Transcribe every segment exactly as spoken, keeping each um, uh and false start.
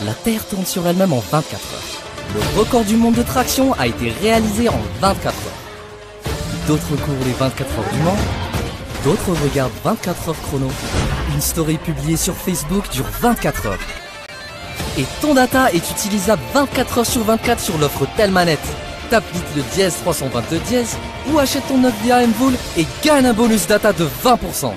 la Terre tourne sur elle-même en vingt-quatre heures. Le record du monde de traction a été réalisé en vingt-quatre heures. D'autres courent les vingt-quatre heures du Mans, d'autres regardent vingt-quatre heures chrono. Une story publiée sur Facebook dure vingt-quatre heures. Et ton data est utilisable vingt-quatre heures sur vingt-quatre sur l'offre Telmanet. Tape vite le dièse trois cent vingt-deux dièse ou achète ton offre via Mvool et gagne un bonus data de vingt pour cent.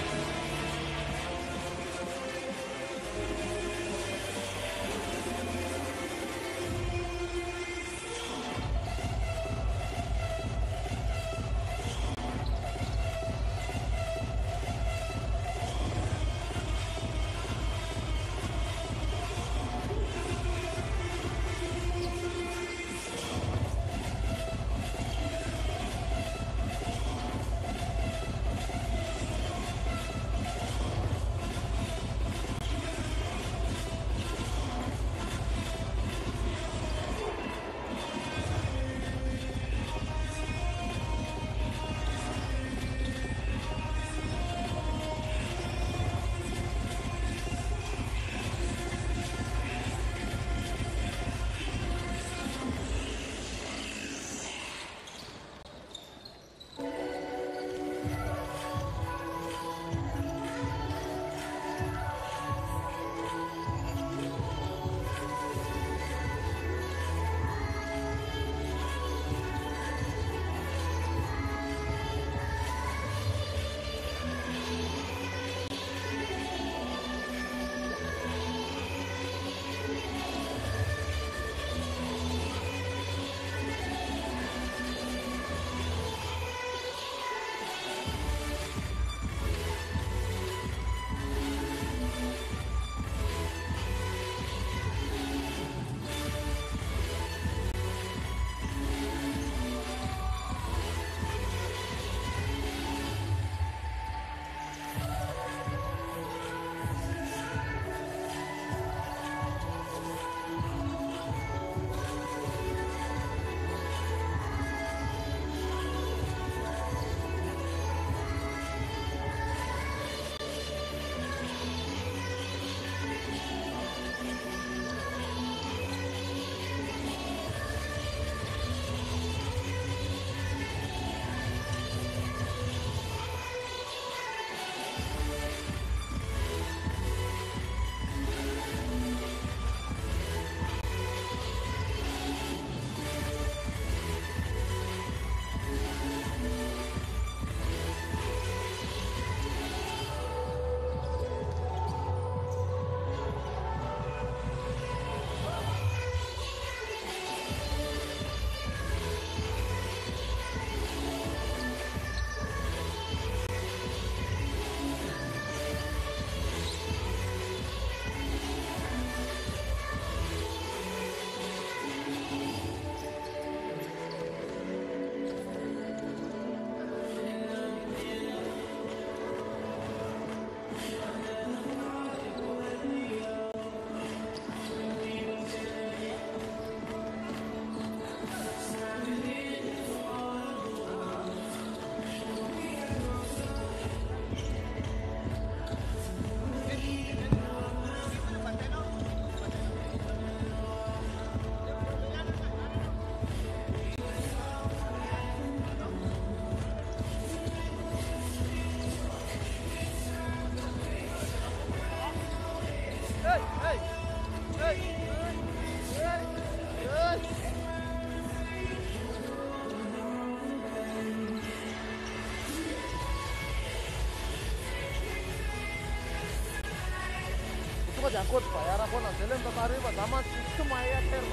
Jangkut bayar apa nanti lem tertarik pak sama cuma ya terma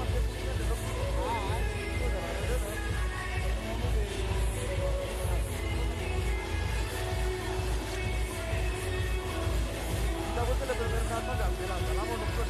kita betul betul berkata jangan bilang lama untuk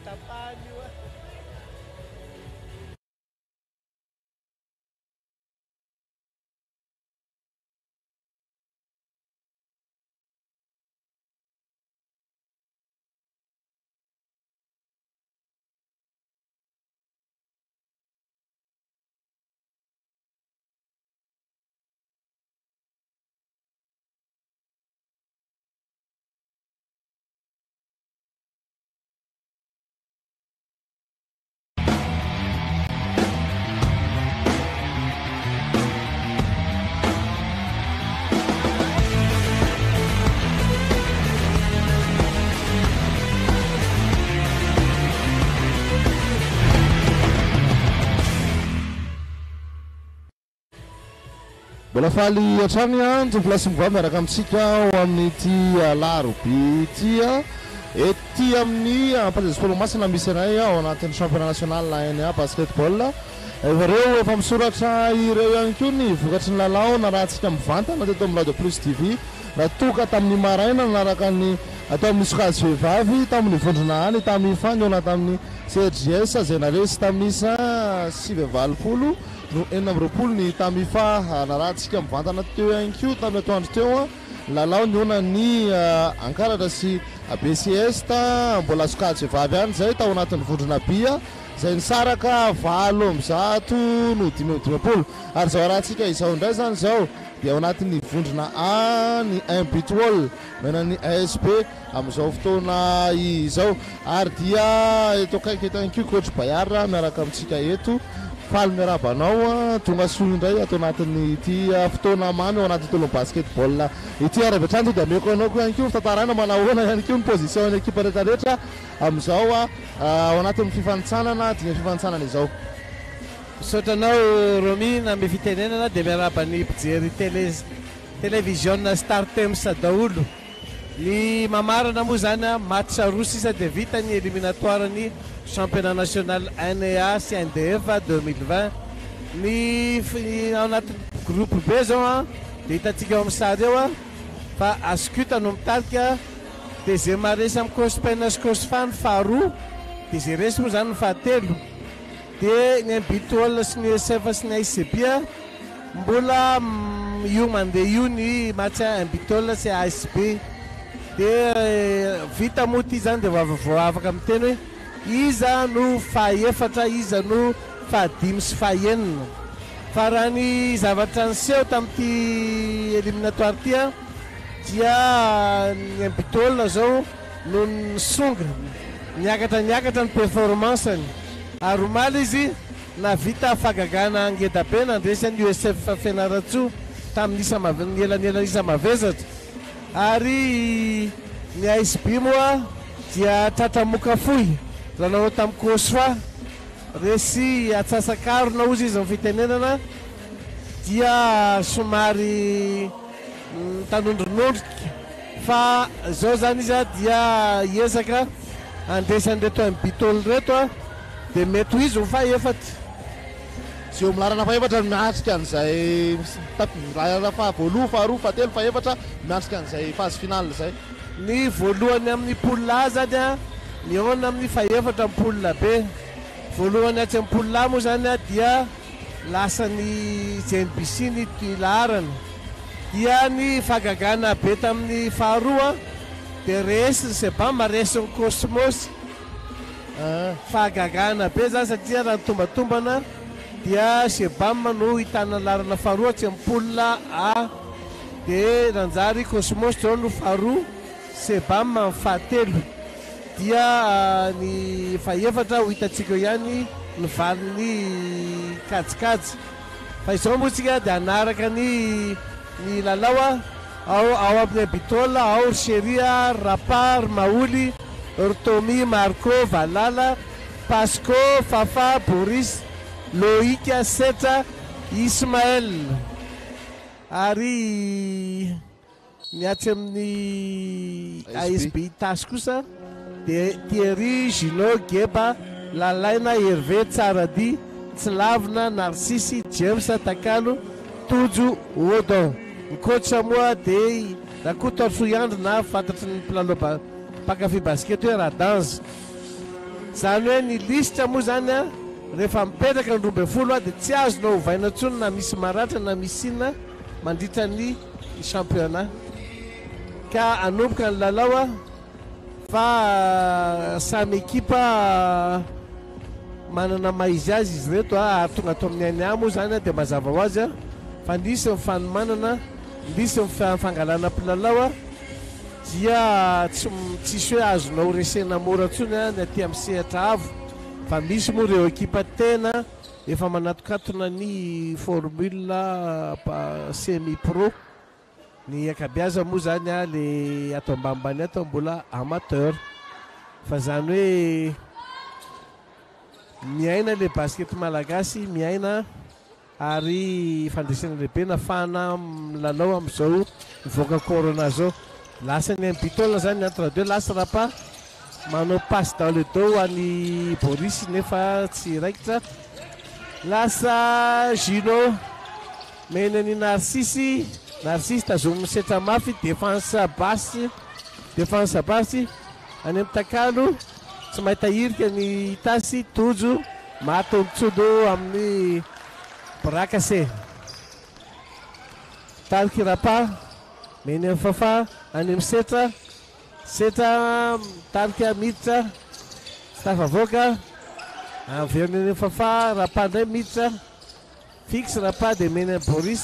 tapahany io. Mbola faly hatrany andro plasy mivoa miaraka amintsika ao amin'ity laroby ity ety amin'ny ampandrezim-polomasina misy anay ao anatin'ny championnat national N A basketball. Ivareo efa misoratra ireo ihany koa ny vokatry ny lalao na raha antsika mivantana teto amin'ny Radio Plus T V raha toka tamin'ny maraina nanaraka ny atao amin'ny sokajy vehivavy tamin'ny vondrona any tamin'ny fanona tamin'ny C G S izay naresy tamin'ny isa sivy amby valopolo no enina amby roapolo ny tamifa na raha antsika mivantana teo ihany koa tamin'ny atoandro teo lalao ny ona ny Ankaratra sy B C S ta mbola sokajy vehivavy any zay tao anatin'ny vondrona bia zay nisaraka valo amby zato no dimy amby dimampolo ary zao raha antsika izao indray zany zao dia ao anatin'ny vondrona A ny Impitwol mena ny A S B amin'izao fotoana izao ary dia eto akaiky eto ihany koa coach Bayard miaraka amintsika eto faly miarabanao tonga soa indray atao anatin'ny ity fotoana mamy ao anatin'ny tolon'ny basketball ity arabetrany dia ameko anao koa ihany koa fitantarana manahoana ihany koa ny position ny ekipa rehetrarehetra amin'izao ao anatin'ny fifanitsanana dimy fifanitsanana izao. Misotranao Romy na ame fitenenana dia miarabany mpijery télé télévision Star Times daholo. Ny mamarana moa zany match roa sisa dia vita ny éliminatoire ny championnat national N A sy N D F deux mille vingt. Ny ao anatin'ny groupe B zao dia hitantsika ao amin'ny sary eo fa Askuta no mitarika deuxième resy amin'ny Cospena sy Cosfan faharoa dia zay resy moa zany ny fahatelo. Dia ny Impitwol sy ny S F sy ny A C B mbola io mandeha io ny match Impitwol sy A S B. Dia vita moa ty zany dia vao afaka miteny hoe iza no fahaefatra iza no fahadimy sy fahaenina fa raha ny zavatra niseho tamin'ity éliminatoire ty dia ny Impitwol zao no nisonga niakatra niakatra ny performanceny ary omaly izy navita fagagana angeda be nandresany U S F Fianaratsoa tamin'ny isa ny elanelana isa mavezatra ary ny A S B moa dia tratramoka fohy raha nanao tamin'ny Kosfa resy atsasakaron ozy izy amin'ny fitenenana dia somary tanondronondrika fa zao zany izy dia hiezaka andresany reto Impitwol reto dia mety ho izy ho fahaefatra sy eo milarana faefatra miatrika an'izay lalana fa voaloha faharoa fahatelo faefatra miatrika an'izay phase finale zay. Ny voalohany amin'ny poule A zany a mihaona amin'ny faefatra amin'ny poule B. Voalohany atsy amin'ny poule A moa zany dia lasa ny G N B C ny tilarana dia ny fagagana be tamin'ny faharoa dia resy ny Sebam resy ny Cosmos fagagana be zany satria raha nytombatombana dia Sebam no hitana larana faharoa tsy amin'ny poule A dia ranjary Cosmos zao no faharoa Sebam amin'ny fahatelo dia ny faefatra ho hitantsika ihany ny valiny kajikajy fa izao moa tsika dia anaraka ny ny lalao ao ao amin'ny Impitwol ao Cheria Rapar Maoly Ortomi Marco Valala Pasco Fafa Boris Loïka Setra Ismaël ary miatsy amin'ny A S B tasy kosa dia Thierry Gino Geba Lalaina Hervé Tsarady Tsilavina Narcisse James Takalo Tojo Odon. Ny coach moa dia Rakoto Soyandro na fantatry ny mpilalao pakafy basket hoe Radange zany hoe ny listra moa zany a rehefa mipetraka ny roambe folo a dia tsy azonao ovaina ntsony na misy maratra na misy inona mandritra ny championnat ka anomboka ny lalao a fa samy ekipa manana maizy azy izy reto a ary tonga ato amin'ny ainy a moa zany a dia mazava ho azy a fa nisy mifanomanana nisy mifangalana mpilalao a dia tsisy hoe azonao resena mora ntsony a ny aty amin'ny sehatra avo fa misy moa ireo ekipa tena efa manatokatona ny formule semi pro ny akabiaza moa zany a le ato ambambany ato mbola amateur fa zany hoe miaina le basket malagasy miaina ary fandresena lehibe nafahana milalao amin'izao mivoaka corona zao lasa ny ambitolna zany entre deux lasa rapa manao passe dans le dos any Boris nefa tsy raikitra lasa Gino mena ny Narcisse Narcisse tazomy setra mafy défense basy défense basy any amin'ny takalo tsy mahita hirika ny tasy tojo matombontsodo amin'ny brakase tariky rapa meny amin'ny fafa any amin'ny setra setra tarika miditra tafavoaka averiny any amin'ny fafa rapa ndray miditra fixe rapa dia meny amin'ny Boris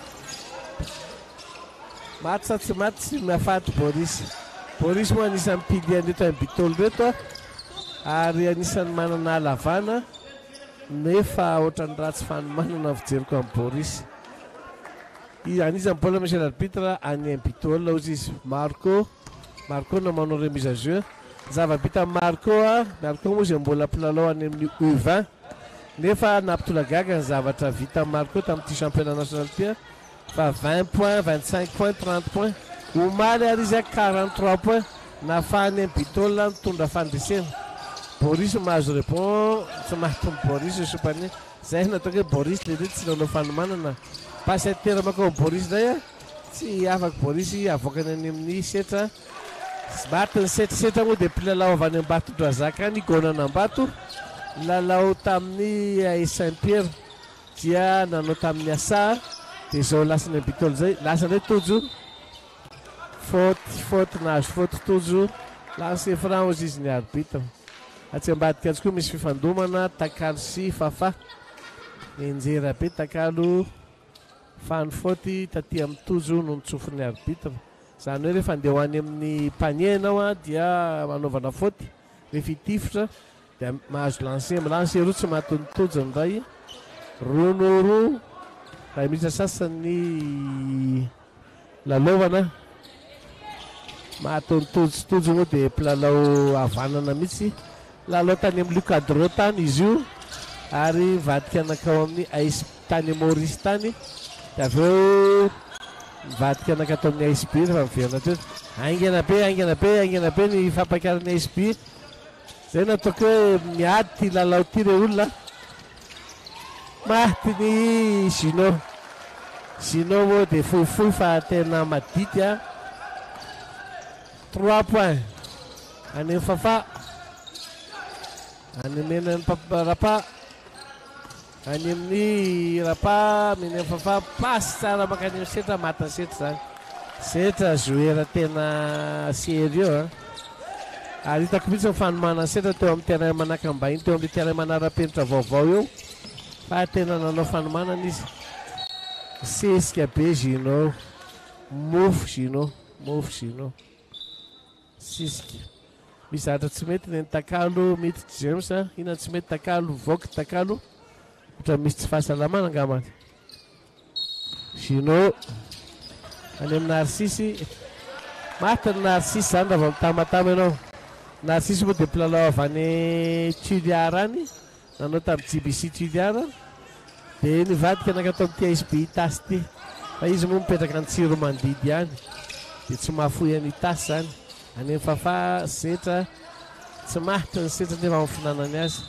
maty sa tsy maty tsy miafaty Boris Boris moa anisan'ny piliany reto amin'ny bitolo reto ary anisan'ny manana halavana nefa ohatrany ratsy fanomanana fijeriko amin'ny Boris anisan'ny baolina monsieur l'arbitre any amin'ny bitolo ozy izy Marco Marco no manao remise à jeu zava-bita Marco a Marco moa izay mbola mpilalao any amin'ny U vingt nefa nampitolagaga ny zavatra vita Marco tamin'ity championnat national ty fa vingt points vingt-cinq points trente points omaly ary izy a quarante-trois points nafahany amin'ny bitolo mitondra fandresena Boris mahazo répond tsy mahatombo Boris sopany zay nataoko hoe Boris le rety tsy nanao fanomanana passetera mako Boris zay a tsy afaka Boris avoakany any amin'ny setra baty ny setrasetra moa dia mpilalao avy any Ambato Drazaka any gonana Ambato lalao tamin'ny AS Saint-Pierre dia nanao tamin'ny asa dia zao lasany bitolo zay lasa ndray tojo faute faute nahazo faute tojo lancer franc ozy izy ny arbitre atsy ambadika azy koa misy fifandomana takalo sy fafa enjera be takalo fany faute taty amin'ny tojo no nitsofin'ny arbitre zany hoe rehefa andeha ho any amin'ny panier ianao a dia manaovana faute rehefa itifitra dia mahazo lancer lancer roa tsy mahaton'ny tojo ny ray roa no roa raha mihitra sasany lalaovana mahaton'ny tojo tojo moa dia mpilalao havanana mihitsy lalao tany amin'ny Lucadro tany izy io ary vadika anakao amin'ny AS tany Maurice tany dia avy eo vadika anakato amin'ny A S B rehefa miverina teo aingana be aingana be aingana be ny fampakarany A S B zay nataoko hoe miady ty lalao ty re olona maty ny Gino Gino moa dia fohifohy fa tena madity a trois points any amin'ny fafa any menany rapa any amin'ny rapa meny amin'ny fafa pasy tsara makany amin'ny setra matany setra zany setra joueur tena sérieux ary hitako mihitsy mifanomana ny setra teo amin'ny terrain manaka mbahiny teo amin'ny terrain manara-penitra vaovao eo fa tena nanao fanomanana izy sesika be Gino mofo Gino mofo Gino sisika misy zavatra tsy mety ny takalo mety James ina tsy mety takalo voky takalo ohatra misy tsy fahasalamana angamany Gino any amin'ny Narcisse maty ny Narcisse zany raha vao mitamatama ianao Narcisse moa dia mpilalao avy any Tuliara any nanao tamin'ny G B C Tuliara dia nivadika nakatao amin'ity A S B tasy ty fa izy moa mipetraka ny tsiro mandidy any dia tsy mahafoy any tasy zany any amin'ny fafa setra tsy mahity ny setra nefa mifinanany azy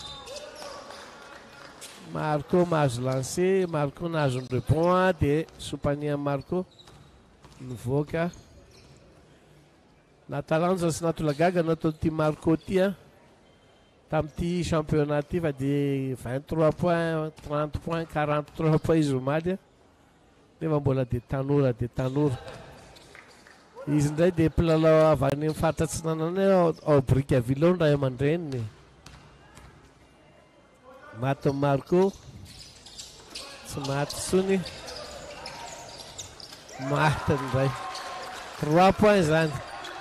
Marco mahazo lancé Marco nahazo ny rebond dia sopany amin'ny Marco nivoaka natalanja sy natolagaga natao ty Marco ty a tamin'ity championnat ty fa dia vingt-trois points, trente points, quarante-trois points izy omaly nefa mbola dia tanora dia tanora. Izy indray dia mpilalao avy any amin'ny faritra Atsinanana ao Brika Vilon ray aman-dreniny. Maty Marco tsy maty tsony, maty indray trois points zany.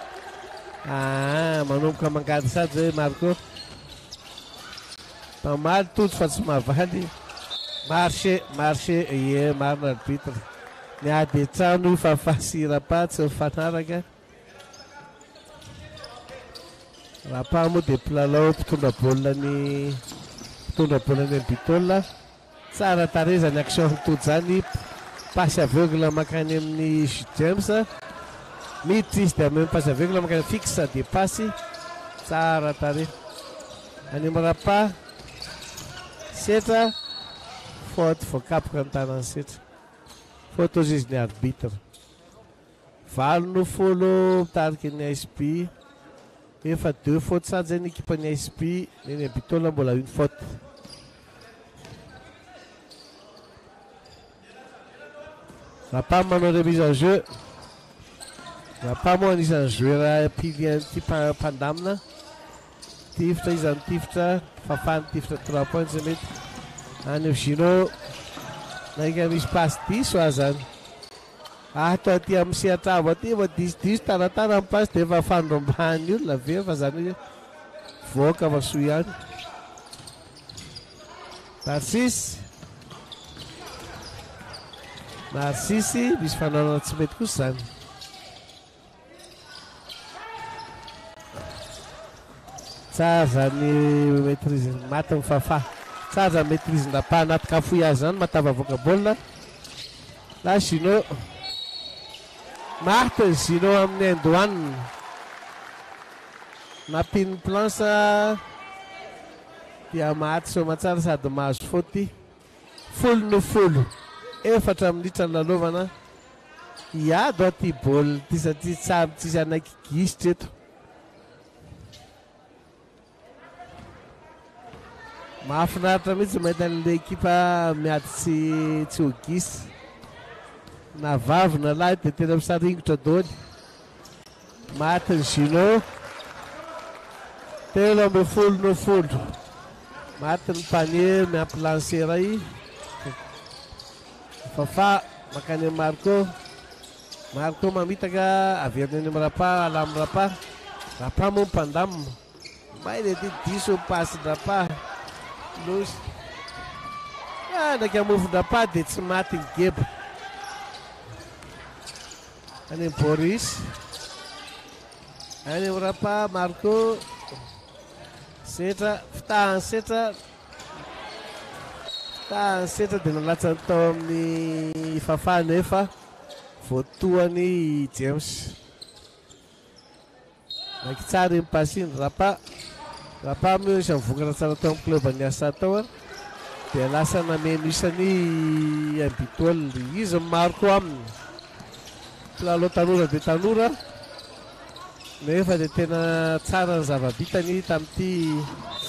Ah, manomboka mangady sady zay Marco. Pamaly toto fa tsy mahavaly. Marché, marché, ie marina arbitre. Ny ady trano fa fasirapa tsy mifanaraka. Rapa moa dia mpilalao mpitondra baolina ny mpitondra baolina ny Bitol. Tsara tarehy ny action mitody zany. Passe aveugle makany amin'ny James. Miditra izy dia amin'ny passe aveugle makany fixe dia passe. Tsara tarehy. Any amin'ny Rapa. Setra. Faute voakapoka ny tanany setra. Faute aux izy ny arbitre. Valo no folo mitariky ny A S P. Efa deux fautes sady zay ny équipe ny A S P. Ny Bitol mbola une faute. Rapa manao remise en jeu. Rapa moa anisan'ny joueur pilier ty mpandamina. Tifitra izy any tifitra. Fafany tifitra trois points zay mety. Any Gino. Naika misy passe diso azany. Ato aty amin'ny sehatravo aty efa disodiso taratara amin'ny passe dia efa fandrombany olona ve fa zany voaka fa soa ihany. Narcisse. Narcisse misy fanaonana tsy mety kosa zany. Tsara zany maîtrise maty mifafa. Tsara zany maîtrise ndapa anaty kafoy azy zany matava voaka baolina. La Gino. Maty ny Gino amin'ny Andoine. Napiny planche dia maty somatsara sady mahazo faute. Folo no folo. Efatra minitra ny lalovana. Iado aty baolina ty satria tsara tsisy anaiky gisitra eto. Mahafinaritra mihitsy mahita an'ilay ekipa miady tsy tsy ho gisy. Na vavy na lahy dia tena misaringotra daholo. Maty ny Gino. Telo amby folo no folo. Maty ny panier miampy lancera i. Fafa makany Marco. Marco mamitaka averiny any amin'ny Rapa, ala amin'ny Rapa. Rapa moa mpandamina. Maina ty diso passe Rapa. Losy. Ah, ndraiky amofon-drapa dia tsy maty ny geba. Any amin'ny Boris. Any amin'ny Rapa, Marco. Setra, fitahany setra. Fitahany setra dia nalatsany tao amin'ny Fafa nefa voatoany James. Naiky tsara iny pasiny Rapa. Rapa moa isany vokatra tsara tao amin'ny club ny asa tao dia lasa nameno isany Bitol. Izy Marco aminy. Mpilalao tanora dia tanora. Nefa dia tena tsara ny zava-bitany tamin'ity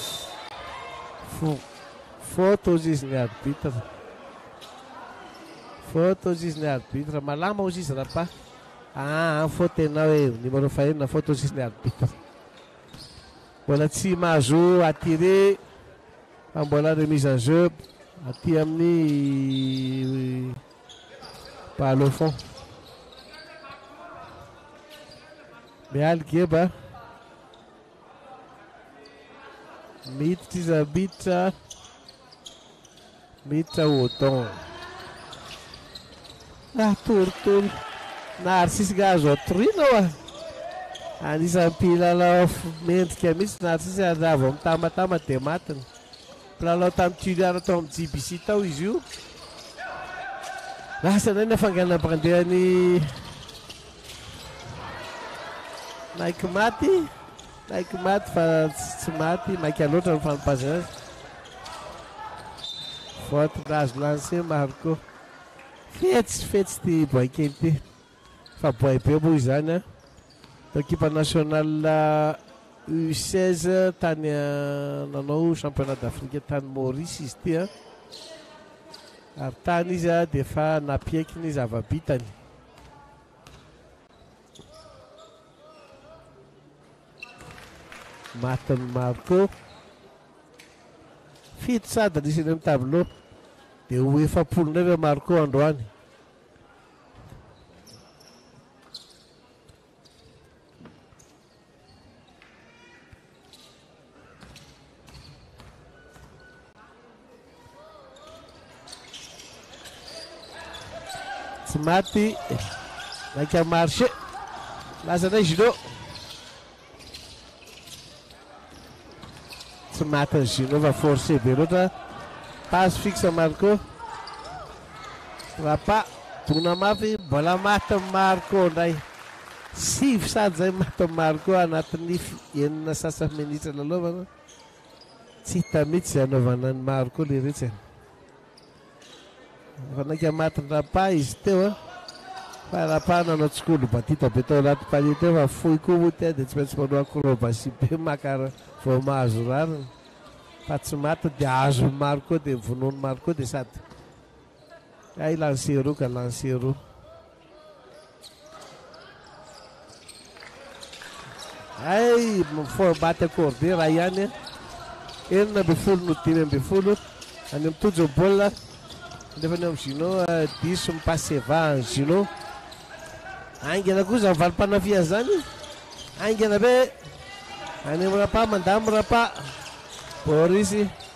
faute aux izy ny arbitre. Faute aux izy ny arbitre. Malama aux izy Rapa. Ah, faute enao hoe numéro fahenina faute aux izy ny arbitre. Mbola tsy mahazo attiré fa mbola remise en jeu aty amin'ny balle au fond. Mialy geba. Miditra izy miditra. Miditra Odon. Ah, toritory. Narcisse gazo atorina oa. Anisan'ny mpilalao mendrika mihitsy Narcisse ary avy amin'ny tamatama dia matiny. Mpilalao tamin'ny Tuliara tao amin'ny J B C tao izy io. Lasa nay nafanganam-pandehany naiky maty. Naiky maty fa tsy maty. Maika loatra ny fanampazana azy. Faute azo lancé Marco. Fetsy fetsy ty boakely ty. Fa boay be moa izany a. Équipe nationale U seize tany nanao championnat d'Afrique tany Maurice izy ty a ary tany izy a dia efa napiaiky ny zava-bitany. Martin Marco fito sady nisy eny amin'ny tableau dia ho efapolo ndray Marco androany. Tsy maty naika marché lazana Gino tsy maty ny Gino va forcé be loatra. Passe fixe Marco rapa tona mafy mbola maty Marco ndray sivy sady zay maty Marco anatin'ny enina sasany minitra lalaovana tsy hita mihitsy zay anaovana ny Marco le retsy fa naika maty ny rapa izy teo a fa rapa nanao tsikolo batita be tao anaty palier teo fa fohy koa moa tia dia tsy maintsy manao acrobatie be makara vao mahazo rariny fa tsy maty dia azo Marco dia vonoany Marco dia sady ay lansero ka lansero ay fo baty accordé raha ihany enina amby folo no dimy amby folo any amin'ny tojo bola nefa ny amin'ny Gino diso mipaseva ny Gino aingana kosa valim-panafia zany aingana be any amin'ny rapa mandamy rapa Boris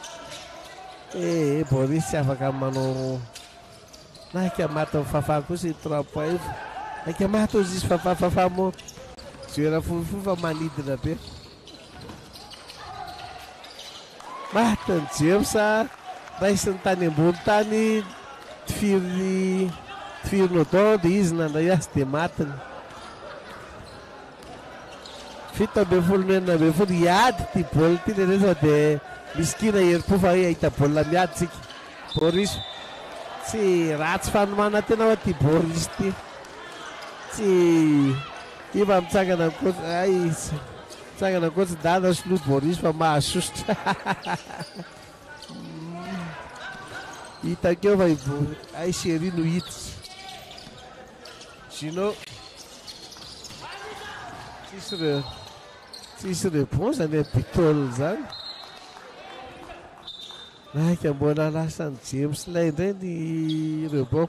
eh Boris tsy afaka manao naika maty amin'ny fafa kosa i trois points naika maty ozy izy fafafafa mo zoera fofofoy fa manidina be maty ny James raisiny tany ambony tany tifiry tifirynodon dia izy nandray azy dia matiny fito amby folo no enina amby folo iady ty baolina ty le rehefa dia miskina heri-po fa hoe ahita baolina miady tsika. Boris tsy ratsy fanomana tena hoa ty Boris ty tsy iva mitsangana kosa ay mitsangana kosa dana solo Boris fa mahasosotra hitakeo fa ay série no hita Gino tsisy re tsisy réponse any bitôle zany naika mbona lasany James lay indray ny rebond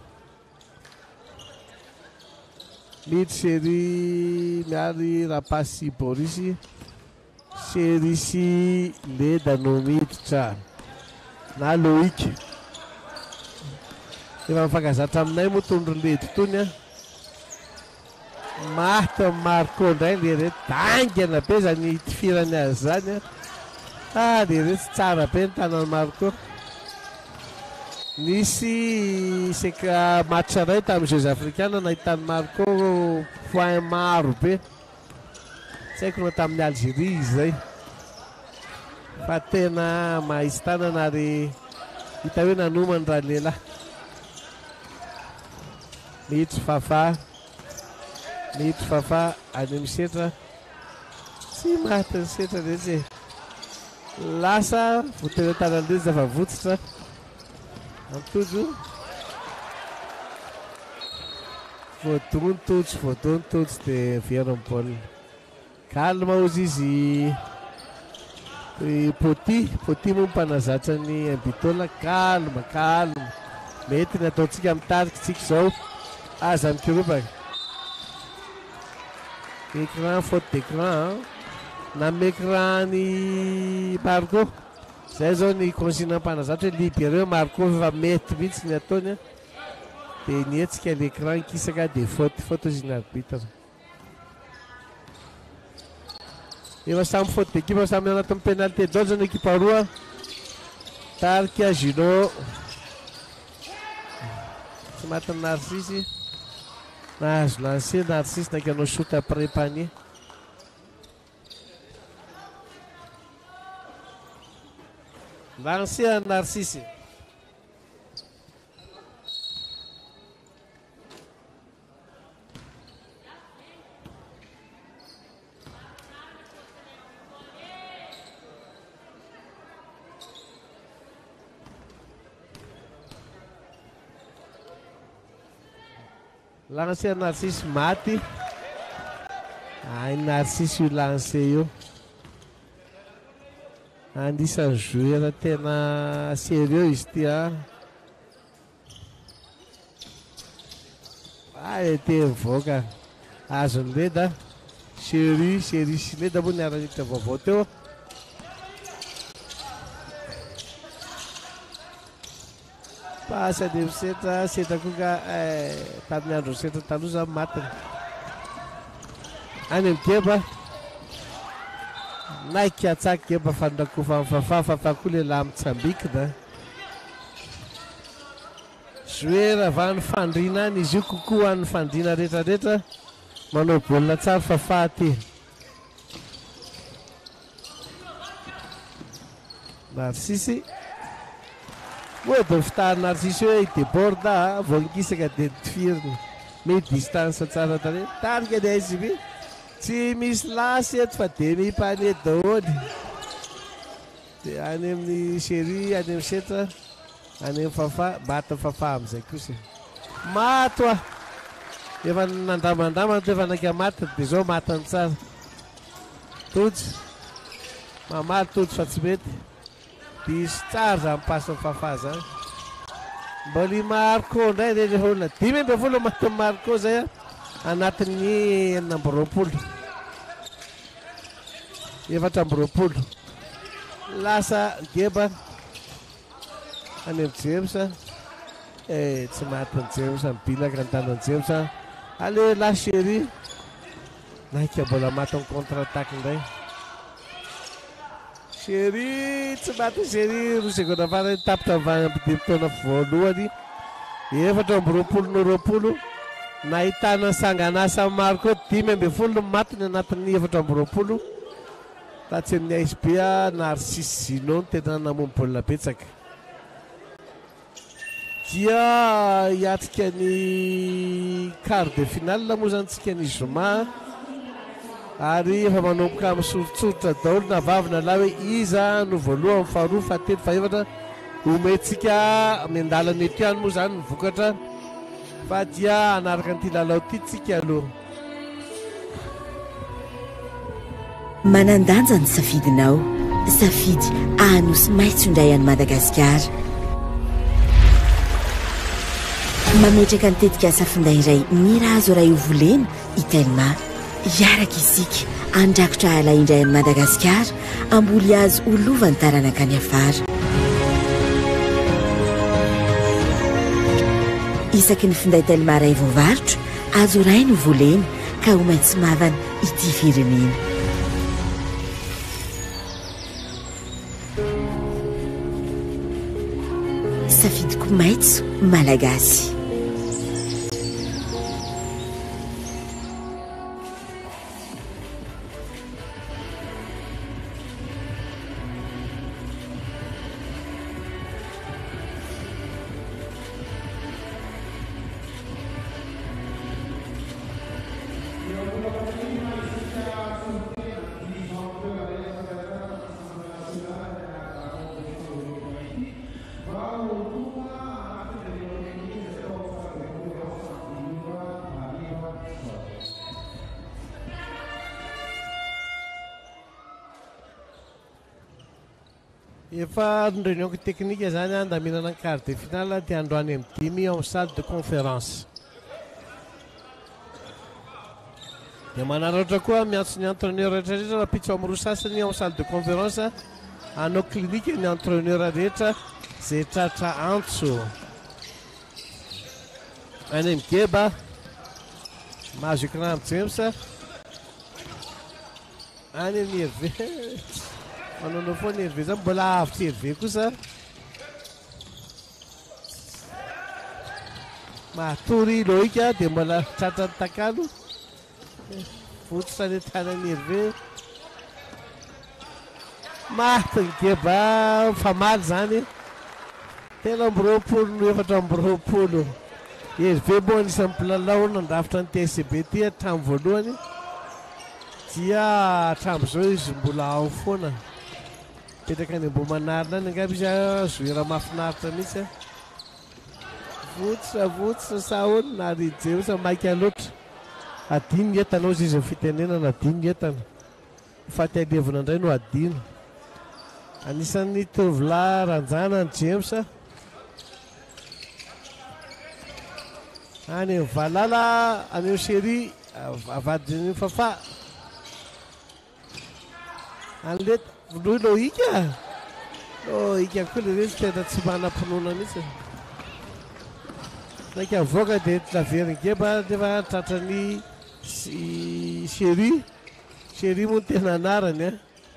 mid série miary rapasy Boris série sy leda no miditra na Loïc efa mifankazatra aminay moa tondro ledy tony a maty Marco indray le reto dangana be zany tifirany azy zany a le reto tsara be ny tanany Marco nisy seka match ray tamin'ny Jeux africains nahitany Marco point maro be tsy haiko no tamin'ny Algérie izy zay fa tena mahisy tanana ary hita hoe nanomany raha lehilahy mitry fafa mitry fafa any misetra tsy maty ny setra rehetra lasa votenetanandre zafa votsitra amtojo voadony tojo voadony tojo dia veriny baolina kalma ozy izy poti poti moa mpanazatra ny ambitola kalma kalma mety nataontsika mitariky tsika zao aza mikiropaka écran faute d'écran na écran ny Marco zay zao ny consigne mpanazatra hoe libéré Marco fa mety mihitsy ny ataony dia nietsika l'écran kisaka dia faute faute ozy ny arbitre efa samy faute d'équipe samy anatin'ny pénalité d'or zany équipe roa tarika Gino tsy matin'ny Narcisse nahazo lancé Narcisse nakanao shoot après panier lancé à Narcisse Lancé Narcisse maty. Ay Narcisse io lancé io. Anisan'ny joueur tena sérieux izy ty a. Ay te mivoaka azony leda. Chéri, chéri sy leda moa niara-niditra vaovao teo. Pasa de setra setra koa tamin'ny andro setra taloha za matiny. Any amin'ny Keba naiky atsaky Keba fandrakofa amin'ny Fafa, Fafa koa lehilahy mitsambikina. Joueur avy any fandriana any izy io kokoa any fandriana rehetrarehetra manao baolina tsara Fafa ty. Narcisse moa de fitahany Narcisse hoe déborde vao nikisaka de tifiriny me distance tsara tare tarika de izy be tsy misy lasy eto fa de mipane daholo de any amin'ny série any amin'ny setra any amin'ny Fafa bata Fafa amizay kosa mato a efa nandramandramana to efa naika maty de zao matany tsara tojo mamaly tojo fa tsy mety diso tsara za mipasy Fafa zany. Mbôly Marco ndray reny olona dimy amby folo maty Marco zay a anatin'ny enina amby roapolo efatra amby roapolo. Lasa Geba any amin'ny James eh tsy maty ny James mibilaka ny tanany James ale la chérie naika mbola maty ny contre-attaque ndray. Chéri tsy maty Chéri roa seconde farany tapitra avy ampidimitaona voalohany efatra amby roapolo no roapolo. Nahitana sanganasa Marco dimy amby folo matiny anatin'ny efatra amby roapolo. Tatsy amin'ny A S B Narcisse Zinon tena namomby baolina betsaka. Dia hiatrika ny quart de finale moa zany tsika ny Zoma ary efa manomboka amin'ny soritsoritra daholo na vavina lahy hoe iza no voaloha amin'ny faharoa fahatelo fahaefatra omentsika miandalana eto ihany moa zany mivokatra fa dia anaraka an'ity lalao ity tsika aloha. Manandanja ny safidinao, safidy anosy maitso indray any Madagasikara. Mametraka ny tetika safinday iray mirazo ray ovolena Itelma. Iaraka isika andrakotra ala indray any Madagasikara amboly azo olovany taranaka any afara. Isaky ny finday Telma ray voavarotra azo ray no volena ka ho maintsy mavana ity firenena. Safidiko maitso malagasy. Efa ny réunion technique zany andaminana ny quart de finale dia androany amin'ny dimy ao salle de conférence. Dia manaratra koa miantso ny entraîneur rehetrarehetra raha pitso amin'ny roa sasany ao salle de conférence anao clinique ny entraîneur rehetra zay tratra antso. Any amin'ny Geba mahazo écran amin'ny James any amin'ny Hervé manao foana Hervé zany mbola avitra Hervé kosa matory Loïka dia mbola tratra ny takalo fototra ny tanany Hervé maty ny Geba famaly zany telo amby roapolo no efatra amby roapolo. Hervé moa anisan'ny mpilalao nandrafitra ny T S B ty hatramin'ny voalohany dia hatramin'ny zao izy mbola ao foana petraka any Ambohimanarina any angamba izy joueur mahafinaritra mihitsy votsitra votsitra saony na ry James maika loatra adiny entana ozy izy fitenenana adiny entana faty alevina indray no adino anisan'ny tovolahy ranjana ny James any valala any série avadiny fafa anleta loy loika loika koa le rezy tena tsy manam-pinoana mihitsy naika avoaka dia laveriny geba nefa tratrany série série moa ny tena anarany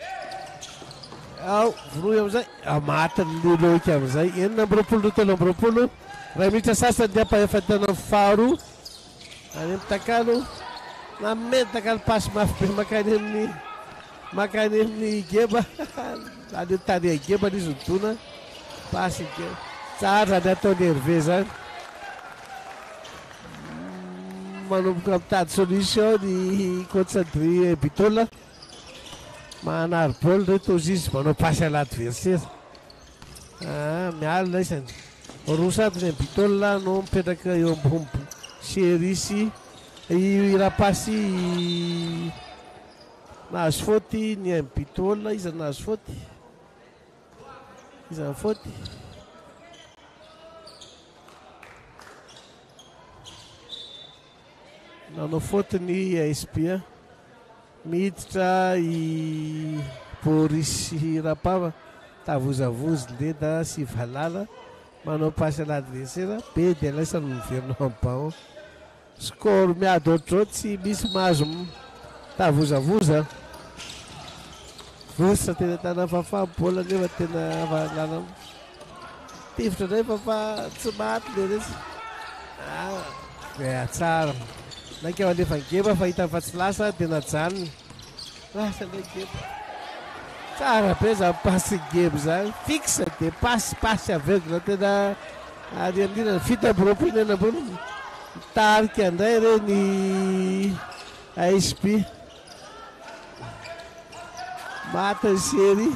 ao voroy amizay amatiny loika amizay enina amby roapolo telo amby roapolo raha mihitra sasany dia ampahefatana faharoa any amin'ny takalo na mety takalo pasy mafy be makany amin'ny makany amin'ny geba any tany geba izy nodona pasy geba tsara ny ataony herve zany manomboka mitady solution ny concentri bitola manary bol reto ozy izy manao pasy à l'adversaire mialina isany roa sady ny bitola no mipetraka eo ambombo série sy irapasy nahazo faute ny ambitola izy nahazo faute izy faute nanao faute ny A S P miditra i Boris Rapava tavozavozy leda sy valala manao pasy à l'adversaire be dia laisany miverina ambao score miady ohatrao tsy misy mahazo tavozavoza vosa tena tana fafa bola nefa tena valala tifitra indray fafa tsy maty le rezy dia tsara naika ao alefa geba fa hitany fa tsy lasa dia najanony lasa ndray geba tsara be za pasy geba zany fixe dia pasy pasy aveugle tena ary amin'ina fito amby roapolo enina ambony mitarika indray reny A S P maty ny série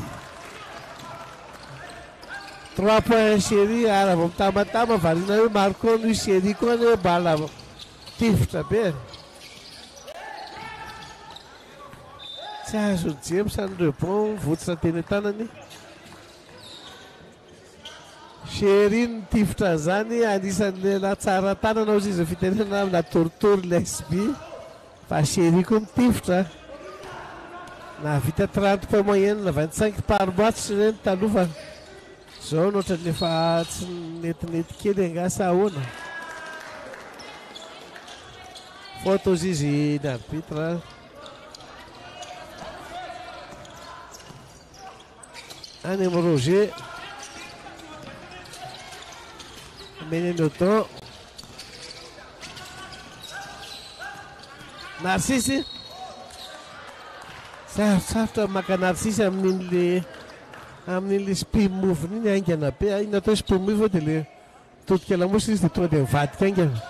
trois points série ary avao mitamatama varina hoe marco ny série koa ny bala tifitra be tsy azo ny James any rebond votsitra teny tanany série ny tifitra zany anisan'ny la tsara tanana ozy izy fitenena na toritory le S B fa série koa mitifitra na vita trente point moyenne na vingt-cinq par match reny talofa zao nohatra nefa tsy netinety kely angasa ahoana faute ozy izy ny arbitre any amin'ny Roger ameny Newton Narcisse sarosarotra maka Narcisse amin'in'le amin'in'le spin move iny aingana be iny atao spin move dia le mitodika lamosi izy dia tonga dia mivadika aingana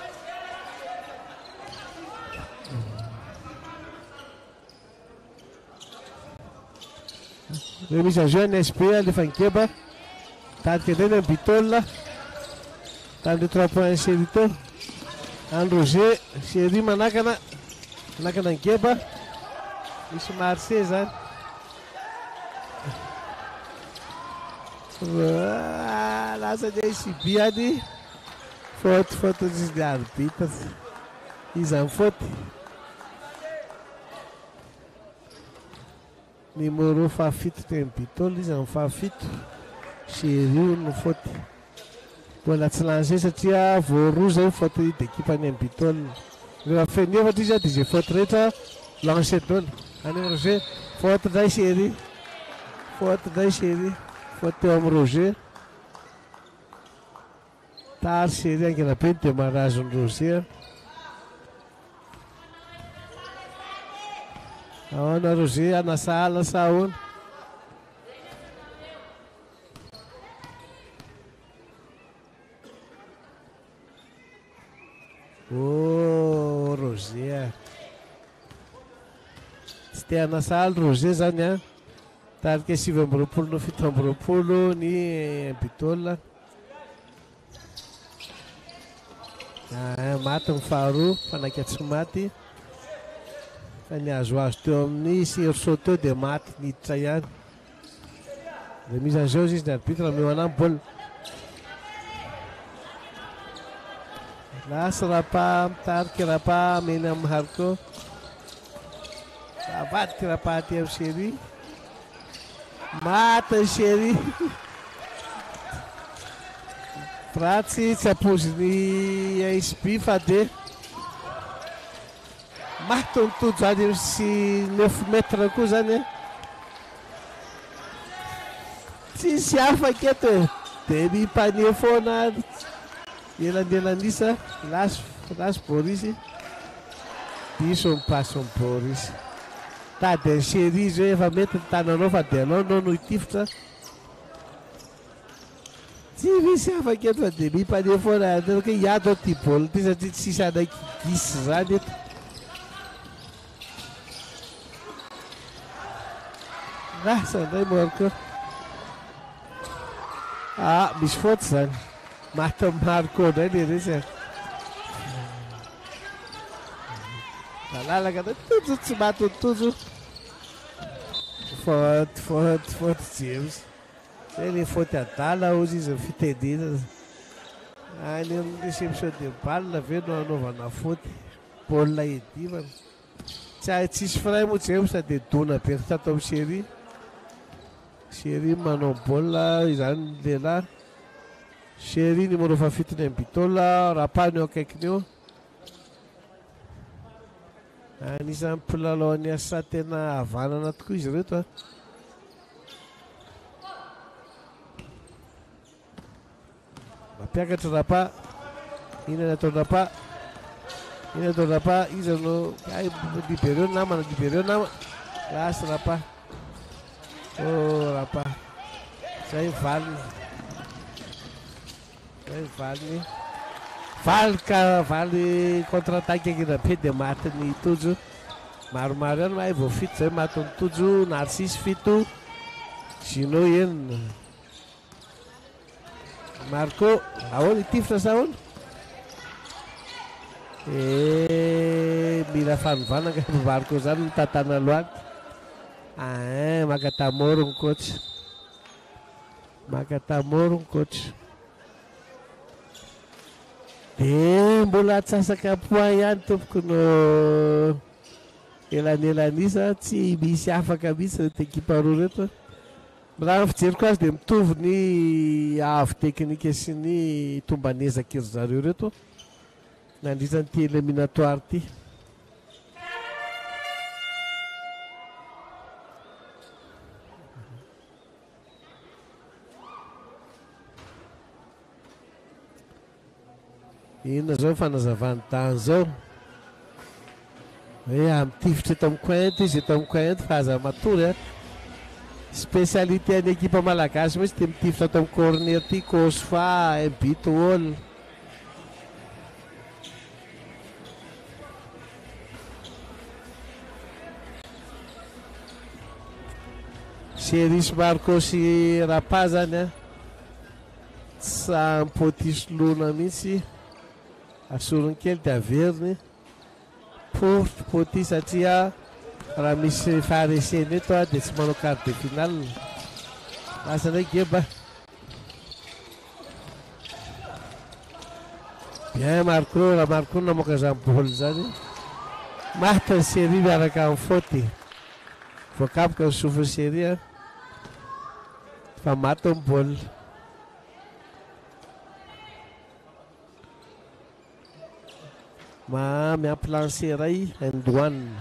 remise à jeu ny S P alefa ngeba tadika indray ny ambitôla tany le trois points série teo any Roger série manakana manakana ngeba misy marché zany lasa ny A C B any faute faute izy ny arbitre izy amin'ny faute numéro fahafito teny bitôla izy amin'ny fahafito série no faute mbola tsy lancé satria voaroa zay faute d'équipe any amin'ny bitôla rehefa feny efatra izy a dia zay faute rehetra lancé dôla any Roger faute ndray série faute ndray série faute teo amin'ny Roger tary série angena be dia marazo ny Roger ahoana Roger anasa ala sa ahoana oh Roger tsy te anasa ala Roger zany a tarika sivy amby roapolo no fito amby roapolo ny ambitôla maty ny faharoa fanaiky tsy maty fa ny azo azo teo amin'ny serso teo dia maty niditra ihany de mise en jeu izy ny arbitre meo anamy baolina lasy rapa mitariky rapa meny amin'ny Harco avadiky rapa aty amin'ny série maty ny série pratsy tsy apoziny A S B fa de maty ny tojo any sy neuf metre koa zany tsisy afaka eto de mipanie foana elan'elanisa lasy lasy Boris diso mipaso ny Boris tady ny série izy hoe efa mety ny tananao fa de anao anao no hitifitra tsy misy afaka eto fa de mipanie foana hoe hiado ty baolina ty satria tsisy anaiky gisy zany eto lasa ndray Marco ah misy faute zany maty amin'ny Marco ndray le resy malalaka na tojo tsy maty ny tojo faute faute faute James zay le faute adala ozy izy fitendina any amin'ny réception de balle ve no anaovana faute baolina edivana tsy tsisy frein moa James de dona be tato amin'ny série série manao baolina izany lehilahy série numéro fafitony amin'ny bitola rapany eo akaikiny eo anisan'ny mpilalao ny asa tena havanana tokoa izy reto a mampiakatra rapa ina natao rapa ina natao rapa izy no libéreo namana libéreo nama lasy rapa oh rapa zay valiny zay valiny valy ka valy contre-attaque akina be de maty ny tojo maromaro ihany mahay vao fito zay maty ny tojo Narcisse fito Gino enina Marco ahoana itifitra sa ahoana e mila fanovana ka Marco zany mitantana loaty ah makatamoro ny coach makatamoro ny coach de mbola atsasaka point ihany tompoko no elanelanisa tsy misy afaka mihitsy reto ekipa roa reto raha fijeriko azy de mitovy ny avo teknika sy ny tombanezaka iry zareo reto nandritrany ty éliminatoire ty inona zao fanazavany tany zao hoe amitifitra eto amin'ny coin eto izy eto amin'ny coin eto fa aza matory a spécialité any ekipa malagasy mihitsy de mitifitra eto amin'ny corner ty Kosfa Mbitol Seris Marco sy Rapa zany a sampotisolona mihitsy asorony kely de averiny porty poti satria raha misy fahareseny eto a de tsy manao quart de finale lasa ndray geba bien Marco raha Marco namoaka zany baolina zany maty ny série miaraka amin'ny faute voakapoka ny sofiny série a fa maty ny baolina ma miamplancer ray Andoane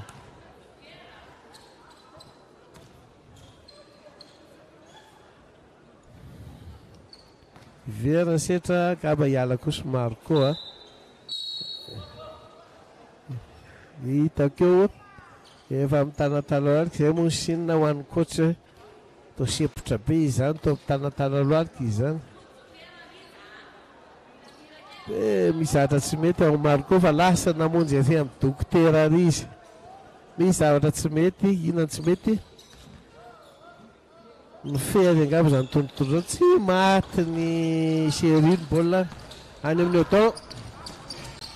vera setra kaba hiala kosa Marco a hitako efa mitanatana loarika zay moa sinina ho an'ny coach to sepotra be izy zany to mitanatana loarika izy zany e mizatra tsy mety ao Marco fa lasa namonjy aty amin'ny dokotera ary izy misy zavatra tsy mety inona tsy mety mifery angamba zany tondotondo tsy maty ny série ny baolina any amin'ny auton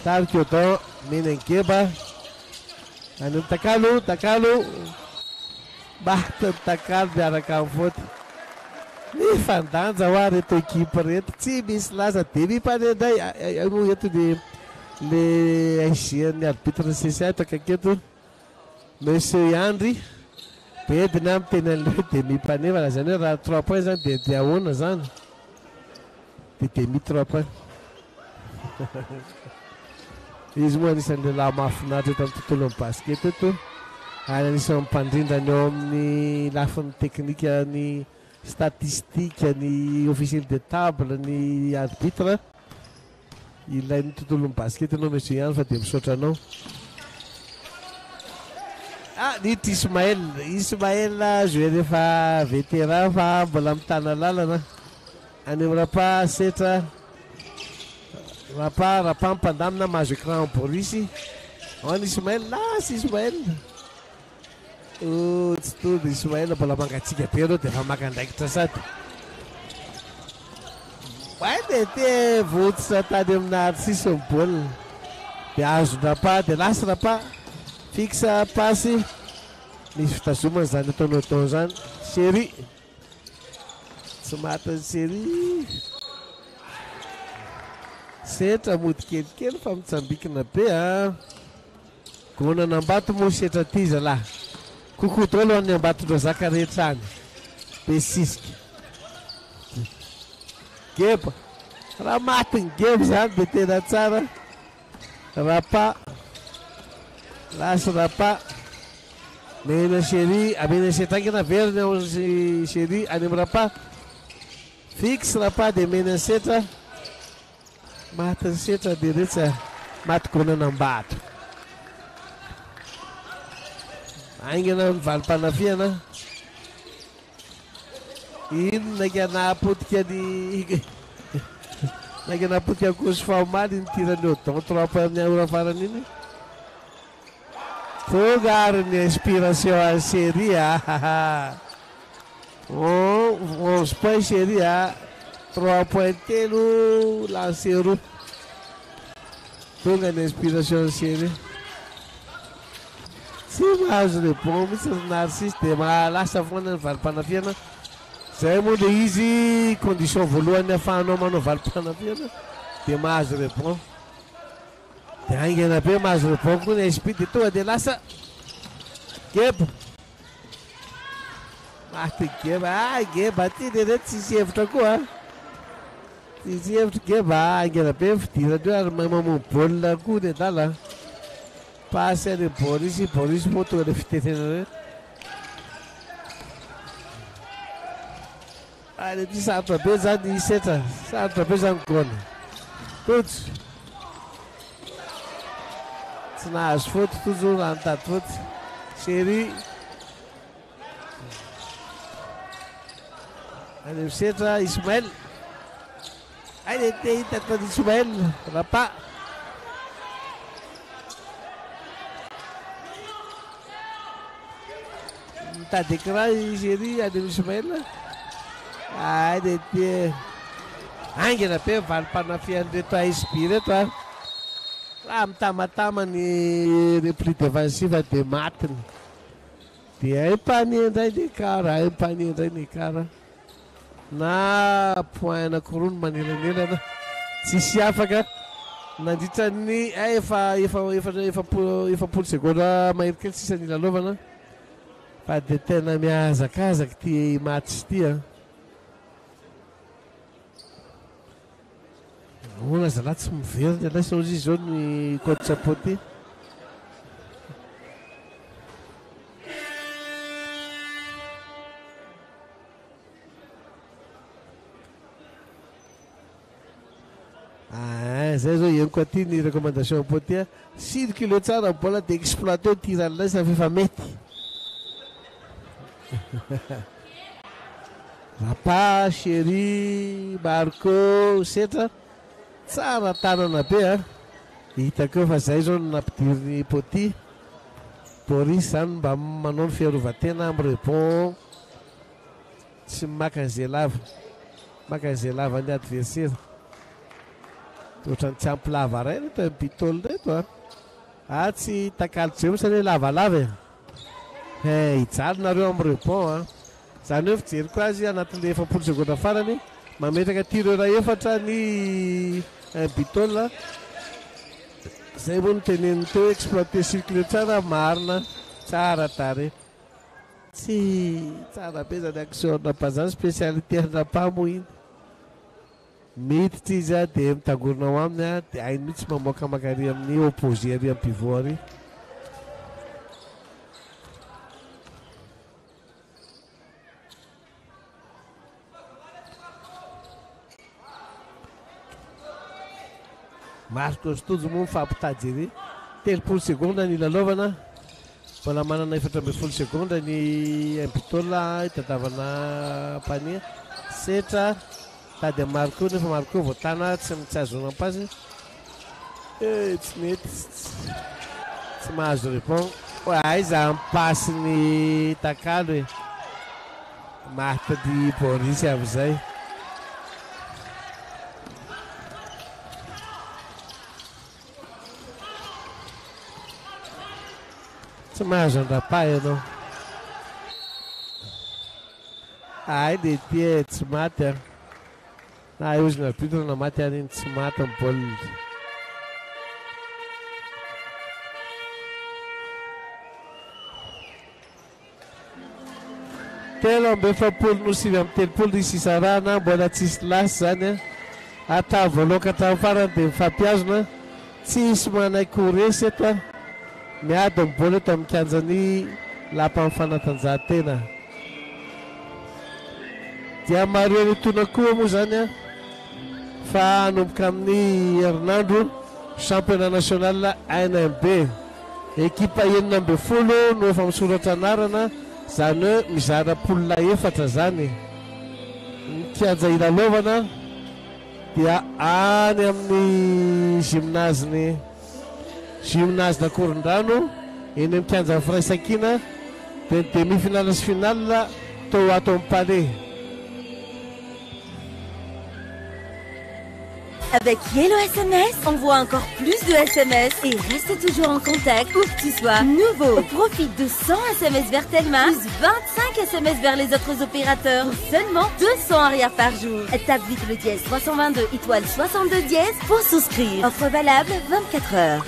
Tarkiodan Menenkeba any amin'ny Takalo Takalo bahatany Takalo miaraka amin'ny faute ny fandanja ho ary reto ekipa reto tsy misy laza de mipanendray no eto le le aisian'ny arbitre C C takaketo monsieur Andry bediny amin'ny teny an'le de mipaneva zany hoe raha trois points zany de de ahoana zany de de mi trois points izy moa anisan'ny lehilahy mahafinaritra eto amin'ny tontolo amin'ny basket eto ary anisan'ny mpandrindra ny eo amin'ny lafin'ny teknika ny statistika ny officiel de table ny arbitre ilain'ny tontolo amin'ny basket anao monsieur ihany fa de misaotra anao ah nitra Ismaël Ismaël joueur efa vétéran fa mbola mitana lalana any amin'ny rapa setra rapa rapa mpandamina mahazo écran borisy ao ny Ismaël lasy Ismaël oh tsy tody Ismaël mbola mangatsika be anao de efa makandraikitra sady way de te votsitra tany amina arsisy ny baolina de azo rapa de lasy rapa fixa pasy misy fitazomana zany ataonao tao zany série tsy matiny série setra mody kelikely fa mitsambikina be a gona nambato moa setra ty zalahy kokoto aloha ny ambatondro zaka rehetra any be sisika geba raha matiny geba zany de tena tsara rapa lasy rapa mena série amena setraingana veriny ao série any amin'ny rapa fixe rapa de mena setra matiny setra de retsa maty gonana ambato aingana ny valim-panafiana ino naika napotika ny naika napotika akosy fahomaly ny tirany odon trois points amin'ny aora farany iny tonga ary ny inspiration en série a onze points série a trois points telo lancé roa tonga ny inspiration en série tsy mahazo rebond mitsy ny Narcisse de mahalasa foana ny valim-panafiana zay moa le izy condition voalohany ahafahanao manao valim-panafiana de mahazo rebond de aingana be mahazo rebond koa ny S P de tonga de lasa geba maty geba ah geba ty de reto tsisy hevitra koa tsisy hevitra geba aingana be fidirany ary mamamo baolina koa de dala pasy any Boris Boris moa tonga le fitetenana reto ary ty sarotra be zany setra sarotra be zany gona tojo tsy nahazo foty tojo raha nitady foty série any amin'ny setra Ismaël ay te hita tany Ismaël rapa mitady écran série any amin'ny Ismaël ay de te aingana be valim-panafiany reto A S B reto a raha mitamatama ny repli défensif de matiny de aim-paniendray ny écart aim-paniendray ny écart na point anankiroa no manelanelana tsisy afaka nandritra ny efa efa efa efapolo seconde mahery kely tsisy ny lalaovana fa de tena miazakazaka ty match ty a ona zalahy tsy miveriny alay sao izy zao ny coach Sapoty ah zay zao ianiko aty ny recommandation Poty circulé tsara bola de exploité tiran'ilay sa fefa mety rapa chéri Marco setra tsara tanana be a hitako fa zay zao nampidiriny Poty Boris zany mba manao ny fiarovatena amin'ny rebond tsy maka an'izay lava maka an'izay lava ny adversaire ohatrany tsy ampy lava ray reto pitôly reto a a tsy takalotra eo sany hoe lavalava e hijaly nareo am'ireo pont a zany hoe fijery koa azy anatin'le efapolo segonda farany mametraka tireo raha efatra ny pitôle zay moa noteneny teo exploité circule tsara marina tsara tare tsy tsara be zany action bazany spécialité-napamo iny miditra izy a dia mitangorona ao aminy a dia hainy mihitsy mamoaka makary amin'ny opposé ary amin'ny pivot ary mariko ostojo moa mifampitady ery telopolo segonda ny lalaovana mbola manana efatra amby folo segonda ny impitola itadavana pania setra tady mariko nefa mariko voatana tsy mitsazona ampazy e tsy mety tsy mahazo répond aiza mipasy ny takalo e mahatady borisy am'izay tsy mahazo andrapa ianao ay le ty tsy maty a na io izy narbitre na maty any iny tsy maty amin'ny baolina telo amby efapolo no sivy amin'ny telopolo ny sisarana mbola tsisy lasy zany a ata voaloka hatramin'ny farany dia mifampiazona tsisy manaiky ho resy eto a miady amin'ny baola eto amin'ny kianjany lapa amin'ny fanatanjahantena dia mario ny tona koa moa zany a fa anomboka amin'ny herinandro championnat national N M B ekipa enina amby folo no efa misoratra anarana zany hoe mizara polina efatra zany ny kianja ilalaovana dia any amin'ny gymnase-ny gymnase d'Akorondrano eny amin'ny kianja Firaisankina dia ny demi-finale sy finale tao ato amin'ny palais. Avec Yellow S M S, envoie encore plus de S M S et reste toujours en contact où que tu sois. Nouveau, profite de cent S M S vers Telma, plus vingt-cinq S M S vers les autres opérateurs, pour seulement deux cents arrières par jour. Tape vite le dièse trois cent vingt-deux étoile soixante-deux dièse pour souscrire. Offre valable vingt-quatre heures.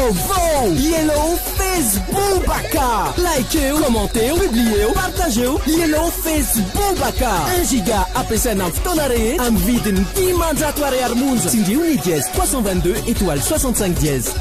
Vaovao Yellow Facebook baka likeo commenteo publieo partageo Yellow Facebook baka un giga ampiasaina amin'ny fotoana rehetra amin'ny vidiny dimanjato ariary monja tsindriony dièse trois cent vingt-deux étoile soixante-cinq dièse.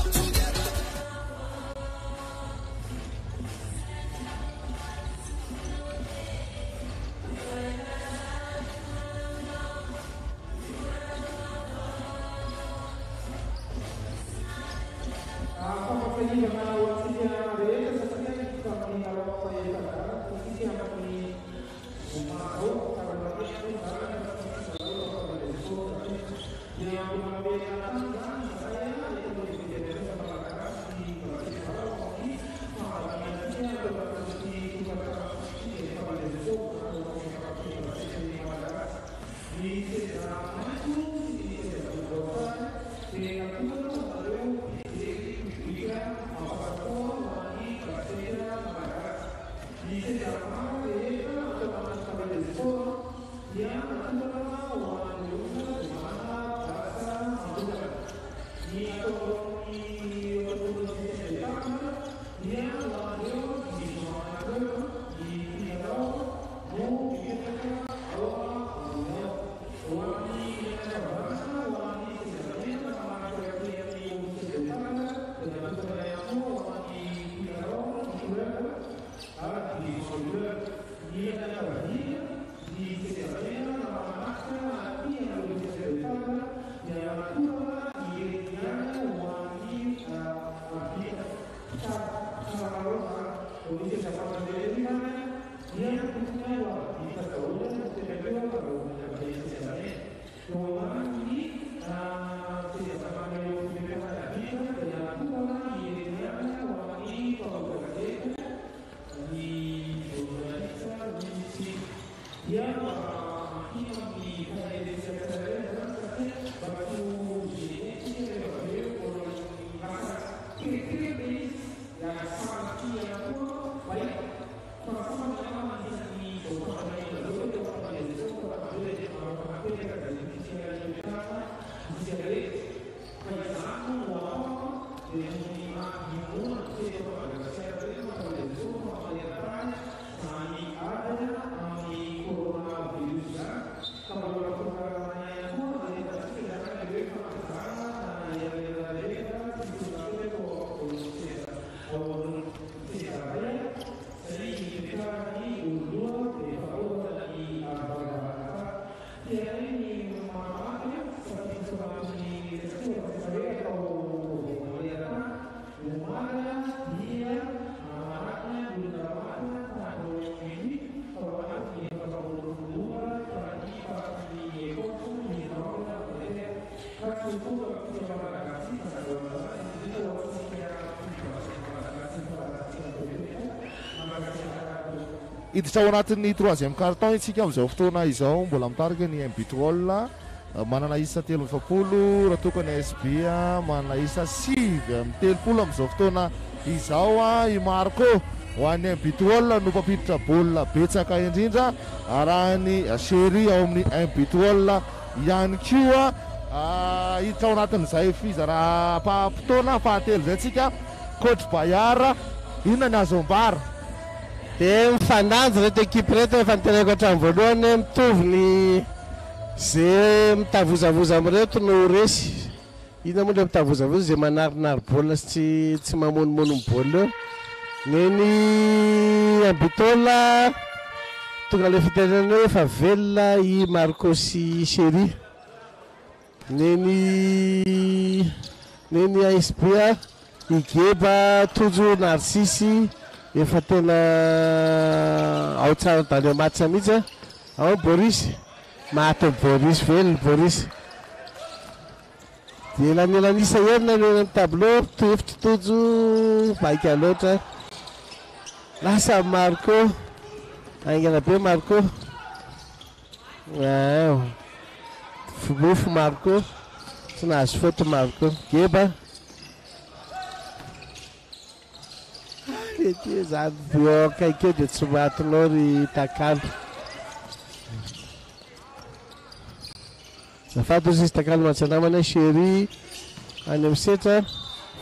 iditra ao anatin'ny troisième carton itsika amin'izao fotoana izao mbola mitarika ny Mbitol manana isa telo efapolo raha tokony S B manana isa sivy amin'ny telopolo amin'izao fotoana izao a i Marco ho an'ny Mbitol no mpampiditra baolina betsaka indrindra arahany Chéri ao amin'ny Mbitol ihany koa hiditra ao anatin'izay fizara mpampotoana fahatelo zay tsika coach Bayara inona ny azo ambara dia mifandanjy reto ekipe reto efa niteneko hatramin'ny voalohany mitovy ny zay mitavozavoza amin'ireto no resy inona moa le mitavozavoza zay manarinary baolina sy tsy tsy mamonomono ny baolina neny Mbitol tonga le fitenenana hoe efa velona i Marco sy Chéri neny neny A S B i Geba Tojo Narcisse efa tena ao tsara tany matsa mihitsy ao Boris maty Boris velona Boris dia lanelanisa enina ny tableau toefitra tojo vaika loatra lasa Marco aingana be Marco fomofo Marco tsy nahazo foto Marco Geba ety zany bio kaikeo dia tsy matinao ry Takalo zafady ozy izy Takalo matsanamana Chéri any amin'ny setra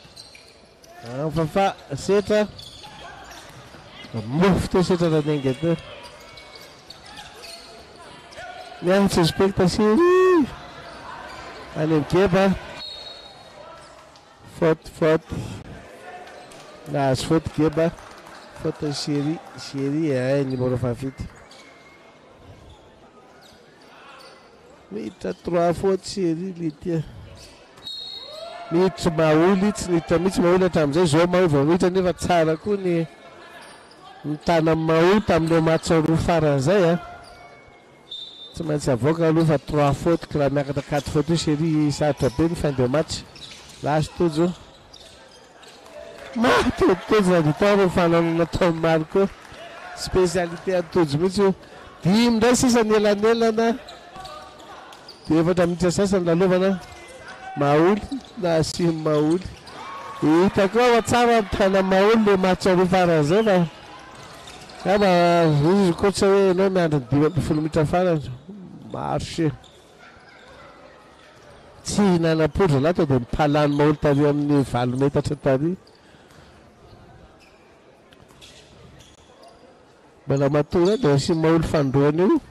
Fafa setra mofo teo setra raha nenga teo mianatra spectasery any Mikeba faute faute nahazo faute Geba faute série série ay numéro fafity miditra trois faute série litia miditra maoly tsy miditra mihitsy maoly hatramin'izay zao maoly vao miditra nefa tsara koa ny mitana maoly tamin'ilay match roa faran'izay a tsy maintsy avoaka aloha fa trois faute ka raha miakatra quatre faute io série sarotra be ny fin de match lasy tojo matetojo naditao fananana tao maro koa spécialité atojo mihitsy io dimy ndray sisa ny elanelana dia efatra minitra sasany lalovana maoly na asimo maoly hitako ao tsara mitana maoly le match roa faran'izay fa kama izy koa hoe enao miandry ny dimy amby folo mitra farany marché tsy hinanam-podra lato dia mipalany maoly tary amin'ny valo metatra tary mbola matora dia asy maoly fandroany io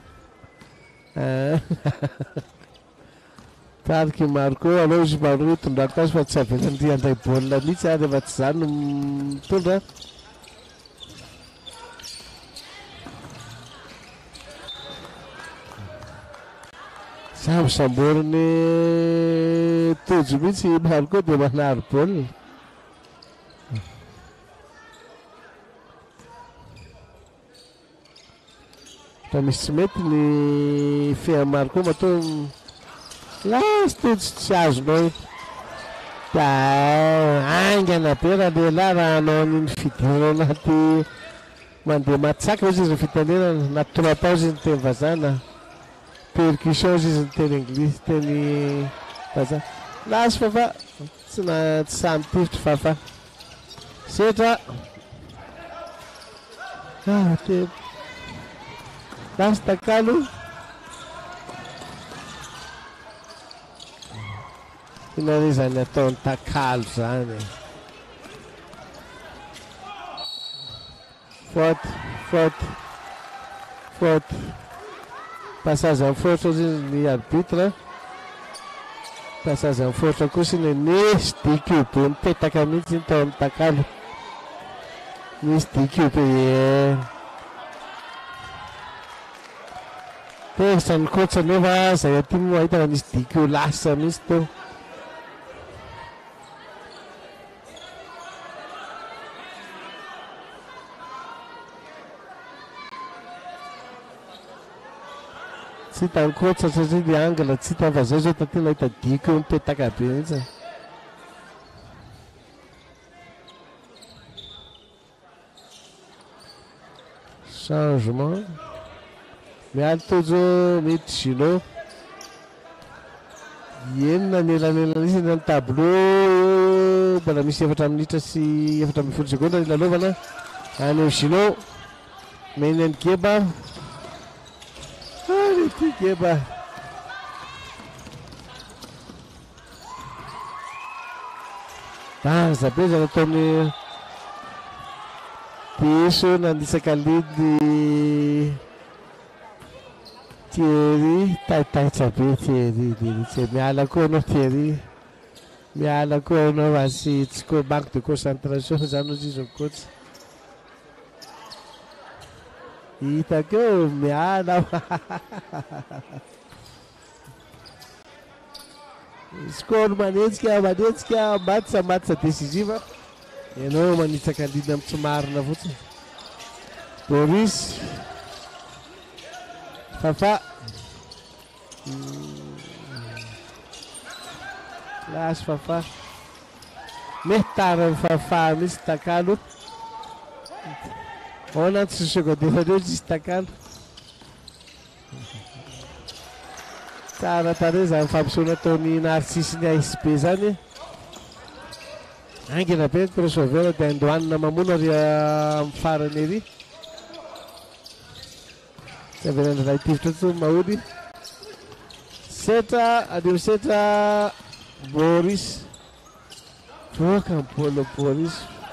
tariky maro koa aloha izy maro hoe tondrako azy fa tsy avelany andray baolina mihitsy ary efa tsy zany mitondra samy samboriny tojo mihitsy maro koa dia manary baolina fa misy tsy mety ny fea maro koa matoa lasy tojo tsy azonao da aingana be raha lehilahy raha anao niny fidinao anaty mandeha matsaka izy izy ny fitenenana na trois pas izy ny teny vazana percussion izy ny teny anglisy teny vazana lasy fafa tsy na tsy samy tivitry fafa setra ah te lasy takalo inany zany ataony takalo zany faute faute faute passage en faute izy ny arbitre passage en faute kosa ny nisy dqb mipetaka mihitsy iny tao amin'ny takalo nisy dqb tezitra ny kotra nefa zay aty moa ahitana nisy dq lasa mihitsy teo tsy hitany kotra satria le angla tsy hita fa zay zao tatena hita diko mipetaka be mihitsy changement mialy tojo mety gino enina ny elanelana izy ny tableau mbola misy efatra minitra sy efatra ambin'ny folo seconde ny lalovana any gino meny any Geba ty Geba baza be zany ataony piso nanisaka lidy Thierry taitaitra be Thierry tsy miala koa anao Thierry miala koa anao asy tsy koa manque de concentration zany ozy izy coach hitako miala score manetsika manetsika matsa matsa décisive ianao manitsaka lina amin'ny tsy marina fotsiny Boris fafa lasy fafa mety tara ny fafa misy takalo ona tsy seconde efa reo tsisy takalo tsara tare zany fampisehoana ataony narcisse ny A S B zany angina be crossover dia andohanina mamono ary amin'ny farany ery tsy avelana ray tivitra tso maody setra adio setra Boris voaka ny bolo Boris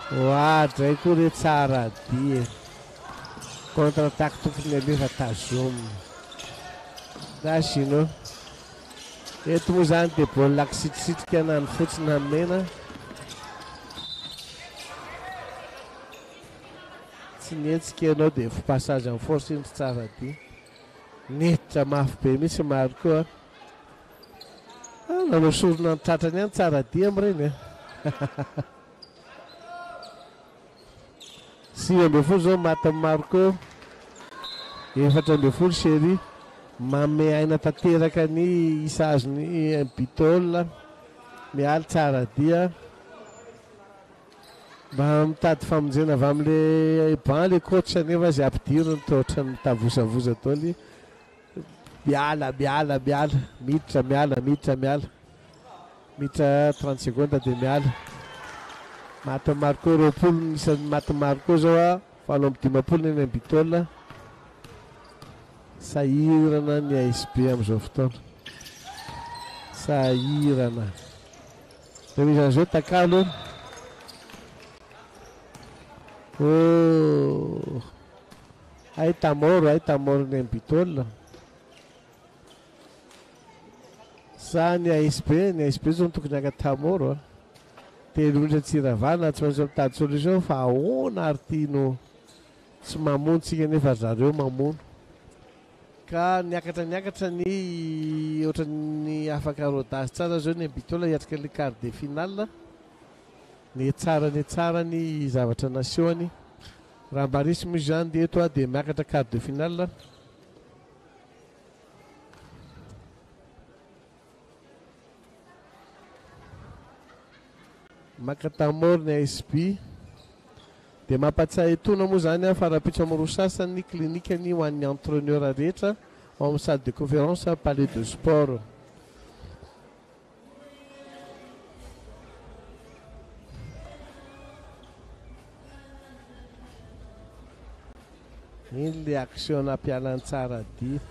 oadray koa re tsara dia contre-attaque tokony alefa tazomina dasino eto moa zany dia baolina kisitrisitsika na ny fotsiny amena tsy nietsika ianao dia fo passage amin'ny force indry tsara dia niditra mafy be misy maro koa nanao sorona ny tratrany ihany tsara dia am'ireny e sivy amby folo zao matin'ny Marco efatra amby folo série mame aina tanteraka ny isazony bitôle mialy tsara dia mba mitady famonjena avy amin'le ban le coach nefa zay ampidiro ny toatra ny mitavosavoza taoly miala miala miala miditra miala miditra miala miditra trente secondes dia miala maty Marco roapolo isan'ny maty Marco zao a falo amby dimapolo ny any bitôle sahirana ny A S B amin'izao fotoana sahirana dia misy an'izao takalo oh ay tamoro ay tamoro ny any bitôle sa ny A S B ny A S B zao tokony aka tamoro a telo indra tsiravana tsy maintsy mitady solution fa ahoana ary tiano tsy mamono tsika nefa zareo mamono ka niakatra niakatra ny ohatran'ny afaka rodage tsara zao ny bitôle hiatrika le quart de finale ny tsara ny tsara ny zavatra nasehoany raha mba risy misy zany dia eto a dia miakatra quart de finale makatamoro ny A S B dia mampatsiahy etona moa zany a farapitso amin'ny roa sasany klinikany ho an'ny entraîneur rehetra ao amin'ny salle de conférence palais de sport iny le action nampialany tsara dia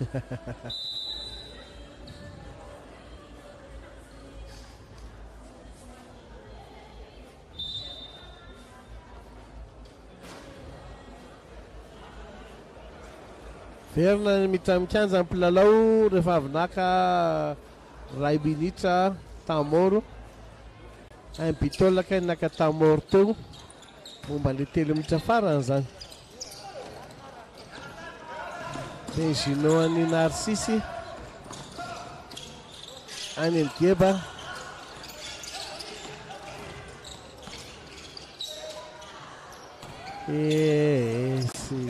verina mitramikanja amin'ny mpilalao rehefa avy naka ray minitra tamoro ay bitôle kay naka tamoro teo momba le telo minitra farany zany dia ginoany Narcisse any amin'ny geba esy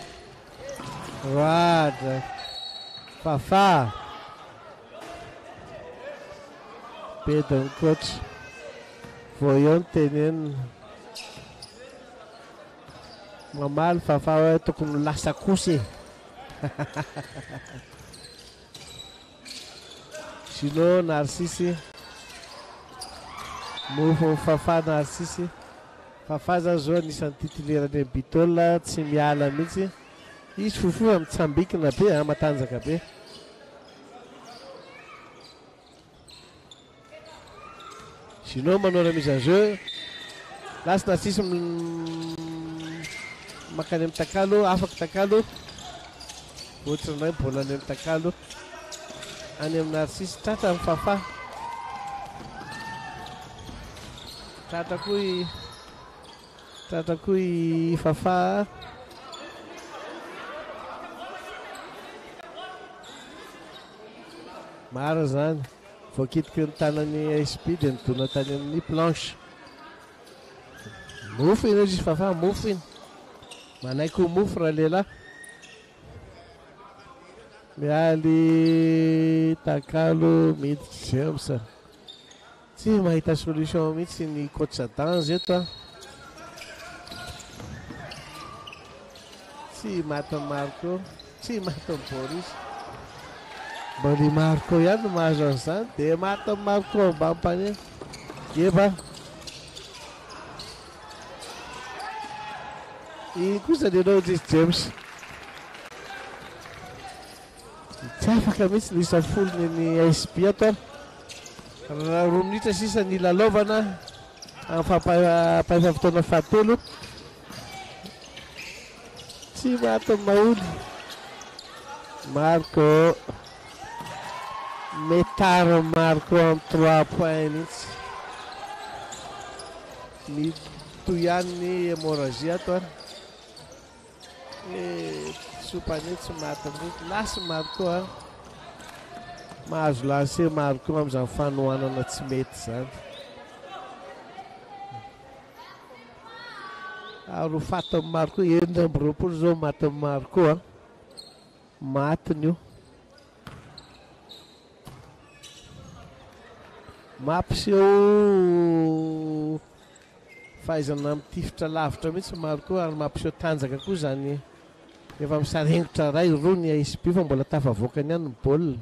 Roada Fafá Pedro coach foi ontem mamaly Fafá hoe tokony lasa kosy sino Narcisse mofo Fafá Narcisse Fafá zany zao anisan'ny titulaire bitôle tsy miala mihitsy izy fofoa mitsambikina be a matanjaka be sinon manao la mise en jeu lasa Narcisse makany amin'ny takalo afaka takalo ohatranay bola any amin'ny takalo any amin'ny Narcisse tratra amin'ny Fafá tratra koa i tratra koa i Fafá maro zany voakitiky ny tanany A S B dia nidona tany amin'ny planche mofo iny izy Fafá mofo iny manaiky ho mofo raha lehilahy mialy takalo miditra James tsy mahita solution mihitsy ny coach Dange eto a tsy matiny Marco tsy matiny Boris mbony Marco ihany no mahazo an'izany dia matiny Marco ambampany eba iny kosa lenao Jesse James tsy afaka mihitsy ny isafolony ny A S B ato raha roa minitra sisa ny lalaovana amin'ny fampaefa fotoana fahatelo tsy maty Maoly Marco Metaro Marco amin'ny trois points mihitsy mitoyany ny hémorragie ato e sopany tsy maty mihitsy lasy Marco a mahazo lancer Marco amin'izany fanohanana tsy mety zany ary fatin'ny Marco enina amby roapolo zao matin'ny Marco a matiny io mampiseho fahaizana mitifitra lavitra mihitsy Marco ary mampiseho tanjaka koa zany efa misarengotra ray roa ny A S P fa mbola tafavoakany ihany ny baolina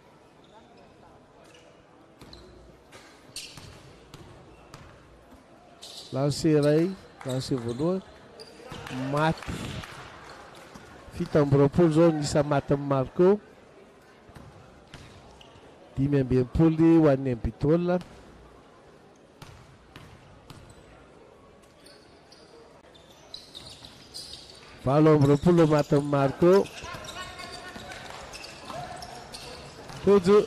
lancer ray lancer voalohany maty fito amby roapolo zao nisa matin'ny Marco dimy amby enimpolo ho an'ny ambitôla valo amby roapolo matin'ny Marco Tojo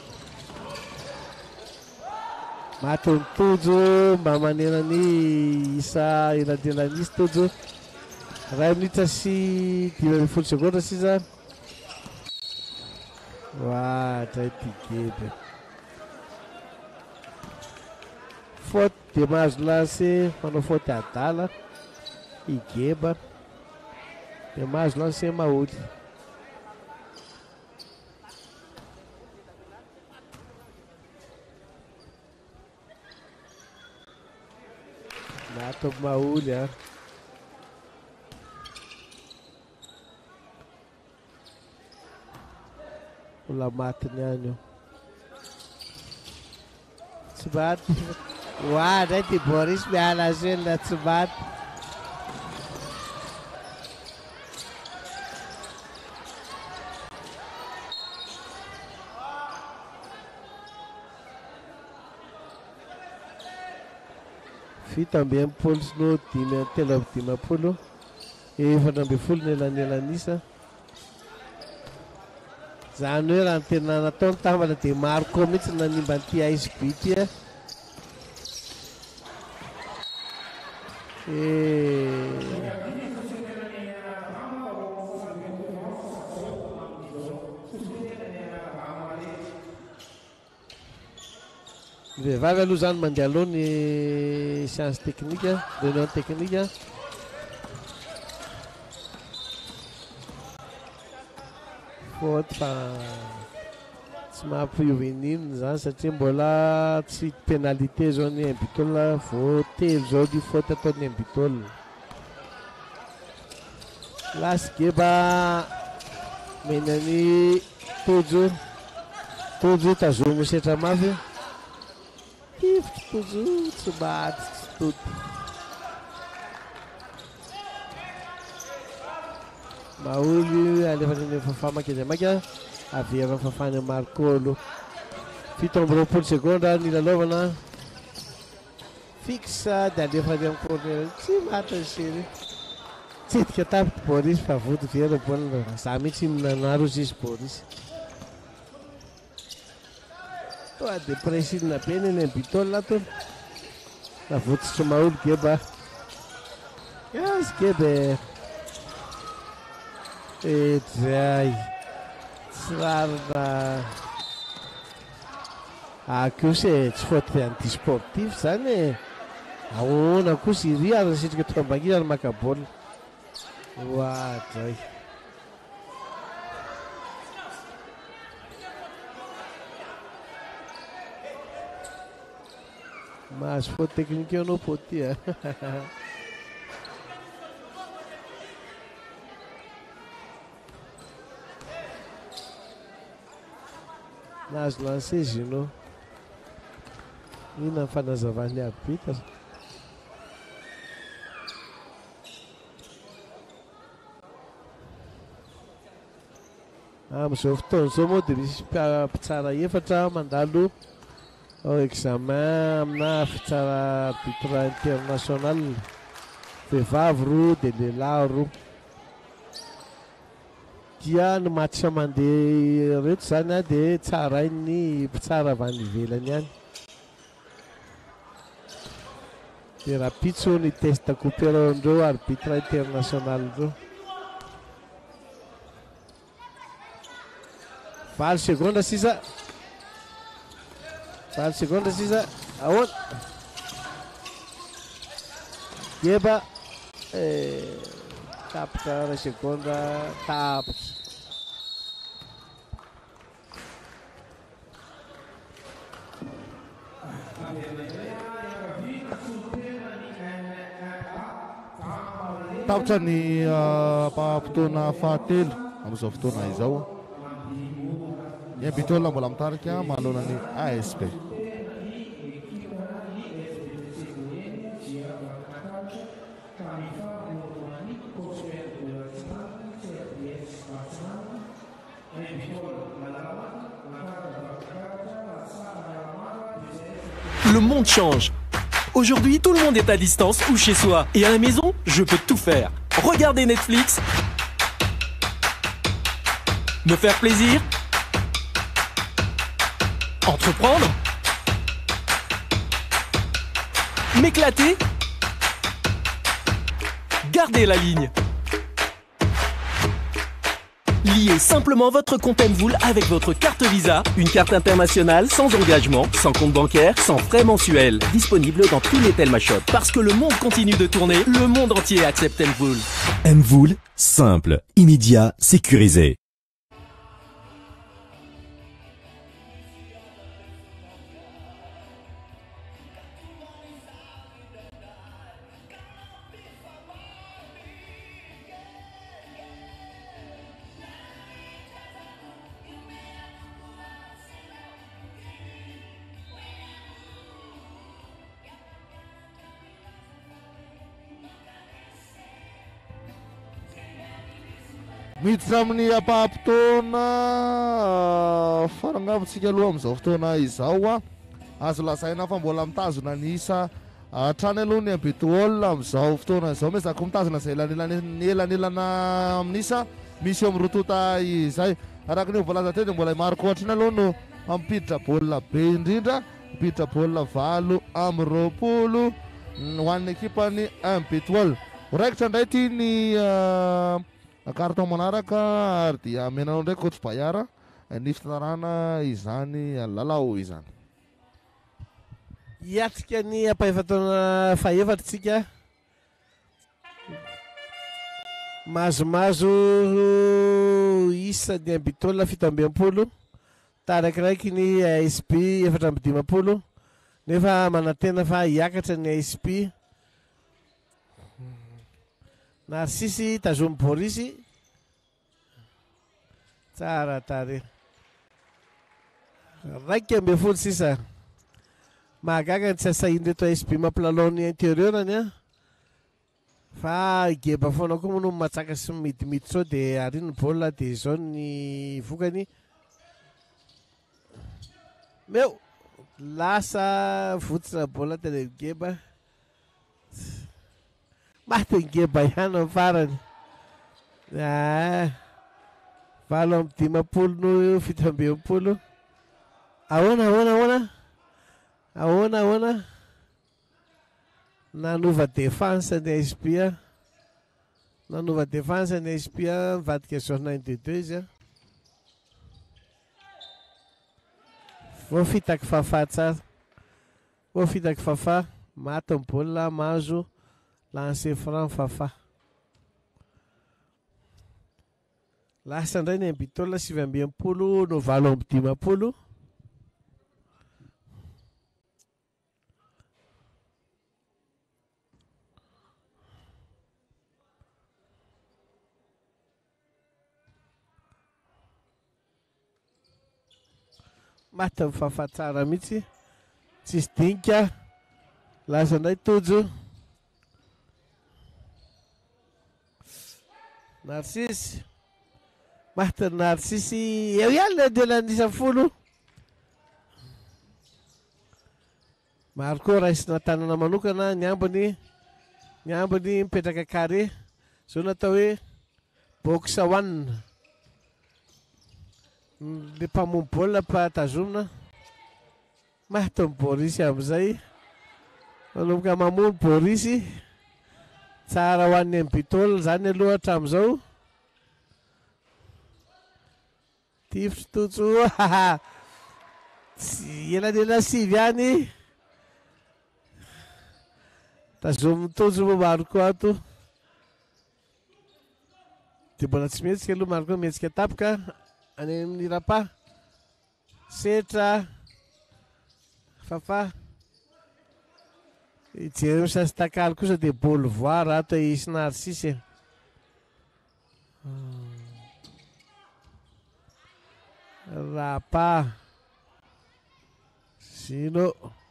matin'ny Tojo mba manerany isa elandelan'isy Tojo ray minitra sy dimy amby folo segondra sisa oatra ity geby faute de mahazo lancer manao faute adala igeba de mahazo lancer Maoly mato Maoly a mbola matiny any io tsy maty oa ndray ty Boris miala zelona tsy maty fito amby enimpolo sy no dimy telo amby dimampolo efatra amby folo ny elanelanisa zany hoe raha ny tena nataony tambana dia Marco mihitsy nanimba an'ity A S B ty a ny vehivavy aloha zany mandeha aloha ny science technique réunion technique faute fa tsy mampiovenina zany satria mbola tsy pénalité zao ny ambitôla vao telo zao ny faute ataony ambitôla lasy geba menany Tojo Tojo tazomo setra mafy tivitry Tojo tsy maty tsy toto Maoly alefany ny fafamaka izy amaka avy avy fafany Marco aloha fito amby roapolo segondra ny lalaovana fixe dia alefany amin'ny corner tsy maty ny sery tsetika tapitra Boris fa vody vera baolina za mihitsy nanaro izy Boris toa dia presine be ny ambitôla ato navotsitry Maoly geba asy gebe edray tsy rarina akose tsy faute anti sportif zany e ahoana kosa iry ary sitrika toambangina ary maka baolina oadray mahazo faute technique anao poti a nahazo lancer Gino ina ny fanazavany arbitre amin'izao fotoana zao moa dia misy mpitsara efatra mandalo au examen amina fitsara arbitre international vehivavy roa dia lehilahy roa dia ny match mandeha reto zany a dia tsarainy mpitsara avy any ivelany ihany dia raha pitso ny test couperon-dreo arbitre international reo valo seconda sisa valo seconda sisa ahoana Geba eh, tapitra ray seconda tapitra tapitra ny mpampitona fahatelo amin'izao fotoana izao ny ambitolona mbola mitarika manoloana ny A S P. Le monde change. Aujourd'hui, tout le monde est à distance ou chez soi. Et à la maison, je peux tout faire. Regarder Netflix, me faire plaisir, entreprendre, m'éclater, garder la ligne. Liez simplement votre compte Mvoul avec votre carte Visa, une carte internationale sans engagement, sans compte bancaire, sans frais mensuels. Disponible dans tous les Telma Shop. Parce que le monde continue de tourner, le monde entier accepte Mvoul. Mvoul, simple, immédiat, sécurisé. miditra amin'ny ampahampitoana farangavitsika aloha amin'izao fotoana izao a azo lazaina fa mbola mitazona ny isa hatrany aloha ny ambitool amin'izao fotoana izao mezaka mitazona izay elanelana amin'isa misy eo amin'ny rotota izay araka ny voalaza teny mbola mariko ohatrany aloha no mampiditra baolina be indrindra mipiditra baolina valo amin'ny roapolo ho an'ny ekipany ambitool raikitra indray ty ny carton manaraka ary dia menanao ndraiky coach Bayara ny fitarana izany lalao izany hiatrika ny ampahefatona fahefatritsika mazomazo isa ny ambitola fito ambin'ampolo tarakiraiky ny A S P efatra amby dimampolo nefa manantena fa hiakatra ny A S P Narcisse tazomy Borisy tsara tare raiky amby folo sisa mahagaga ny tsy asainy reto A S P mampilalao ny intérieurany a fa geba foana koa moa no matsaka sy midimity sao dia ariny baolina dia zao ny vokany meo lasa votsina baolina tele geba maty ny geba ihany amin'ny farany valo amby dimampolo no fito amby enimpolo ahoana ahoana ahoana ahoana ahoana nanova défense ny A S P a nanova défense ny A S P a mivadika zone un deux deux izy a vao fitaky fafa tsara vao fitaky fafa maty ny baolina mahazo lancer franc fafa lasa indray ny ambitola sivy amby enimpolo no valo amby dimampolo maty mifafa tsara mihitsy tsisy dinika lasa indray tojo Narcisse maty Narcisse eo ihany le andelanisa folo maro koa raisina tanana manokana ny ambony ny ambony mipetraka carré zao natao hoe box one le mpamono baolina mpatazomina mahatony Borisy amin'izay manomboka mamono Borisy tsara ho an'ny ambitôla zany aloha hatramin'izao tifitotso tsy elanelan sivy any tazomy tojo moa maro koa ato dia mbola tsy mihetsika aloha maro koa mihetsika tapika any amin'ny rapa setra fafa ijery misasy takaly kosa dia bôly voara ato isy narsisy rapa sino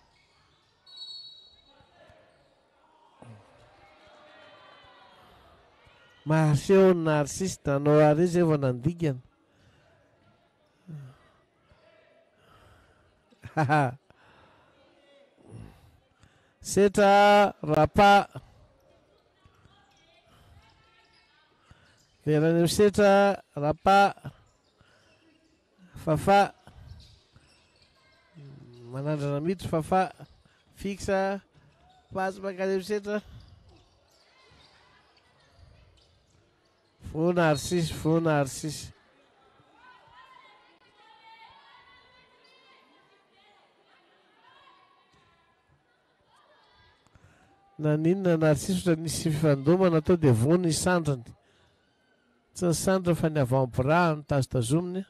Marceo Narcisse nanao ary zay vao nandigana setra rapa verany setra rapa fafa manandrana miditra fafa fixa passe makany setra fo Narcisse fo Narcisse naninona Narcisse otra nisy fifandomana atao dia vony ny sandrany tsy ny sandra fa ny avant-bras ny tazotazominy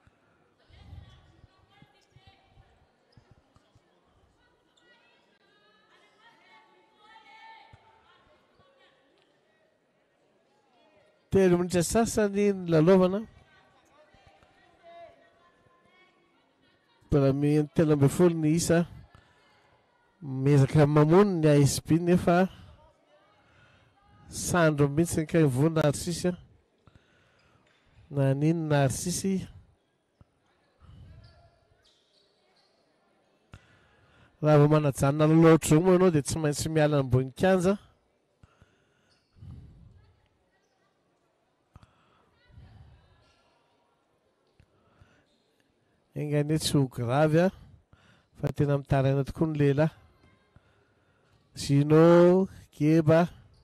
telo minitra sasany ny lalaovana mbola mi- telo amby folo ny isa mezaka mamono ny A S B nefa sandro mihitsy ny kaivo Narcisse na nino Narcisse raha vao manajanona loatra moa ianao dia tsy maintsy miala ambony kanja engane tsy ho gravy a fa tena mitaraina tokoa ny lehilahy Zino Geba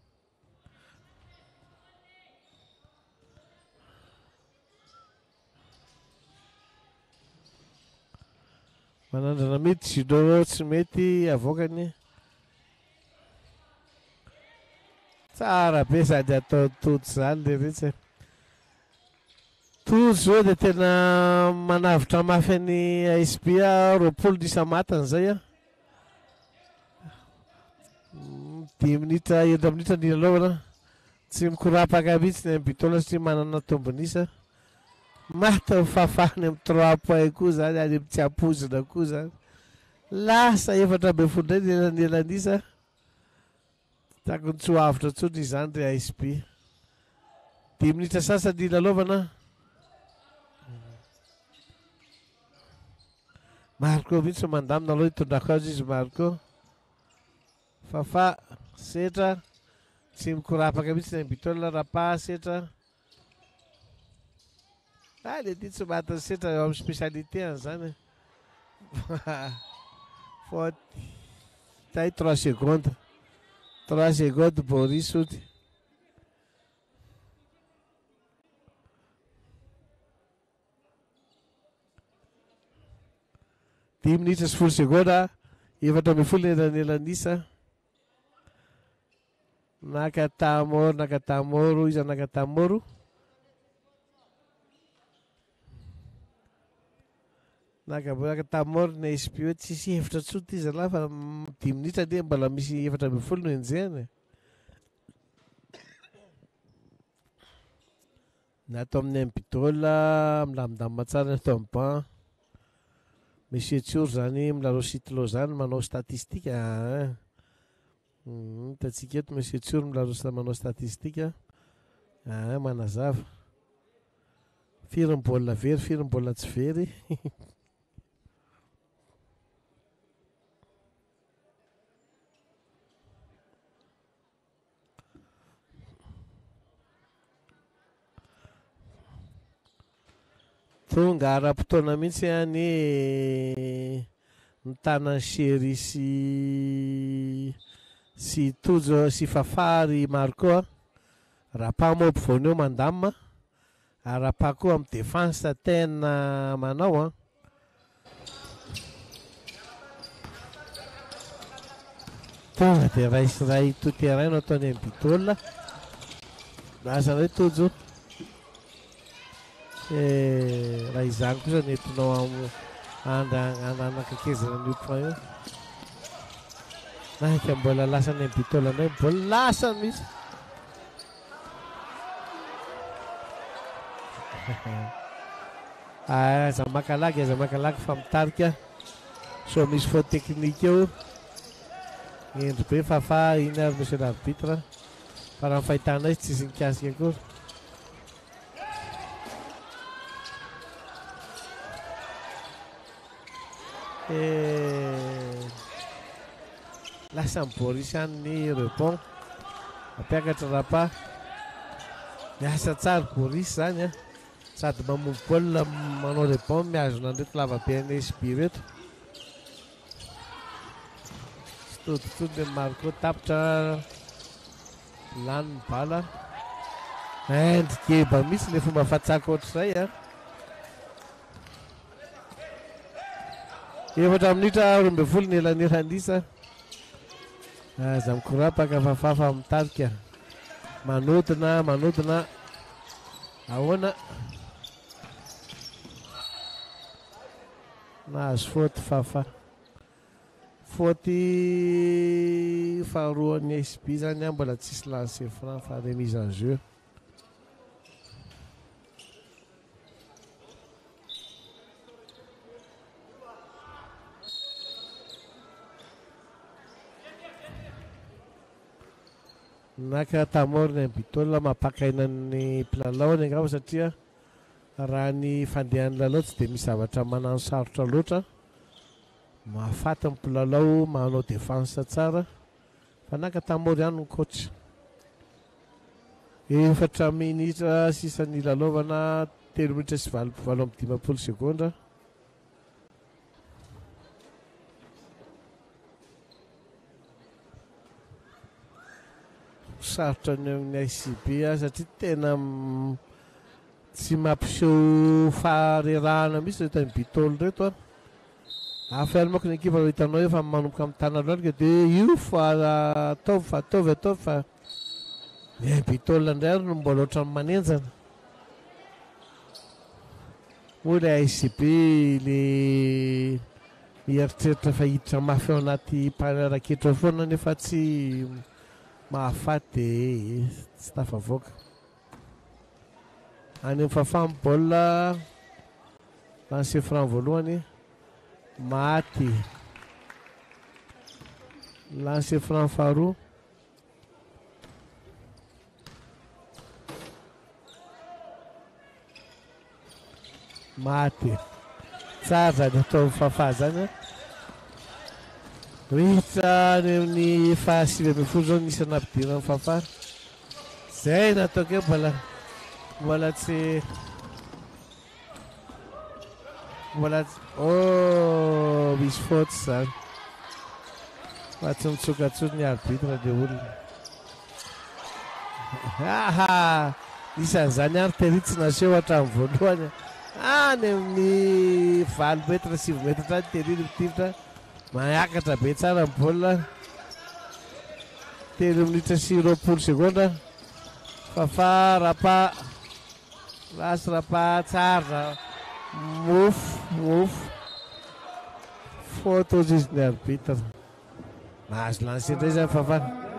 manandrana mety Zino tsy mety avoakany tsara be sady atao todo zany le retsy tojo zao dia tena manavitra mafy any A S B a roapolo nisa matany zay a dimy minitra enina minitra ny lalaovana tsy mikorapaka mihitsy ny ambitôla satria manana tombonisa maty fafahany amin'ny trois point koa zany any amin'ny tsy ampozina koa zany lasa efatra amby folo ndray ny elanisa takony tsy ho avitra ntsony izany ry A S B dimy minitra sasany lalaovana Marco mihitsy mandamina aloha hitondrako azy izy Marco fafa setra tsy mikorapaka mihitsy ny ambitôla rapa setra ah le ty tsy matiny setra eo amin'ny spécialité an'izany faute tay trois secondes trois secondes Boris ody dimy minitra sy folo segonda efatra amby folo elan'elanisa Nakatamoro Nakatamoro iza Nakatamoro Nakatamoro ny A S B hoe tsisy efatra tsotra izy lahy fa dimy minitra dia mbola misy efatra amby folo no enjehany natao amin'ny ambitôla milamindamina tsara natao amin'ny banc Monsieur Tsior zany milaro sitlo zany manao statistika hitantsika eto Monsieur Tsior milaro manao statistika manazava firy ny baolina very firy ny baolina tsy very tonga ara-potoana mihitsy any ny tanany Sery sy sy tojo sy Fafary maro koa Rapa moa ampovoany eo mandamina ary Rapa koa amin'ny défense tena manao a tonga dia ray sy ray tout-terrain no ataony amin'ny bidôla lasa hoe tojo raha izany kosa nentinao ananakakezana an'io point io nahika mbola lasany amin'ny bidôla ndray mbola lasany mihitsy aza makalagy aza makalagy fa mitarika so misy faute technique eo endry be Fafa iny ary monsieur l'arbitre fa raha fahitana izy tsisy nikasika akory lasa miborisy any rebond ampiakatra Rapa miasa tsara Boris zany a sady mamompo baolina manao rebond miazona ndraiky lavabe any S B reto toditody Marco tapitra lany ny bala endrikeba misy le fomba fatsaka ohatr'izay a efatra minitra roa amby folo ny elaneranisa aza mikorapaka Fafafa mitarika manodina manodina ahoana nahazo faute Fafa faute faharoan'ny S B zany a mbola tsisy lancer franc fa remise en jeu naka tamoriny amin'ny bidôla mampakaina ny mpilalao ny angamba satria raha ny fandehan'ny lalao tsy dia misy zavatra manano sarotra loatra mahafaty ny mpilalao manao défense tsara fa naka tamory ihany ny coach efatra minitra sisan'ny lalaovana telo minitra sy valo valo amby dimampolo segondra sarotra ny amin'ny I C B satria tena tsy mampiseho faharerahana misy reto amin'ny bitôly reto a affaire manko ny ekipa rehefa hitanao efa manomboka amin'ny tana lohalika dia io fa ataovy fa ataovy ataovy fa ny bitôly indray ary no mbola ohatrany manenjana moa le I C B le mieritreritra fa hiditra mafy ao anaty panaraketra foana nefa tsy mahafaty dia tsy tafavoaka any amin'ny Fafamy baolina lancer franc voalohany maty lancer franc faharoa maty tsara zany atao Fafa zany rihitra ny amin'ny fahasivy amby folo zao nisy anampidirany Fafa zay nataoko eo mbola mbola tsy mbola oh misy faute zany fa tsy mitsokatsony ny arbitre dia olona aha isan'izany ary teritsy naseho hatramin'ny voalohany any amin'ny valo metra sivy metra trany teriny mitivitra mayakatra be tsara ny baolina telo minitra sy roapolo segondra Fafa Rapa lasy Rapa tsara mofo mofo faute aux juges ny arbitre mahazo lancer indray zany Fafa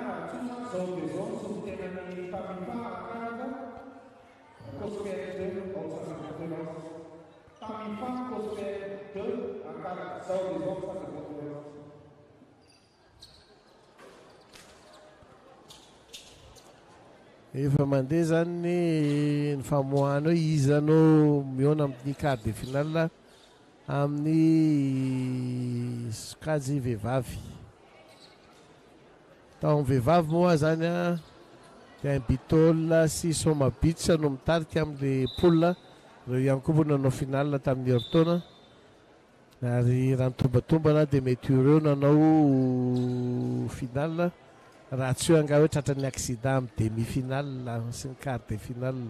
efa mandeha zany ny famoahana hoe iza no miona amin'ny quart de finale amin'ny kajy vehivavy tao vehivavy moa zany a dia bitôla sy Soma Beach no mitarika amin'le poule reo ihany koa moa nanao finale tamin'ny heritaona ary raha nitombatombana dia mety ireo nanao finale raha tsy eo anga hoe tratran'ny accident amin'ny demi finale sy ny quart de finale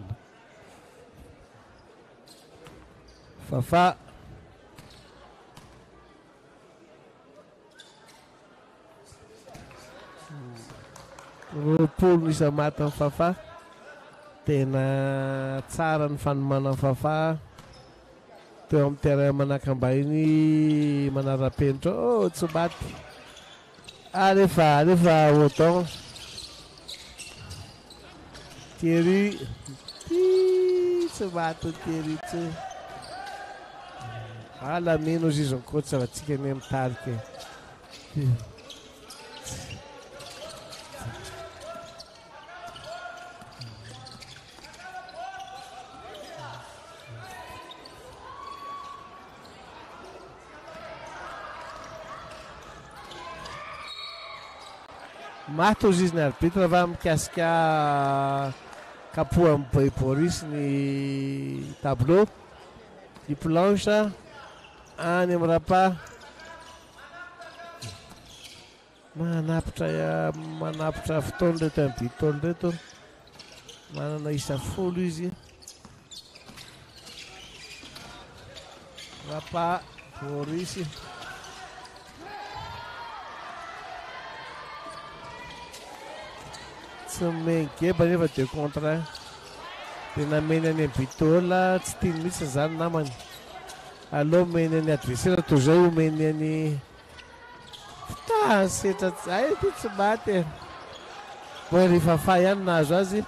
Fafa roapolo isa maty amin'ny Fafa tena tsara ny fanomana Fafa teo amin'ny terrain manakambahiny manara-penitra oh tsy maty alefa alefa autant Thierry tsy maty Thierry tsy ala meno izy izy ny coach raha tsika ny mitarika maty ozy izy ny arbitre va mikasika kapoha amin'ny Boris ny tableau ny planche any amin'ny rapa manapitra manapitra fotoana reto amin'ny bitol reto manana isa folo izy rapa Boris tsy mengeba nefa de contre dia nameny any amin'ny bitol tsy tiany mihitsy zany namany aloha omeny any adversaire toy izay omeny any fitahy setra ay ty tsy maty moa rehefa fa ihany nahazo azy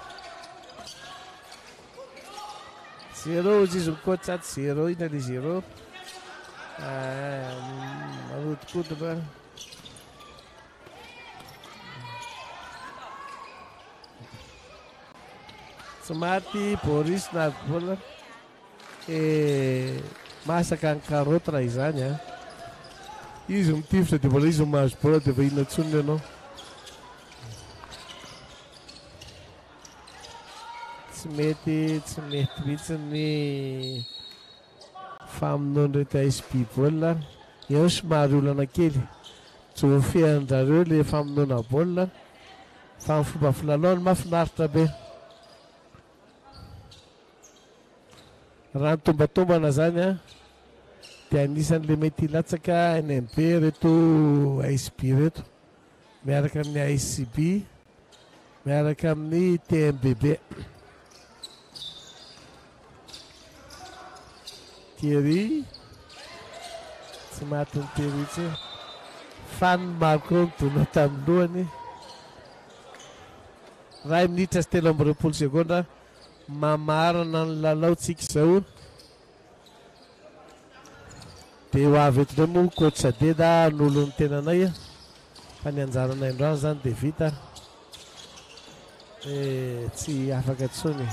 zéro izy izy mikoatra aty zéro ina le zéro marodikodina tsy maty Boris na bola e masaka ny carotte raha izany a izy mitifitra dia mbola izy mahazo bola dia efa inona tsonony ianao tsy mety tsy mety mihitsy ny famonoany reto asp bola eo somary olana kely jofehandrareo le famonoana bola fa ny fomba filalaony mahafinaritra be raha nytombatombana zany a dia anisan'le mety hilatsaka N M B reto A S B reto miaraka amin'ny A S C B miaraka amin'ny T M B B Thierry tsy maty ny Thierry tsy fan Marco midona tamin'ny lohany ray minitra sy telo amby roapolo segondra mamarana ny lalao tsika izao dia ho avy eto ndray moa coach Sadeda n'olo ny tenanay fa ny anjaranay androany zany dia vita e tsy afaka tsony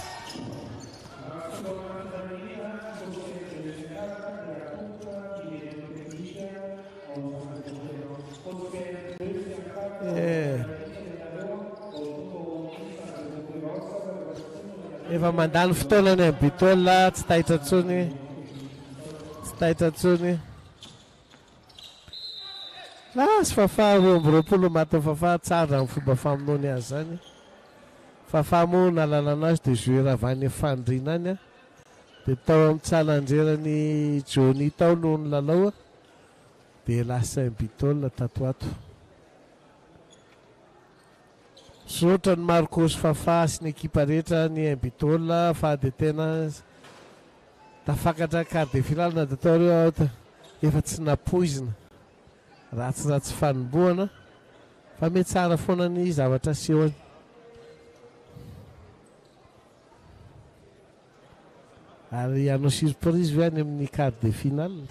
efa mandany fotoanany amin'ny bitol tsy tahitra tsony tsy tahitra tsony lasy Fafa roa amby roapolo maty Fafa tsara amin'ny fomba famonoany azy zany Fafa moa nalalana azy dia jouer avany fandrina any a dia tao amin'ny tsalanjerany Johnny tao noho ny lalao dia lasa amin'ny bitol tatoato sotra ny Marcos Fafa sy ny ekipa rehetra ny Ambitol fa dia tena tafakatra quart de finale na datao reo efa tsy napoizina ratsiratsy fanomboana fa mety tsara foana ny zavatra sehony ary hanao surprise ve any amin'ny quart de finale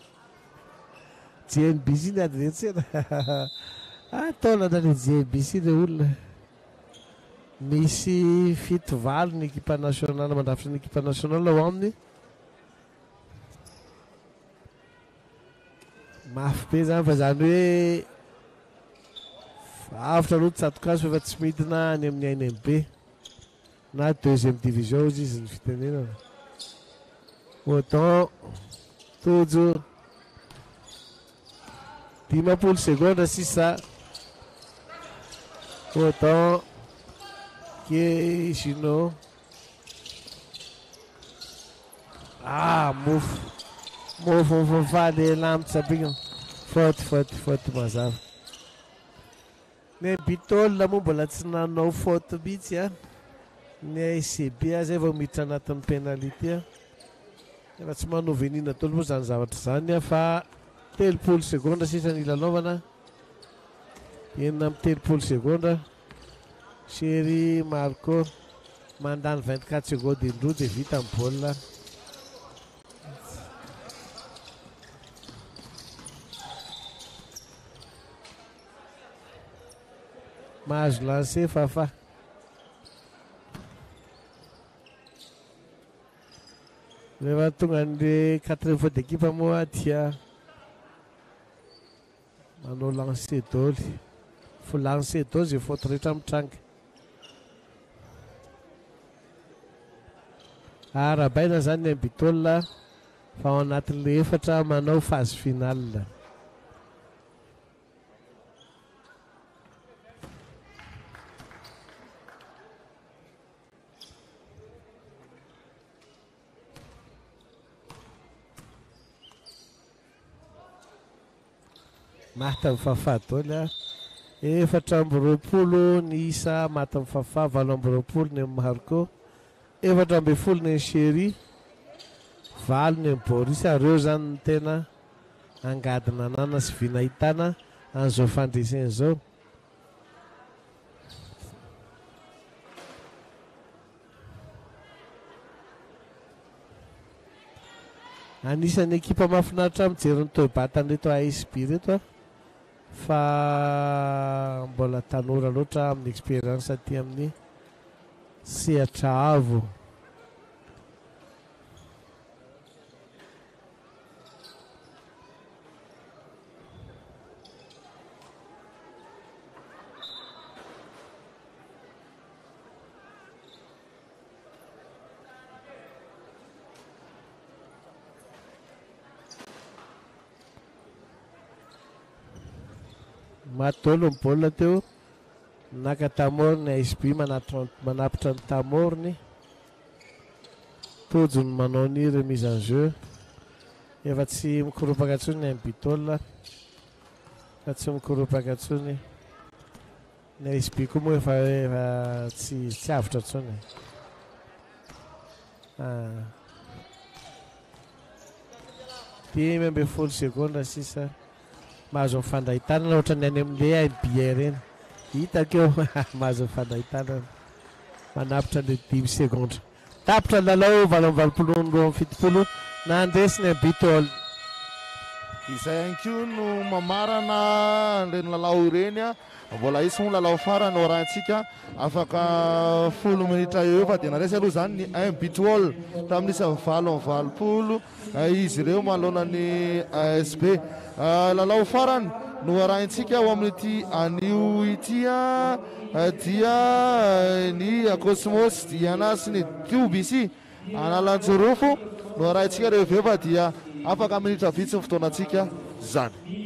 J N B C ny adversaire ataona na le J N B C le olona misy fito valo ny ekipa nationale mandrafitra ny ekipa nationale ao aminy mafy be zany fa zany hoe avitra aloha tsatoka azy fa efa tsy midina any amin'ny N M B na deuxième division izy izy ny fitenenana Autant toujours dimapolo seconda sisa autant que Gino ah mofo mofo mifavaly lamitra aby igny faute faute faute mazava ny bitôle moa mbola tsy nanao faute mihitsy a ny A C B zay vao miditra anatin'ny pénalité efa tsy manovy nina tolo moa zany zavatra zany fa telopolo seconda sisa ny lalaovana enina amin'ny telopolo seconda Chéri Marco mandany vingt-quatre secondes indroa dia vita amin'ny baolina mahazo lancé fafa rehefa tonga an'le quatrième fois d'équipe moa dia manao lancé daoly fo lancé daoly zay faute rehetra mitranga arabaina zany ny ambitôle fa ao anatin'le efatra manao phase finale mahita amin'ny fahafaha daoly efatra amby roapolo ny isa mahita amin'ny fahafaha valo amby roapolo ny amin'ny Marco efatra amby folo ny Chéri valo ny Boris areo zany ny tena angadina anana sy vinahitana an'izao fandreseny zao anisan'ny ekipa mahafinaritra mijery ny toe-batany reto A S B reto fa mbola tanora loatra amin'ny expérience aty amin'ny sehatra avo matolo ny baolina teo naka tamorony A S B manapitra ny tamorony tojony manao ny remise en jeu efa tsy mikoropaka ntsony ny ambitôle fa tsy mikoropaka ntsony ny A S B koa moa efa efa tsy tsy avitra ntsony dimy amby folo seconda sisa mahazo mifandrahitana ohatra ny any amin'le N B A reny hitakeo mahazo mifandrahitana manapitra le dimy segondra tapitra lalao valo amby valopolo roa amby fitopolo na andresiny ambitôle izay ihany koa no mamarana reny lalao ireny a mbola isy moa lalao farany orantsika afaka folo minitra eo fa dia naresy aloha zany ny ambitôle tamin'isa valo amby valopolo izy ireo mahalona ny A S B lalao farany no arahintsika ao amin'ity anio ity a dia ny Cosmos Diana sy ny Q B C analanjorofo no arahintsika rehefa fa dia afaka minitra vitsy ny fotoanantsika zany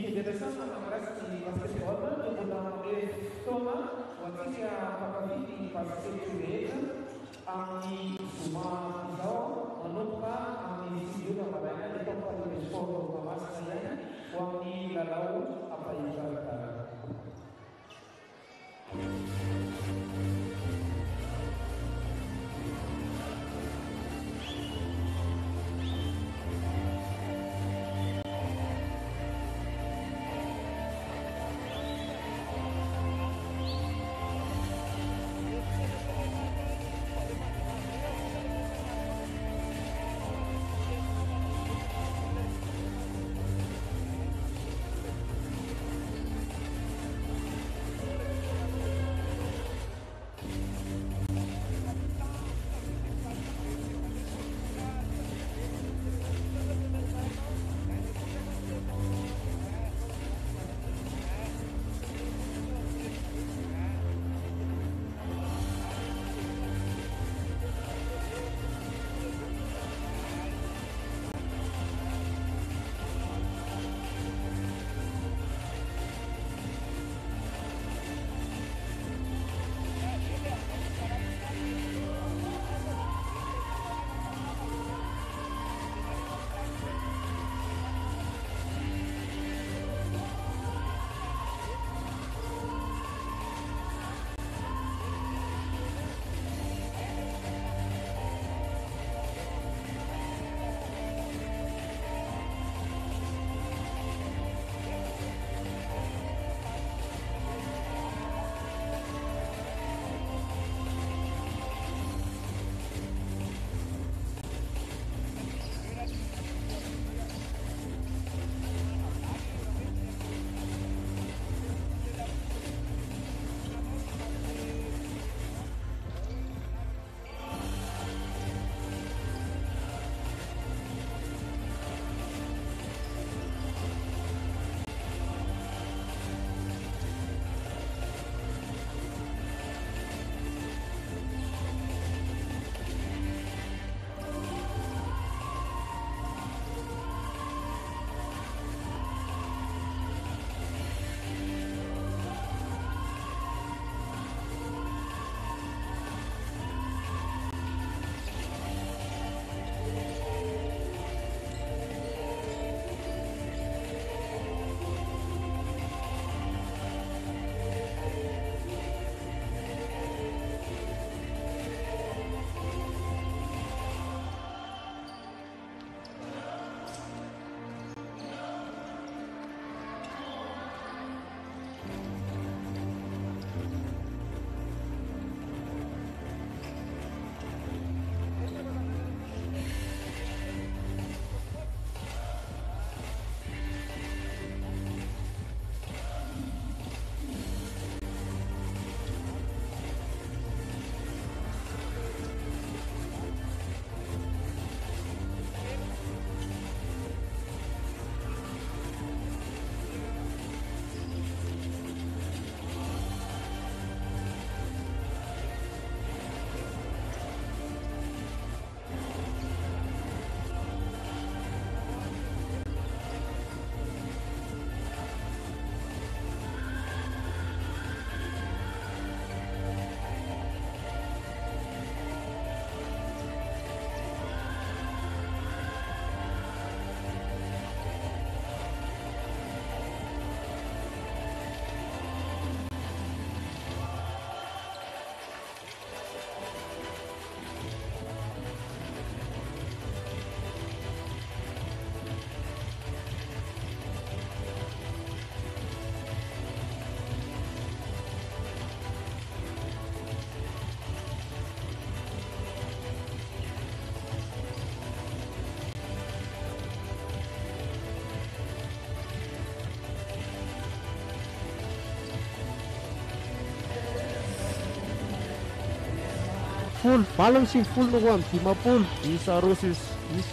simfolo valo amin'ny simfolo no roa amin'ny dimapolo isa rosis isa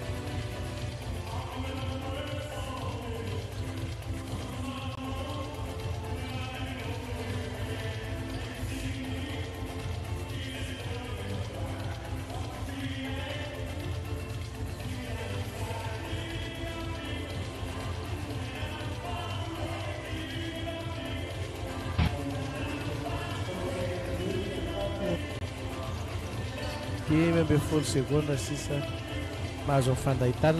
dimy amby folo segonda sisa mahazo mifandahitana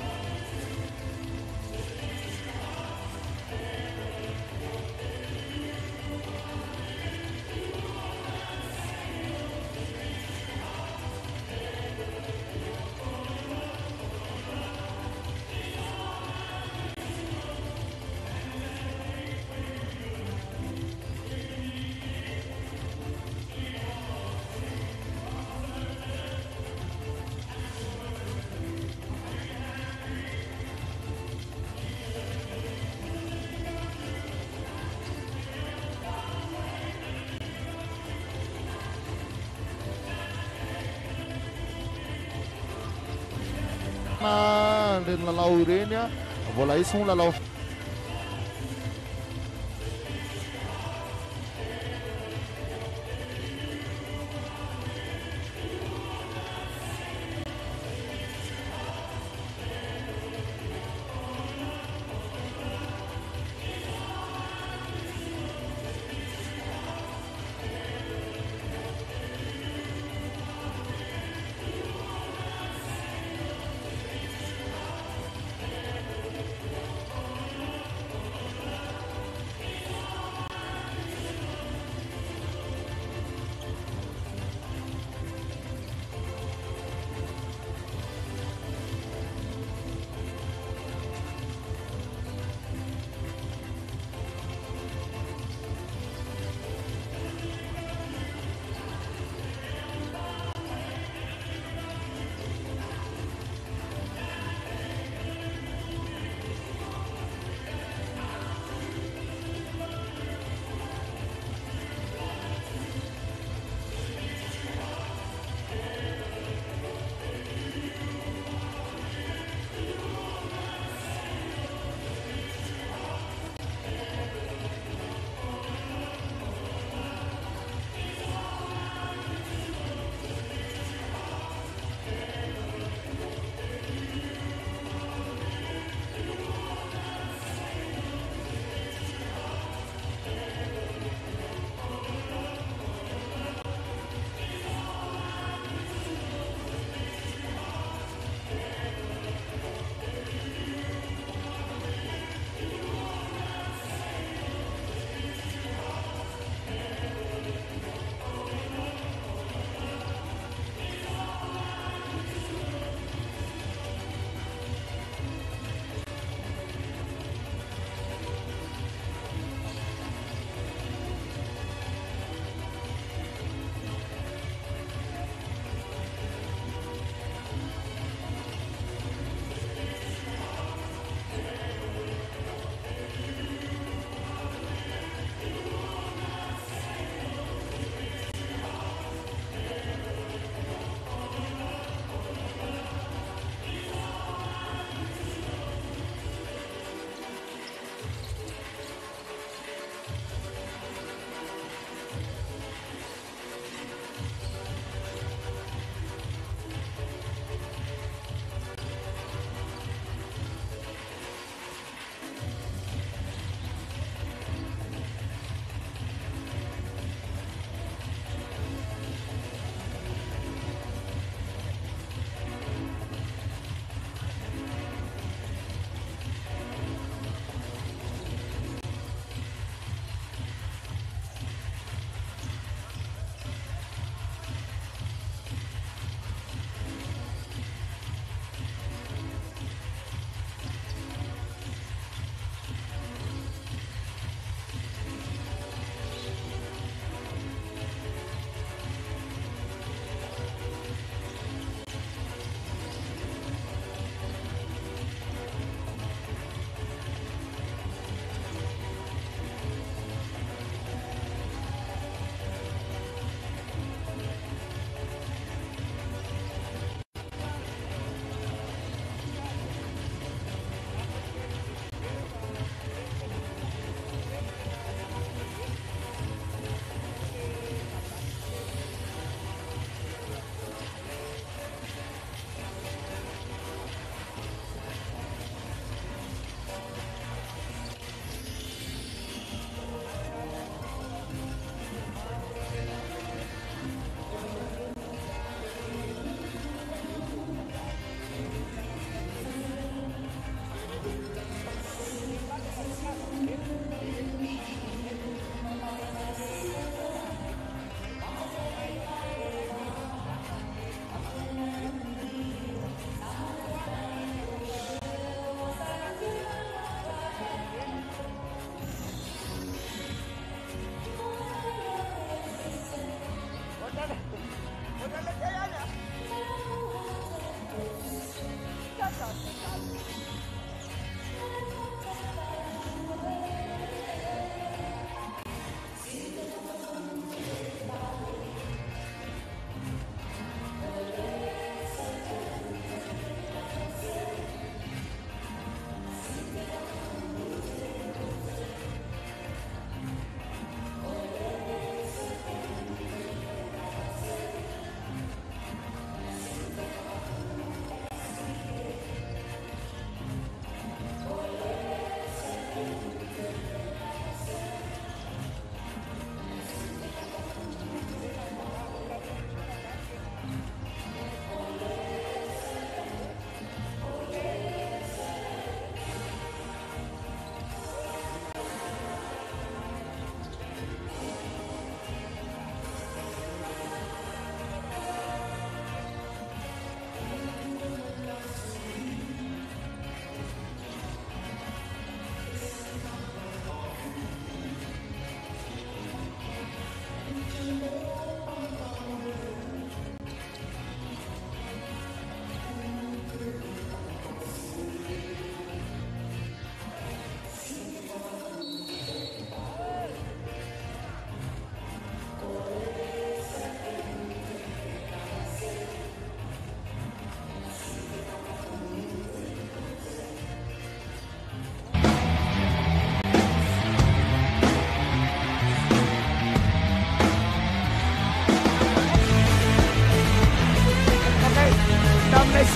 na reny lalao ireny a vola isy ho lalao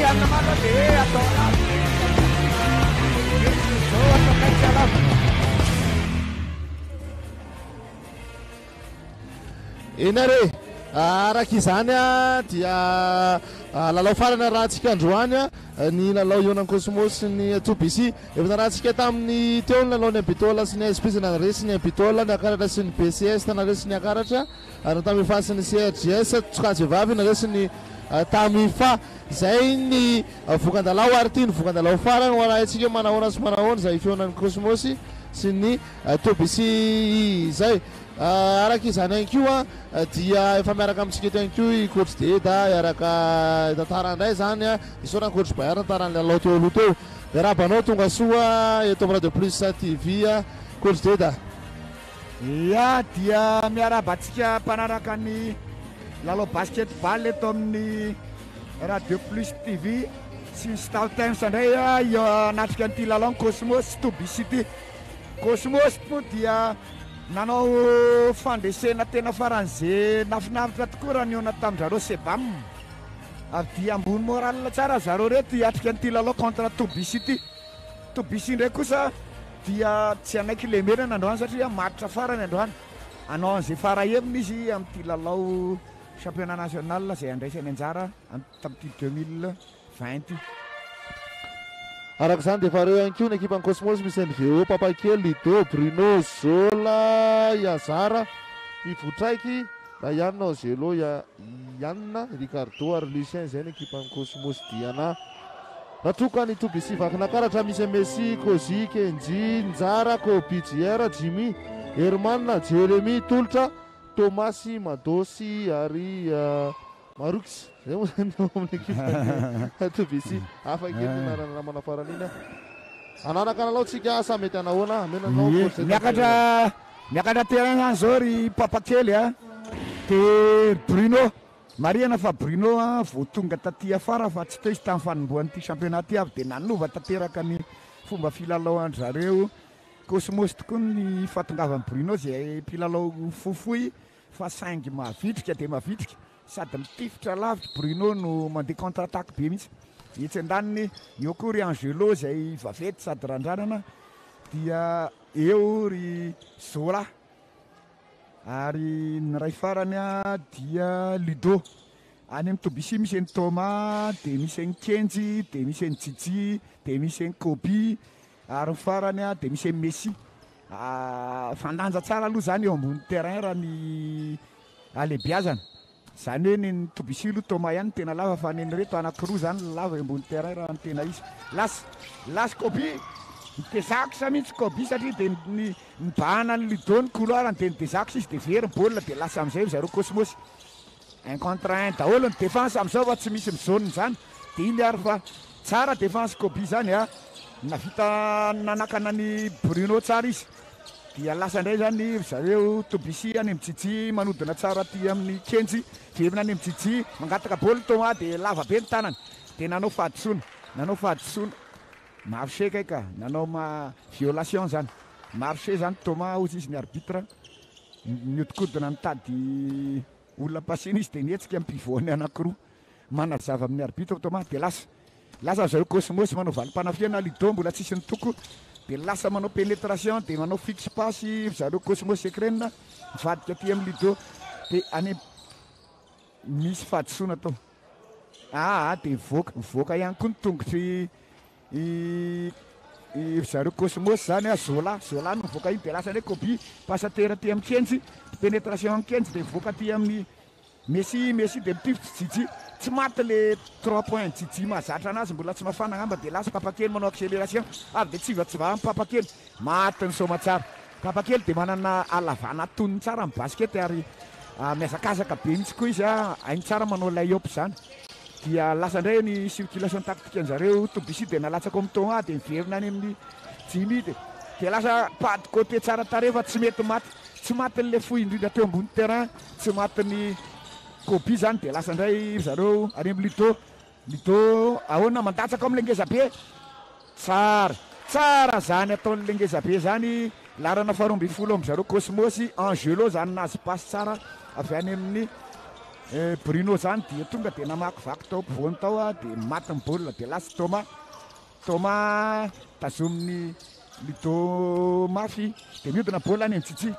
Tiana mana dia atau oh atau kacalah enare araka izany a dia lalao farana rahantsika androany a ny lalao Ionan Cosmos ny Tobisy efa narahantsika tamin'ny teo ny lalao ny Ambitola sy ny S P Z nanaretsy ny Ambitola ny akaratra sy ny B C S tanaretsy ny akaratra ary tamin'ny fasy ny C R G S tsokajy vavy naretsy ny tamifa zay ny vokan-dalao ary ty ny vokan-dalao farany ho arahintsika manahoana sy manahoana zay Ionan Cosmos sy ny Tobisy zay araka izany ihany koa dia efa miaraka amintsika eto ihany koa i coach Deda iaraka tantara indray zany a isaorany coach Bayar tantarany lalao teo aloha teo dia raha banao tonga soa eto amin'ny Radio Plus T V a coach Deda. Ya dia miarabantsika mpanaraka ny lalao basketball eto amin'ny Radio Plus T V sy ny Star Times indray io anatrika an'ity lalao Cosmos Tobisy ity. Cosmos moa dia nanao fandresena tena faran'izay nafinaritra tokoa raha niona tamin-zareo Sebam avy dia ambony moral tsara zareo reto hiatrika an'ity lalao contre Tobisy ity. Tobisy indray kosa dia tsy anaiky lemerana androany satria matitra farany androany anao an'izay fara emina izy amin'ity lalao championnat national zay andraisany anjara tamin'ity deux mille vingt. Araka izany dia efa reo ihany koa ny ekipany Cosmos misy ny V O Papakely, Lido, Bruno, Zola, Yazara, Ivotraiky, Rayana, Zelo, Yanna, Ricardo ary Lucien zay ny ekipany Cosmos Diana. Raha toka ny Tobisy vakin'akaratra misy Messi, Kozy, Kenji, Njara, Kobi, Jiera, Jimmy, Herman, Jeremy, Toltra, Tomasi, Madosy ary Marox. Zay moa zany eo amin'ny ekipany Tobisy hafa kely nanarana namana faran'iny ananaka lalao tsika asa mety anahoana menanao miakatra miakatra terrain zany zao ry Papakely a de Bruno mariana fa Bruno a vao tonga taty afara fa tsy teo izy tamin'ny fanombohan'ity championnat ty avy de nanova tanteraka ny fomba filalao andry zareo Cosmos tokoa ny fahatongavany Bruno zay mpilalao fofoy fa saingy mahavitrika de mahavitrika sady mitifitra lavitra Bruno no mandeha contre attaque be mihitsy etsy andaniny eo koa ry Angelo zay vavety sady randranana dia eo ry Zola ary ny ray farany a dia Lido any amin'ny Tobisy misy any Thomas de misy any Kenji de misy any Jiji de misy any Kobi ary ny farany a de misy any Messi fandanja tsara aloha zany eo ambony terrain raha ny alebiazana zany hoe ny Tobisy aloha Thomas ihany tena lava fa neny reto anankiroa zany lava ambony terrain raha ny tena izy las las Kobi nitezakisa mihitsy Kobi satria de ny mibahana ny Lido ny couloirany de nitezakisa izy de very ny baolina de lasa am'izay zareo Cosmos un contre un daholo ny défense am'izao fa tsy misy mizone zany de iny ary fa tsara défense Kobi zany a navita nanakana ny Bruno tsara izy dia lasa indray zany zareo Tobisy any amin'ny Jiji manodina tsara ty amin'ny Kenji verina any amin'ny Jiji mangataka baolina Thomas de lava be ny tanany de nanao fahadisoana nanao fahadisoana marché kaika nanao ma violation zany marché zany Thomas ozy izy ny arbitre niodikodina nitady olona pasina izy de nietsika ampivoany anankiroa manazava amin'ny arbitre Thomas de lasa lasa zareo Cosmos manao valim-panafiana Lido mbola tsisy ny toko de lasa manao pénétration de manao fixe passe zareo Cosmos Ukraine mivadika aty amin'ny Lido de any misy fahadisoana tao ah de mivoaka mivoaka ihany koa ny tongotry i zareo Cosmos zany a Zola Zola no mivoaka iny de lasa ndray Kobi passateur aty amin'ny Kenji pénétration amin'ny Kenji de mivoaka aty amin'ny Messi Messi de mitifitra Jiji tsy maty le trois points Jiji mahazatra anazy mbola tsy mafana ngamba de lasa Papakely manao accélération avy de tsivatsivaha amin'ny Papakely maty ny soma tsara Papakely de manana alavana tonony tsara amin'ny basket ary miazakazaka be mihitsy koa izy a ainy tsara manao lay-up zany dia lasa indray ny circulation tactique anjareo Tobisy de nalatsaka amin'ny Thomas de miverina any amin'ny Jimmy de de lasa pas de côté tsara tare fa tsy mety maty tsy maty le foy indrindra teo ambony terrain tsy maty ny Kobi zany de lasa indray zareo ary amin'ny Lido Lido ahoana mandatsaka amin'ny lengeza be tsara tsara zany ataon'ny lengeza be zany larana faharoa ambin'ny folo amin'ny zareo Cosmos Angelo zany nazy passe tsara avy any amin'ny Bruno zany dia tonga dia namakivaky tao ampovoany tao a dia maty ny baolina dia lasa Thomas Thomas tazomin'ny Lido Mafy dia miodina baolina any amin'ny Tsitsi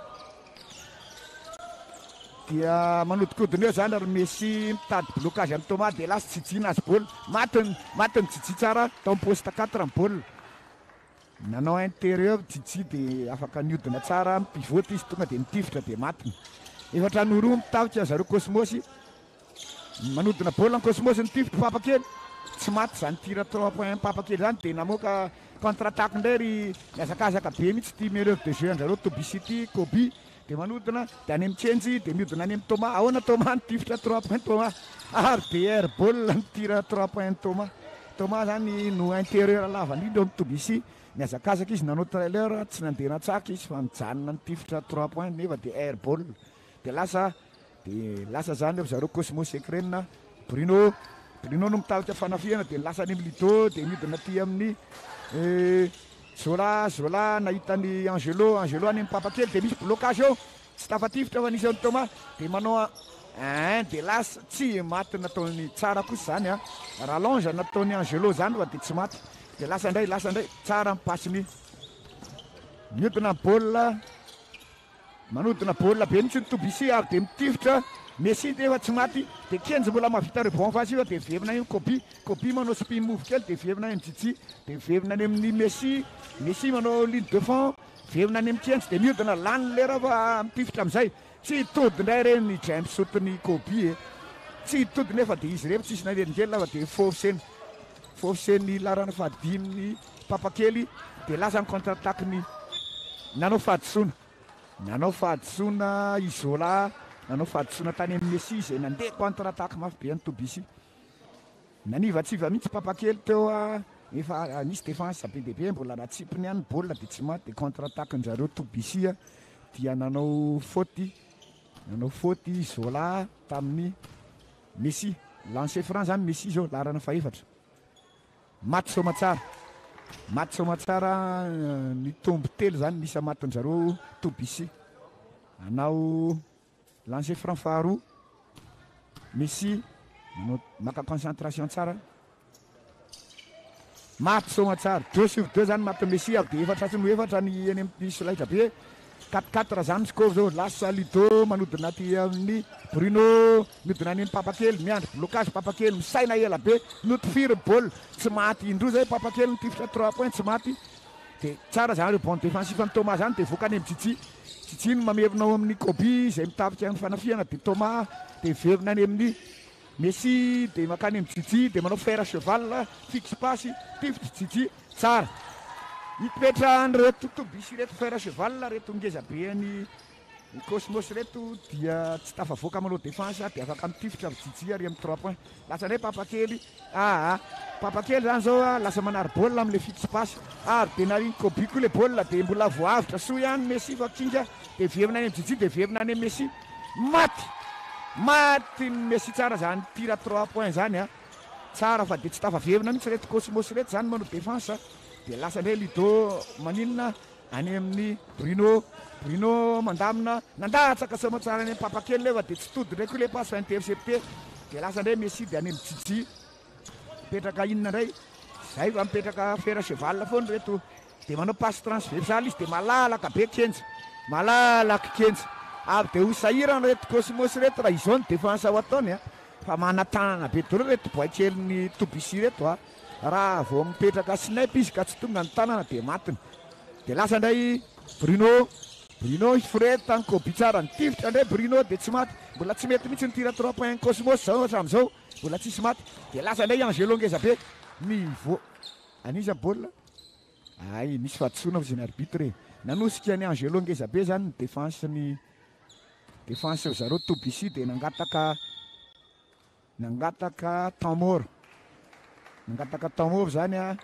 dia manodikodina eo zany ary Messi mitady blocage amin'ny Thomas dia lasa Tsitsi nazy baolina matiny matiny Tsitsi tsara tao amin'ny poste quatre ny baolina nanao intérieur Tsitsi dia afaka niodina tsara mipivoty izy tonga dia mitifitra dia matiny efatra ny roa mitavika zareo Cosmos manodina baolina ny Cosmos nitifitra papakely tsy maty zany tira trois point papakely zany dia namoaka contre-attaque indray ry miazakazaka be mihitsy ty meilleur de jeu anjareo Tobisity Kobi dia manodina dia any amin'ny Tchenji dia miodina any amin'ny Thomas ahoana Thomas nitifitra trois point Thomas ary be air baolina nitira trois point Thomas Thomas zany no intérieur lavan'indro amin'ny Tobisy miazakazaka izy nanao trailer tsy nandeha natsaky izy fa mijanona nitifitra trois point nefa dia air ball dia lasa dia lasa zany eo zareo Cosmos Ekrenina Bruno Bruno no mitavika fanafiana dia lasa any amin'ny Lido dia midina ty amin'ny Zola Zola nahitany Angelo Angelo any amin'ny papakely dia misy blocage eo tsy tafatifitra fa nisy amin'ny Thomas dia manao un dia lasa tsy maty nataony tsara kosa zany a rallonge nataony Angelo zany fa dia tsy maty dia lasa indray lasa indray tsara mipasiny miodina baolina manodina baolina be mitsy ny Tobisy ary dia mitifitra Messi dia efa tsy maty dia Kenji mbola mahavita rebond offensive dia vevina iny Kobi Kobi manao spin move kely dia vevina any Tsitsi dia vevina any amin'ny Messi Messi manao ligne de fond vevina any amin'ny Kenji dia miodina lany lera fa mitifitra amin'izay tsy hitody indray reny James sotony Kobi e tsy hitody nefa dia izy rehefa tsisy nalerikely fa dia fofiseny fofiseny larana fahadimy papakely dia lasa ny contre-attaque ny nanao fahadisoana nanao fahadisoana Izola nanao fahadisoana tany amin'ny Messi izay nandeha contre-attaque mafy be any Tobisy nanivatsiva mihitsy papakely teo a efa nisy défense be dia be mbola ratsipiny any baolina dia tsy maty dia contre-attaque njareo Tobisy dia nanao faute nanao faute Izola tamin'ny Messi lancer franc zany Messi zao larana faefatra maty Somatsara maty Somatsara ny tombo telo zany misy matinjareo Tobisy anao lancer franc faharoa Messi manao maka concentration tsara maty Somatsara deux sur deux zany maty Messi ary dia efatra sy no efatra ny eny amin'ny solaitra be quatre quatre zany score zao lasa Lido manodina ty amin'ny Bruno midina any amin'ny papakely miandry blocage papakely misaina ela be notifiry baolina tsy maty indroa zay papakely nitifitra trois point tsy maty dia tsara zany rebond défensif amin'ny Thomas zany dia voaka any amin'ny Tsitsi Tsitsi no mamerinao amin'ny Kobi izay mitafika amin'ny fanafiana dia Thomas dia verina any amin'ny Messi dia makany amin'ny Tsitsi dia manao fer à cheval fixe passe tifitra Tsitsi tsara hipetra reto Tobisy reto fer à cheval reto ngeza be any Cosmos reto dia tsy tafavoaka manao défense dia afaka mitifitra Tsitsi ary amin'ny trois point lasa indray papakely aa papakely zany zao lasa manary baolina amin'le fixe passe ary dia nariny Kobi koa le baolina dia mbola voavitra soa ihany Messi fa kinga dia vevina any amin'ny Tsitsi dia vevina any amin'ny Messi maty maty ny Messi tsara zany tira trois point zany a tsara fa dia tsy tafavevina mihitsy reto Cosmos reto zany manao défense dia lasa indray Lido maninona any amin'ny Bruno Bruno mandamina nandatsaka Somatsara any papakely lefa dia tsy tody indray koa le passe fa intercepté dia lasa indray Messi dia any amin'ny Tsitsi mipetraka inona indray zay fa mipetraka fer à cheval foana reto dia manao passe transversale izy dia malalaka be Kenji malalaka Kenji avy dia ho sahirana reto Cosmos reto raha izao ny défense ao ataony a fa mana-tanana be dolo reto boakeliny Tobisy reto a raha vao mipetraka snipe izy ka tsy tonga ny tanana dia matiny dia lasa indray Bruno Bruno ifreta ny Kobi tsara nitifitra indray Bruno dia tsy maty mbola tsy mety mihitsy nitira trois point Cosmos zao hatramin'izao mbola tsisy maty dia lasa indray Angelo ngeza be mivo anisa baolina ay misy fahadisoana fa zany arbitre nanosika ny Angelo ngeza be zany ny défense ny défense zareo Tobisy dia nangataka nangataka temps mort nangataka temps mort zany a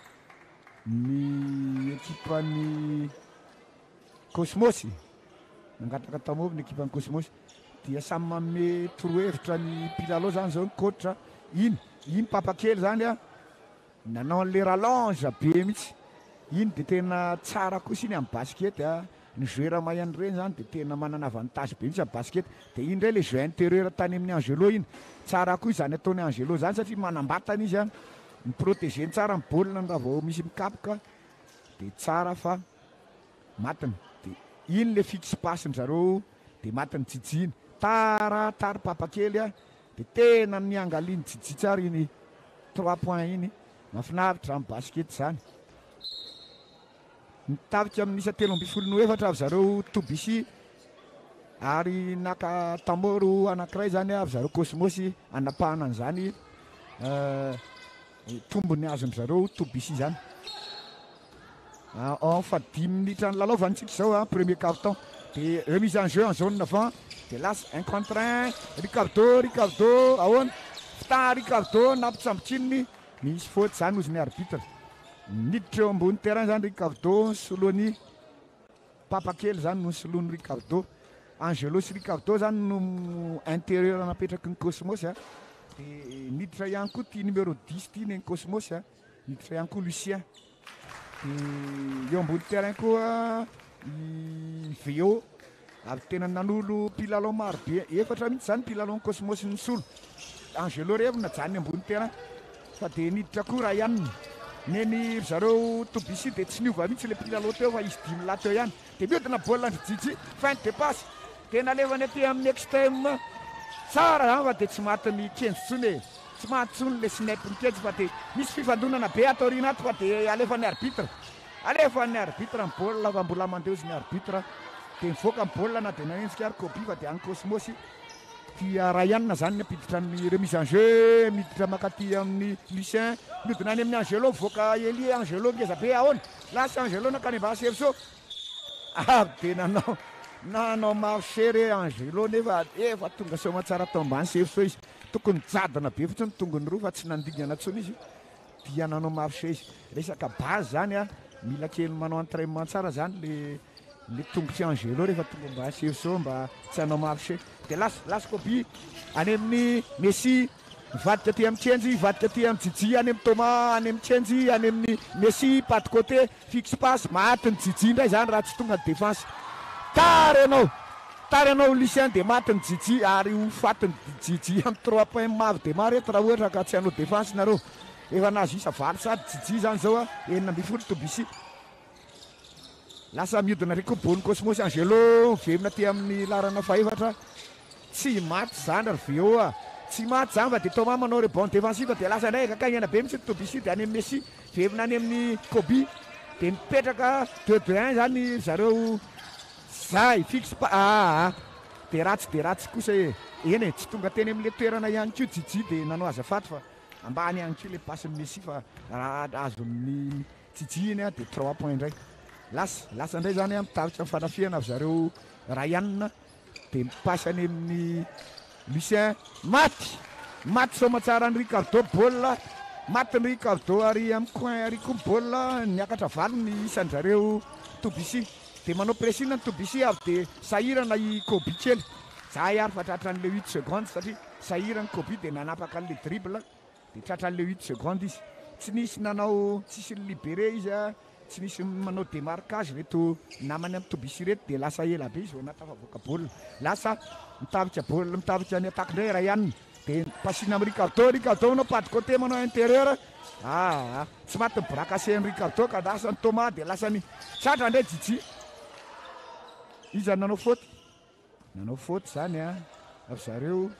ny équipe ny Cosmos nangataka temps mort ny équipe ny Cosmos dia samy manome torohevitra ny Pilalo zany zao ny coach iny iny papakely zany a nanao an'le rallonge be mihitsy iny dia tena tsara kosa iny amin'ny basket a ny joueur mahay reny zany de tena manana avantage be mihitsy basket de iny ndray le jeu intérieur tany amin'ny Angelo iny tsara koa izany ataony Angelo zany satria manambatana izy a ny protéger tsara ny baolina raha vao misy mikapoka de tsara fa matiny de iny le fixe passe zareo de matiny jijiny tara tara papakely a de tena niangaliny jiji tsara iny trois points iny mafinaritra amin'ny basket zany mitavika amin'ny isa telo amby folo no efatra avy zareo Tobisy ary naka tamoro anankiray zany avy zareo Cosmos anapahana an'izany tombony azony zareo Tobisy zany en fa dix minitra ny lalaovantsika zao a premier carton de remise en jeu en zone avant de las un contre un Ricardo Ricardo ahoana fita Ricardo nampitsambotsiny misy faute zany ozy ny arbitre niditra eo ambony terrain zany Ricardo soloany papakely zany no soloany Ricardo Angelo sy Ricardo zany no intérieur napetraky ny Cosmos a de niditra ihany koa ty numéro dix ty ny Cosmos a niditra ihany koa Lucien de eo ambony terrain koa i Veo avy tena nanolo pilalon maro be efatra mihitsy zany pilalon Cosmos ny solo Angelo revina jany ambony terrain fa de niditra koa raha ihany neny zareo Tobisy de tsy niova mihitsy le pilalon teo fa izy dimy laha teo ihany de miodina baolina ny jiji fin de passe tena levany aty amin'ny extrême tsara zany fa de tsy matiny kenjy tsony e tsy mahatsony le snipe ny kenjy fa de misy fifandonana be atao rina ato fa de alefa ny arbitre alefa ny arbitre ny baolina fa mbola mandeha ozy ny arbitre de mivoaka ny baolina na de nanenjika ary Kobi fa de any Cosmos ty Ryan zany napiditra ny remise en jeu miditra makaty amin'ny Lucien midina any amin'ny Angelo voaka Eli Angelo ngeza be ahoana lasa Angelo nakany ambasy ah de nanao nanao marchere Angelo nefa efa tonga soma tsara tao ambany sevso izy tokony jadana be fotsiny tongony roa fa tsy nandingana tsony izy dia nanao marché izy resaka base zany a mila kely manao entraînement tsara zany le le tongotsy Angelo rehefa tonga ambany sevso mba tsy hanao marché de las las Kobi any amin'ny Messi mivadika aty amin'ny Tchenji mivadika aty amin'ny Jiji any amin'ny Thomas any amin'ny Tchenji any amin'ny Messi pas de côté fixe passe matiny Jiji ndray zany raha tsy tonga ny défense tary anao tary anao Lucien de matiny Jiji ary ho fatiny Jiji amin'ny trois points mavo de maro eto raha ohatra ka tsy hanao défense nareo efa nazo isa valo sady Jiji zany zao a enina amby folo Tobisy lasa miodina reko bony Cosmos Angelo vemina aty amin'ny larana faefatra tsy maty zany ary Veo a tsy maty zany fa de Thomas manao rebond défensif de lasa ndray kakagny ena be mitsy Tobisy de any amin'ny Messi vemina any amin'ny Kobi de mipetraka deux deux un zany zareo zay fixe pa ah de ratsy de ratsy kosa e eny e tsy tonga teny amin'le toerana ihany ko Jiji de nanao azafaty fa ambany ihany ko le passe-ny Messi fa raha azon'ny Jiji iny a de trois points ndray lasa lasa ndray zany a mitavitra ny fanafiana avy zareo Ryan de mipasy any amin'ny Lucien maty maty soma tsara ny Ricardo baolina maty ny Ricardo ary amin'ny coin ary koa baolina niakatra valo ny isan'ny zareo Tobisy de manao pressing ny Tobisy avy de sahirana i Kobi kely za ary fa tratran'le huit secondes satria sahirany Kobi de nanapaka an'le dribble de tratran'le huit secondes izy tsy nisy nanao tsisy libéré izy a tsy nisy manao démarquage reto namany amin'ny Tobisy reto de lasa ela be izy vao natafavoaka baolina lasa mitavika baolina mitavika ny attaque ndray Ryan de pasina amin'ny Ricardo Ricardo manao pas de côté manao intérieur ah tsy maty brakasen'ny Ricardo ka lasany Thomas de lasany tratra ndray Jiji izy nanao faute nanao faute zany a avy zareo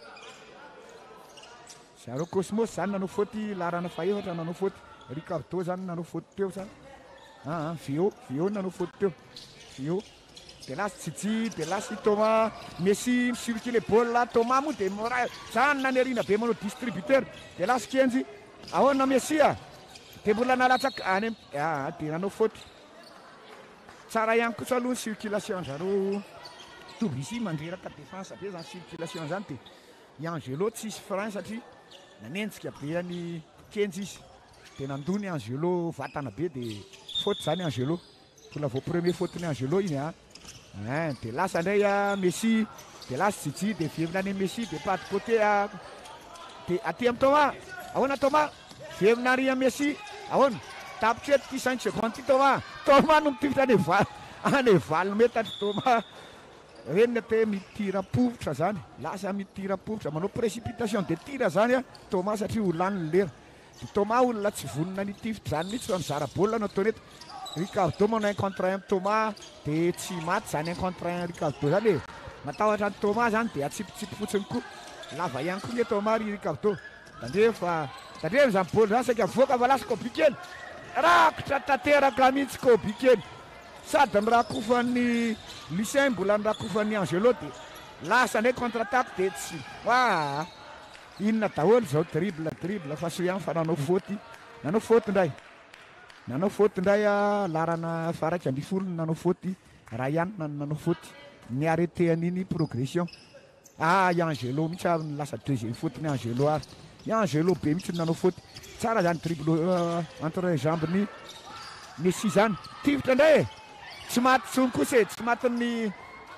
zareo Cosmos zany nanao faute larana faefatra nanao faute Ricardo zany nanao faute teo zany ah Veo Veo nanao faute teo Veo de lasy Jiji de lasy Thomas Messi circuler baolina Thomas moa de mora zany naneriana be manao distributeur de lasy Kenji ahoana Messi a de mbola nalatsaka any ah de nanao faute tsara ihany kosa aloha circulation zareo Tobisy mandreraka défense be zany circulation zany de i Angelo tsisy frein satria nanenjika be any Kenji izy de nandony Angelo vatana be de faute zany Angelo mbola vao premier faute ny Angelo iny a hein de lasa ndray a Messi de lasa Jiji de vemina any Messi de pas de côté a de aty amin'ny Thomas ahoana Thomas vemina ary a Messi ahoana tapitra eto ty cinq secondes ty Thomas Thomas no mitifitra any va any valo metatra Thomas reny te mitirapovotra zany lasa mitirapovotra manao précipitation de tira zany a Thomas satria ho lany lera Thomas olona tsy vonona ny tifitra zany mihitsy fa mizara baolina no atao reto Ricardo manao un contre un Thomas de tsy maty zany un contre un Ricardo zany e matahotra ny Thomas zany de atsipitsipi fotsiny koa lava ihany koa ny Thomas ry Ricardo tandre fa tandre zany baolina zany saika voaka fa lasa Kobi kely rakotra tanteraka mihitsy Kobi kely sady nirakofan'ny Lucien mbola nirakofan'ny Angelo de lasa ndray contre attaque de tsy wa inona daholo zao dribble dribble fa so ihany fa nanao faute nanao faute ndray nanao faute ndray a larana faraka amby folo nanao faute raha ihany nanao faute ny arrêté an'iny progression ah i Angelo mihitsy ary lasa deuxième faute ny Angelo ary i Angelo be mihitsy nanao faute tsara zany dribble entre les jambes ny Messi zany tifitra ndray tsy maty tsony kosa e tsy matin'ny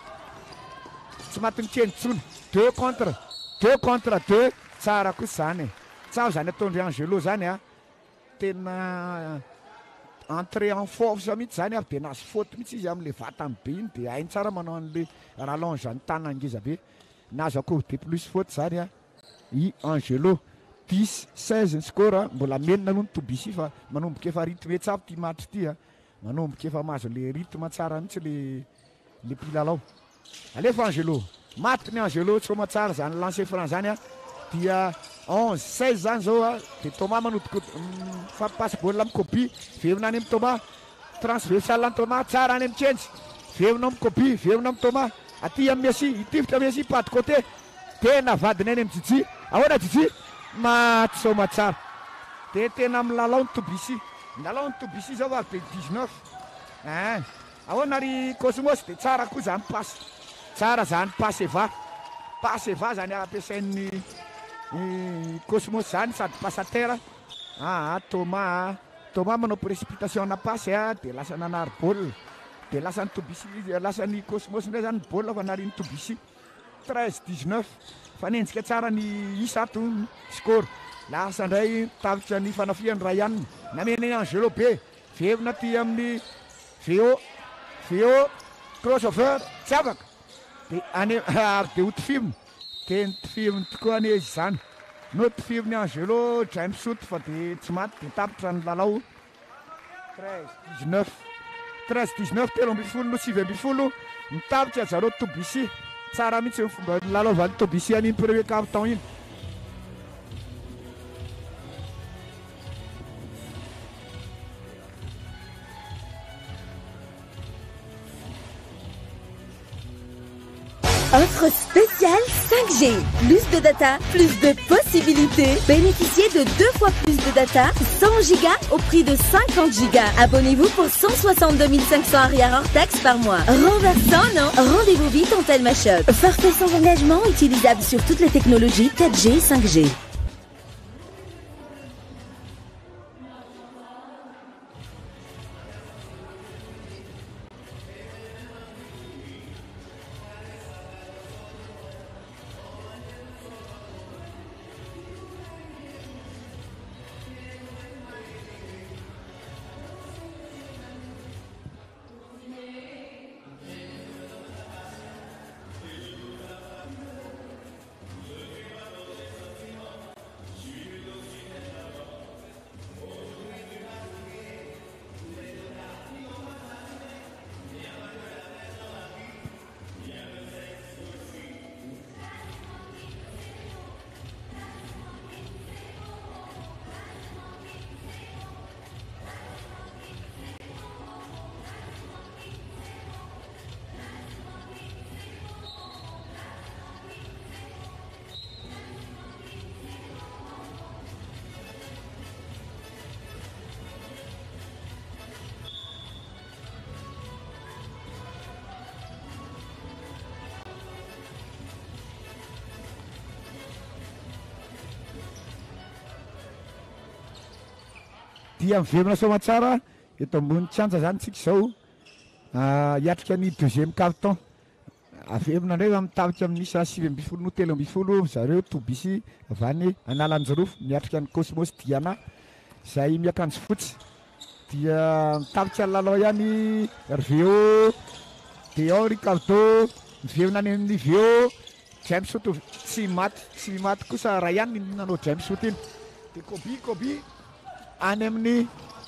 tsy matin'ny tseny tsony deux contre deux contre deux tsara kosa zany e tsara zany ataondry Angelo zany a tena entré en force mihitsy zany ary de nahazo faute mihitsy izy am'le vatany be iny de hainy tsara manao an'le rallonge ny tanany ngeza be nahazo akory de plus faute zany a i Angelo dix seize ny score mbola menina aloha ny Tobisy fa manomboka efa rythme tsapy ty match ty a manomboka efa mahazo le rythme tsara mihitsy le le mpilalao alefa Angelo maty ny Angelo tsoma tsara zany lancer franc zany a dia onze seize zany zao a de Thomas manodiko fampasse baolina amin'ny Kobi vemina any amin'ny Thomas transversal any Thomas tsara any amin'ny Tchenjy vemina amin'ny Kobi vemina amin'ny Thomas aty amin'ny Messi itifitra Messi pas de côté tena vadiny any amin'ny Jiji ahoana Jiji maty soma tsara de tena milalao ny Tobisy milalao ny Tobisy zao va be dix-neuf hein ahoana ry Cosmos de tsara koa zany passe tsara zany passe eva passe eva zany ampiasain'ny Cosmos zany sady passateur ah Thomas Thomas manao précipitation na passe a de lasa nanary baolina de lasa ny Tobisy lasa ny Cosmos ndray zany baolina fa nary ny Tobisy treize dix-neuf fanenjika tsara ny isa ato score lasa ndray tavitra ny fanafiany Ryan nameny Angelo be vevina ty amin'ny Veo Veo crossover tsy afaka de ane de outfilm de outfilm tokoa any izy zany outfilm ny Angelo James shoot fa de tsy maty de tapitra ny lalao treize dix-neuf treize dix-neuf telo amby folo no sivy amby folo mitapitra zareo Tobisy tsara mihitsy ny fomba lalaovan'ny Tobisy an'iny premier quart-temps iny Offre spéciale cinq G. Plus de data, plus de possibilités. Bénéficiez de deux fois plus de data, cent gigas au prix de cinquante gigas. Abonnez-vous pour cent soixante-deux mille cinq cents arrière hors taxe par mois. Renversant, non? Rendez-vous vite en Telma Shop. Forfait sans engagement utilisable sur toutes les technologies quatre G et cinq G. dia mivemina soma tsara eto ambony tsanja zany tsika zao hiatrika ny deuxième quart-temps avemina ndray mitavitra amin'ny isa sivy amby folo no telo amby folo zareo Tobisy avany analanjorofo miatrika ny Cosmos Diana zay miakanjo fotsy dia mitapitra lalao ihany Riveo dia ao Ricardo miveo nany amin'ny Riveo James Soto tsy maty tsy maty kosa raha ihany nanao James Soto iny dia Kobi Kobi any amin'ny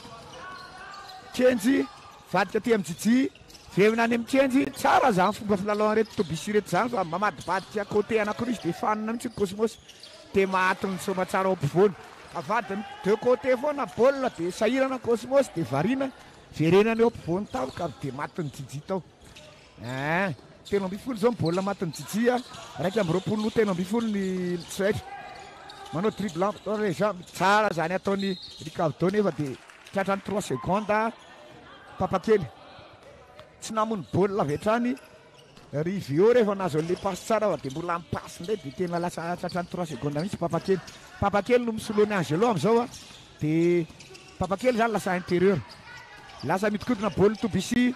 Kenji vadika ty amin'ny Jiji veo nany amin'ny Kenji tsara zany fomba filalao reto Tobisy reto zany fa mamadibadika côté anankiroa izy dia fanina mihitsy Cosmos dia mahatony soma tsara ao ampovoany avadiny deux côté foana baolina dia sahirana Cosmos dia variana verenany eo ampovoany tao ka dia matiny Jiji tao ah telo amby folo zao baolina matiny Jiji a raika amby roapolo no telo amby folo ny Suède manao dribble tsara zany ataony Ricardo nefa dia tratrany trois secondes papakely tsy namony baolina avy hatrany Riveo rehefa nazo an'le passe tsara fa dia mbola mipasy indray dia tena lasa tratrany trois secondes mihitsy papakely papakely no misoloany Angelo amin'izao a dia papakely zany lasa intérieur lasa mitikodina baolina Tobisy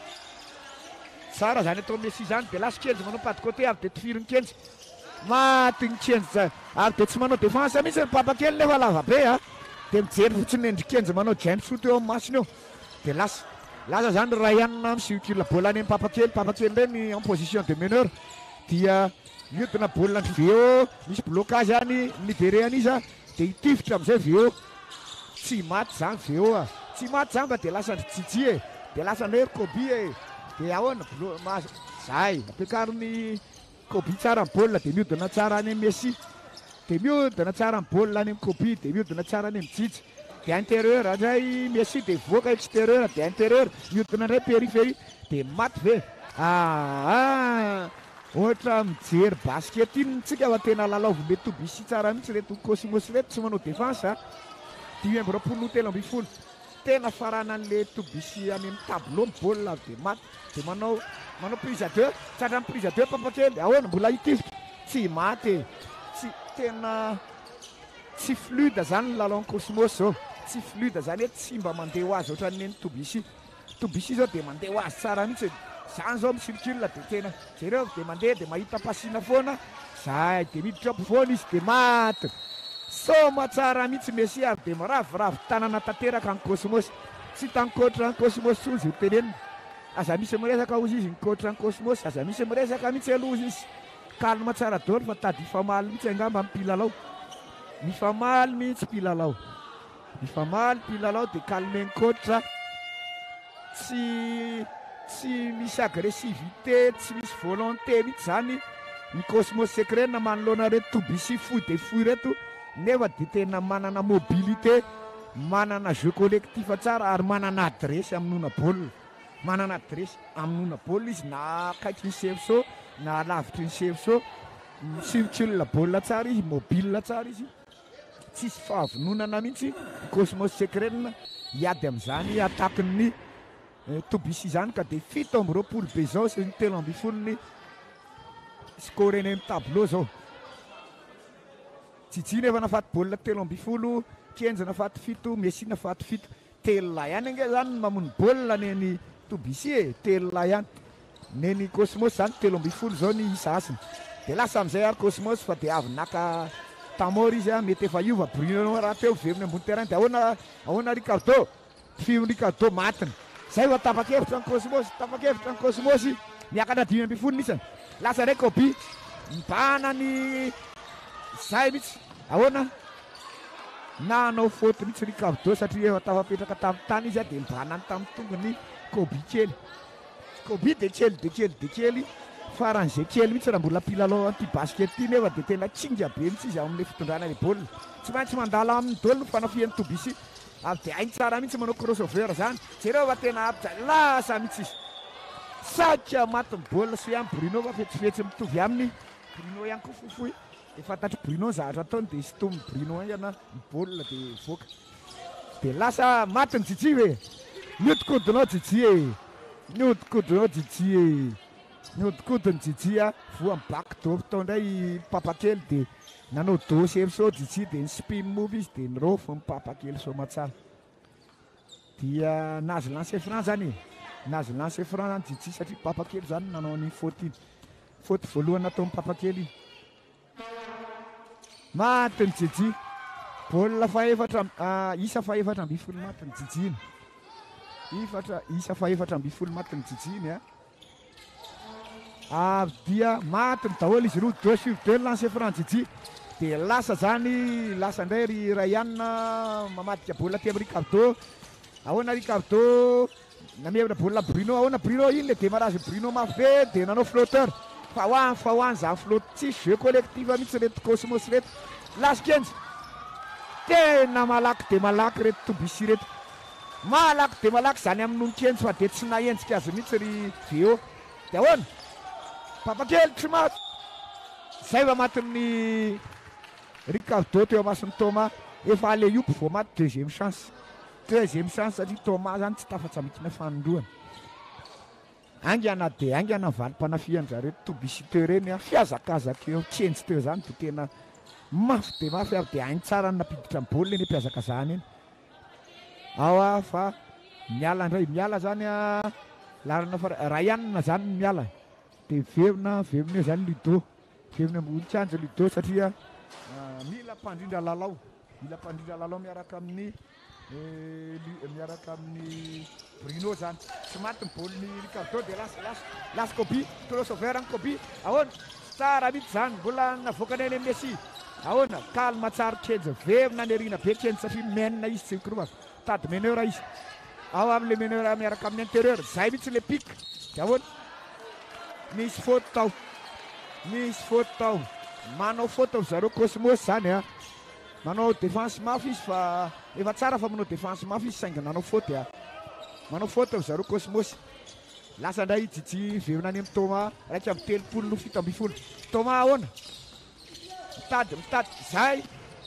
tsara zany atao Messi zany dia lasa Kenji manao pas de côté avy dia tifiriny Kenji maty ny Kenji zany ary dia tsy manao défense mihitsy ny papakely nefa lava be a dia mijery fotsiny endry Kenji manao James Soto eo amin'ny masiny eo dia lasa lasa zany Ryan misircule baolina any amin'ny papakely papakely reny en position de meneur dia mihodina baolina ny Riveo misy blocage any libéré an'izy dia hitifitra amin'izay Riveo tsy maty zany Riveo a tsy maty zany fa dia lasa Jiji e dia lasa ny Kobi e dia ahoana zay ampiakariny Kobi tsara ny baolina dia mihodina tsara any amin'ny Messi dia mihodina tsara ny baolina any amin'ny Kobi dia mihodina tsara any amin'ny Jiji dia intérieur indray Messi dia voaka extérieur dia intérieur mihodina indray périphérie dia maty ve ah ohatra mijery basket iny tsika fa tena lalaovon'le Tobisy tsara mihitsy reto Cosmos reto tsy manao défense a dimy amby roapolo no telo amby folo tena farana an'le Tobisy any amin'ny tableau ny baolina dia maty dia manao manao prise à deux tsatrany prise à deux papakely ahoana mbola hitifitra tsy maty tsy tena tsy fluide zany ny lalao Cosmos zao tsy fluide zany hoe tsy mba mandeha ho azy ohatran'ny ny Tobisy Tobisy zao dia mandeha ho azy tsara mihitsy zany zao misircule dia tena jereo dia mandeha dia mahita pasina foana zay dia miditra ampovoany izy dia maty soma tsara mihitsy Messi ary dia maravoravo tanana tanteraka ny Cosmos tsy tankoatra ny Cosmos tsozy io tenenina aza misy miresaka ozy izy nikoatra ny Cosmos aza misy miresaka mihitsy aloha izy calme tsara daholo fa tady ifamaly mihitsy angamba amin'ny mpilalao mifamaly mihitsy mpilalao mifamaly mpilalao dia calmeny coach tsy tsy misy agressivité tsy misy volonté mihitsy zany ny Cosmos secret na manoloana reto Tobisy fou de fou reto nefa dia tena manana mobilité manana jeu collectif tsara ary manana adresse aminona baolina manana adresse aminona baolina izy na akaiky ny chevso na lavitry ny chevso circule baolina tsara izy mobile tsara izy tsisy fahavononana mihitsy Cosmos secret hiady amin'izany atakin'ny Tobisy zany ka dia fito amby roapolo be zao sy ny telo amby folo ny score eny amin'ny tableau zao Jiji nefa nafaty baolina telo amby folo Kenji nafaty fito Messi nafaty fito telo lahy ihany ange zany mamono baolina neny Tobisy e telo lahy ihany neny Cosmos zany telo amby folo zao ny isa asiny dia lasa amin'izay ary Cosmos fa dia avy naka tamor izy a mety efa iova Bruno raha teo veviny ambony terrain dia ahoana ahoana Ricardo fio Ricardo matiny zay va tapa-kevitra ny Cosmos tapa-kevitra ny Cosmos miakatra dimy amby folo mihitsy lasa ray Kobi mibana ny zay mihitsy ahoana nanao faute mihitsy Ricardo satria efa tafapetraka tamin'ny tany izy a dia mibanany tamin'ny tongony Kobi kely Kobi de kely de kely de kely faran'izay kely mihitsy raha mbola mpilalao anty basket ity nefa dia tena tsinga be mihitsy izy ao amin'ilay fitondrana ilay baolina tsy maintsy mandala amin'ny dolo fanafian'ny Tobisy avy dia hainy tsara mihitsy manao crossover zany jereo fa tena apitra lasa mihitsy izy saika matiny baolina sy amin'ny Bruno fa fetsifetsy mitovy aminy Bruno ihany koa fofoy dia fantatry Bruno zavatra ataony dia stomy Bruno ihany ny baolina dia voaka dia lasa matiny Jiji hoe miodikodinao Jiji e miodikodinao Jiji e miodikodiny Jiji a voa amin'ny backdoor tao indray papakely dia nanao dosy evso Jiji dia ny spin move izy dia ny rofo ny papakely soma tsara dia nazy lancer franc zany e nazy lancer franc zany Jiji satria papakely zany nanao ny faute iny faute voalohany nataon'ny papakely iny matiny Jiji baolina fa efatra isa fa efatra amby folo matiny Jiji iny ifatra isa fa efatra amby folo matiny jijiny a avy dia matiny daholo izy roa deux sur deux lancer franc jiji de lasa zany lasa indray ry Ryan mamadika bola ty amin'ny Ricardo ahoana Ricardo namevana bola Bruno ahoana Bruno iny le démarrage Bruno mafy be de nanao flotteur fa hoany fa hoany zany flotte tsy jeu collectif mihitsy reto Cosmos reto Laskenzy tena malaky de malaky reto Tobisy reto malaky de malaky zany amin'ny Kenzy fa de tsy nahenjika azy mihitsy ry Veo de ahoana papakely tsy maty zay va matin'ny Ricardo teo amasony Thomas efa Aleiope vao maty deuxième chance deuxième chance satria Thomas zany tsy tafatsy mihitsy fanondroany angana de angana valim-panafiany zareto Tobisy teo reny a fiazakazaka eo Kenzy teo zany de tena mafy de mafy aby de hainy tsara napiditra amin'ny baolina eny mpiazaka zany eny ao a fa miala indray miala zany a larana fa Ryan zany miala de vevona vevona eo zany Ludo vevona ambony-kianja Ludo satria mila mpandrindra lalao mila mpandrindra lalao miaraka amin'ny miaraka amin'ny Bruno zany tsy maty ny baoliny Ricardo de las las las Kobi crossover any Kobi ahoana tsara mihitsy zany mbola navoaka ny Messi ahoana calme tsara Kenzy vevona ny arina be Kenzy satria menina izy tsy mikoroa tady meneur izy ao amin'le meneur miaraka amin'ny intérieur zay mihitsy le pic de ahoana misy faute tao misy faute tao manao faute ao zareo Cosmos zany a manao défense mafy izy fa efa tsara fa manao défense mafy izy saingy nanao faute a manao faute ao zareo Cosmos lasa indray jiji vevona any amin'ny Thomas raiky amin'ny telopolo no fito amby folo Thomas ahoana mitady mitady zay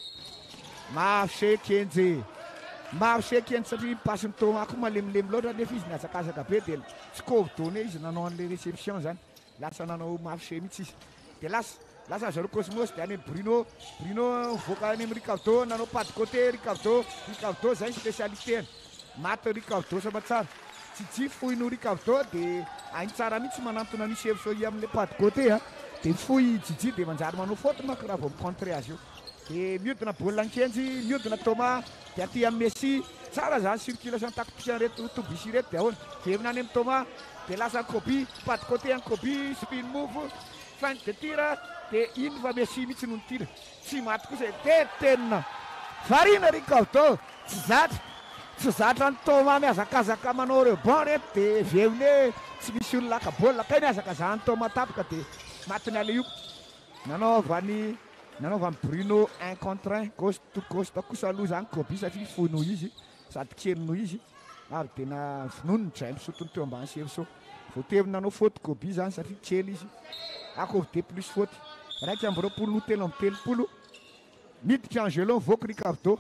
marché Kenzy marché Kenzy satria pasiny Thomas koa malemilemy loatra nefa izy niazakazaka be de tsy coordonné izy nanao an'le réception zany lasa nanao marché mihitsy izy de lasa lasa zareo Cosmos de any Bruno Bruno voaka any amin'ny Ricardo nanao pas de côté Ricardo Ricardo zay spécialité maty Ricardo sama tsara jiji fohy no Ricardo de ainy tsara mihitsy manantona misy evsoi amin'le pas de côté a de fohy jiji de manjary manao faute manko raha vao micontré azy io de miodina baolina Kenzy miodina Thomas de aty amin'ny Messi tsara zany circulation tacticien reto Tobisy reto de ahoana vevona any amin'ny Thomas de lasa Kobi pas de côté any Kobi spin move fin de tir de iny fa Messi mihitsy no tira tsy maty kosa de tena varina Ricardo tsy zatra tsy zatra ny Thomas miazakazaka manao rebond reto de vevone tsy misy olona laka baolina kay miazaka zany Thomas tapaka de matiny Aleiope nanaovany nanaovany Bruno un contre un gauche to gauche da kosa aloha zany Kobi satria fohy noho izy sady kely noho izy avy tena finono ny dray misotony teo ambany serso vao teviny nanao faute Kobi zany satria kely izy ako de plus faute raiky amby roapolo no telo amby telopolo miditra Angelo voky Ricardo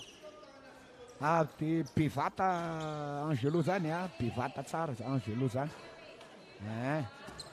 avy de bevata Angelo zany a bevata tsara Angelo zany eh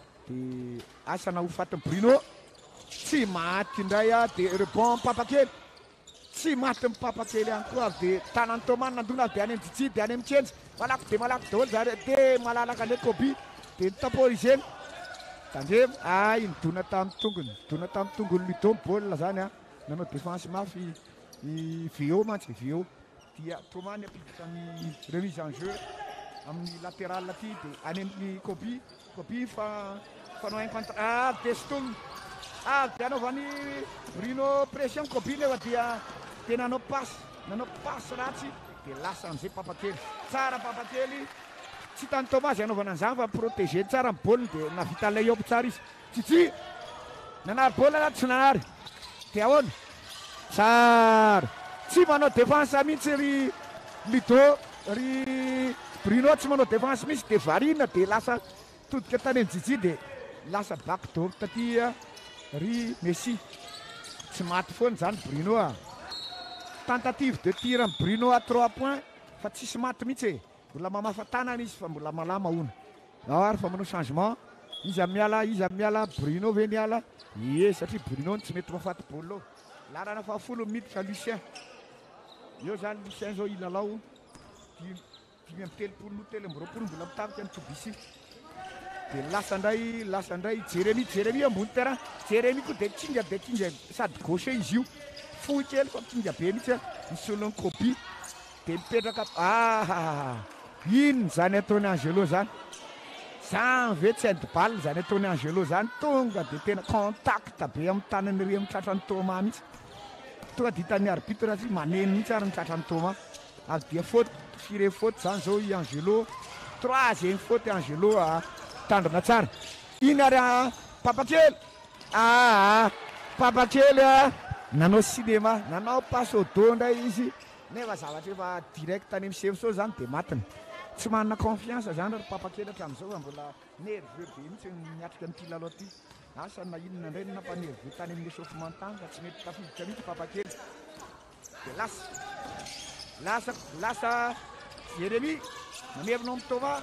de asa na ho fatiny Bruno tsy maty indray a de rebond papakely tsy maty ny papakely ihany koa avy de tanany Thomas nandona avy de any amin'ny Jiji de any amin'ny Kenzy malaky de malaky daholo zare de malalaka ndray Kobi de nitaporizeny tandremo ay nidona tamin'ny tongony nidona tamin'ny tongony Ludo baolina zany a nanao défense mafy i Veo mantsy Veo dia Thomas niapiditra amin'ny remise en jeu amin'ny latéral aty de any amin'ny Kobi Kobi fa fanao un contre ah de stone ah de anaovany Bruno pression Kobi nefa dia de nanao passe nanao passe ratsy de lasa am'izay papakely tsara papakely tsy tany Thomas anaovana an'izany fa protégé tsara ny baolina de navita Aleiope tsara izy tsitsi nanary baolina na tsy nanary de ahoana tsara tsy manao défense mihitsy ry Ludo ry Bruno tsy manao défense mihitsy de varina de lasa todika tany amin'ny Jiji de lasa backdoor taty ry Messi tsy maty foana zany Bruno a tentative de tir amin'ny Bruno à trois points fa tsisy maty mihitsy e mbola mamafatanana izy fa mbola malama ona ao ary fa manao changement izy amiala izy amiala Bruno ve miala ie satria Bruno tsy mety mafaty baolina larana fahafolo miditra Lucien eo zany Lucien zao ilalao dimy amby telopolo no telo amby roapolo mbola mitavika ny Tobisy de lasa indray lasa indray Jérémy Jérémy ambony terrain Jérémy koa de tsinga de tsinga sady gauche izy io fohy kely fa tsinga be mihitsy misy olona ny Kobi de mipetraka ah ino zany ataony Angelo zany zany ve tsy aide balle zany ataony Angelo zany tonga de tena contact be amin'ny tanany ry amin'ny tratrany Thomas mihitsy tonga de hitan'ny arbitre sy maneno mihitsy ary ny tratrany Thomas avy dia faute firé faute zany zao i Angelo troisième faute Angelo a tandrona tsara iny ary Papakely ah Papakely nanao cinéma nanao passe au dos ndray izy nefa zavatra efa direct any amin'ny sefso zany de matiny tsy manana confiance zany ry Papakely hatramin'izao mbola nerveux be mihitsy miatrika amin'ny ty lalao ty asa na inona indray nampa nerveux tany amin'ny échauffement tany ka tsy mety tafiditra mihitsy Papakely de lasa lasa lasa Jérémy mamevina amin'ny Thomas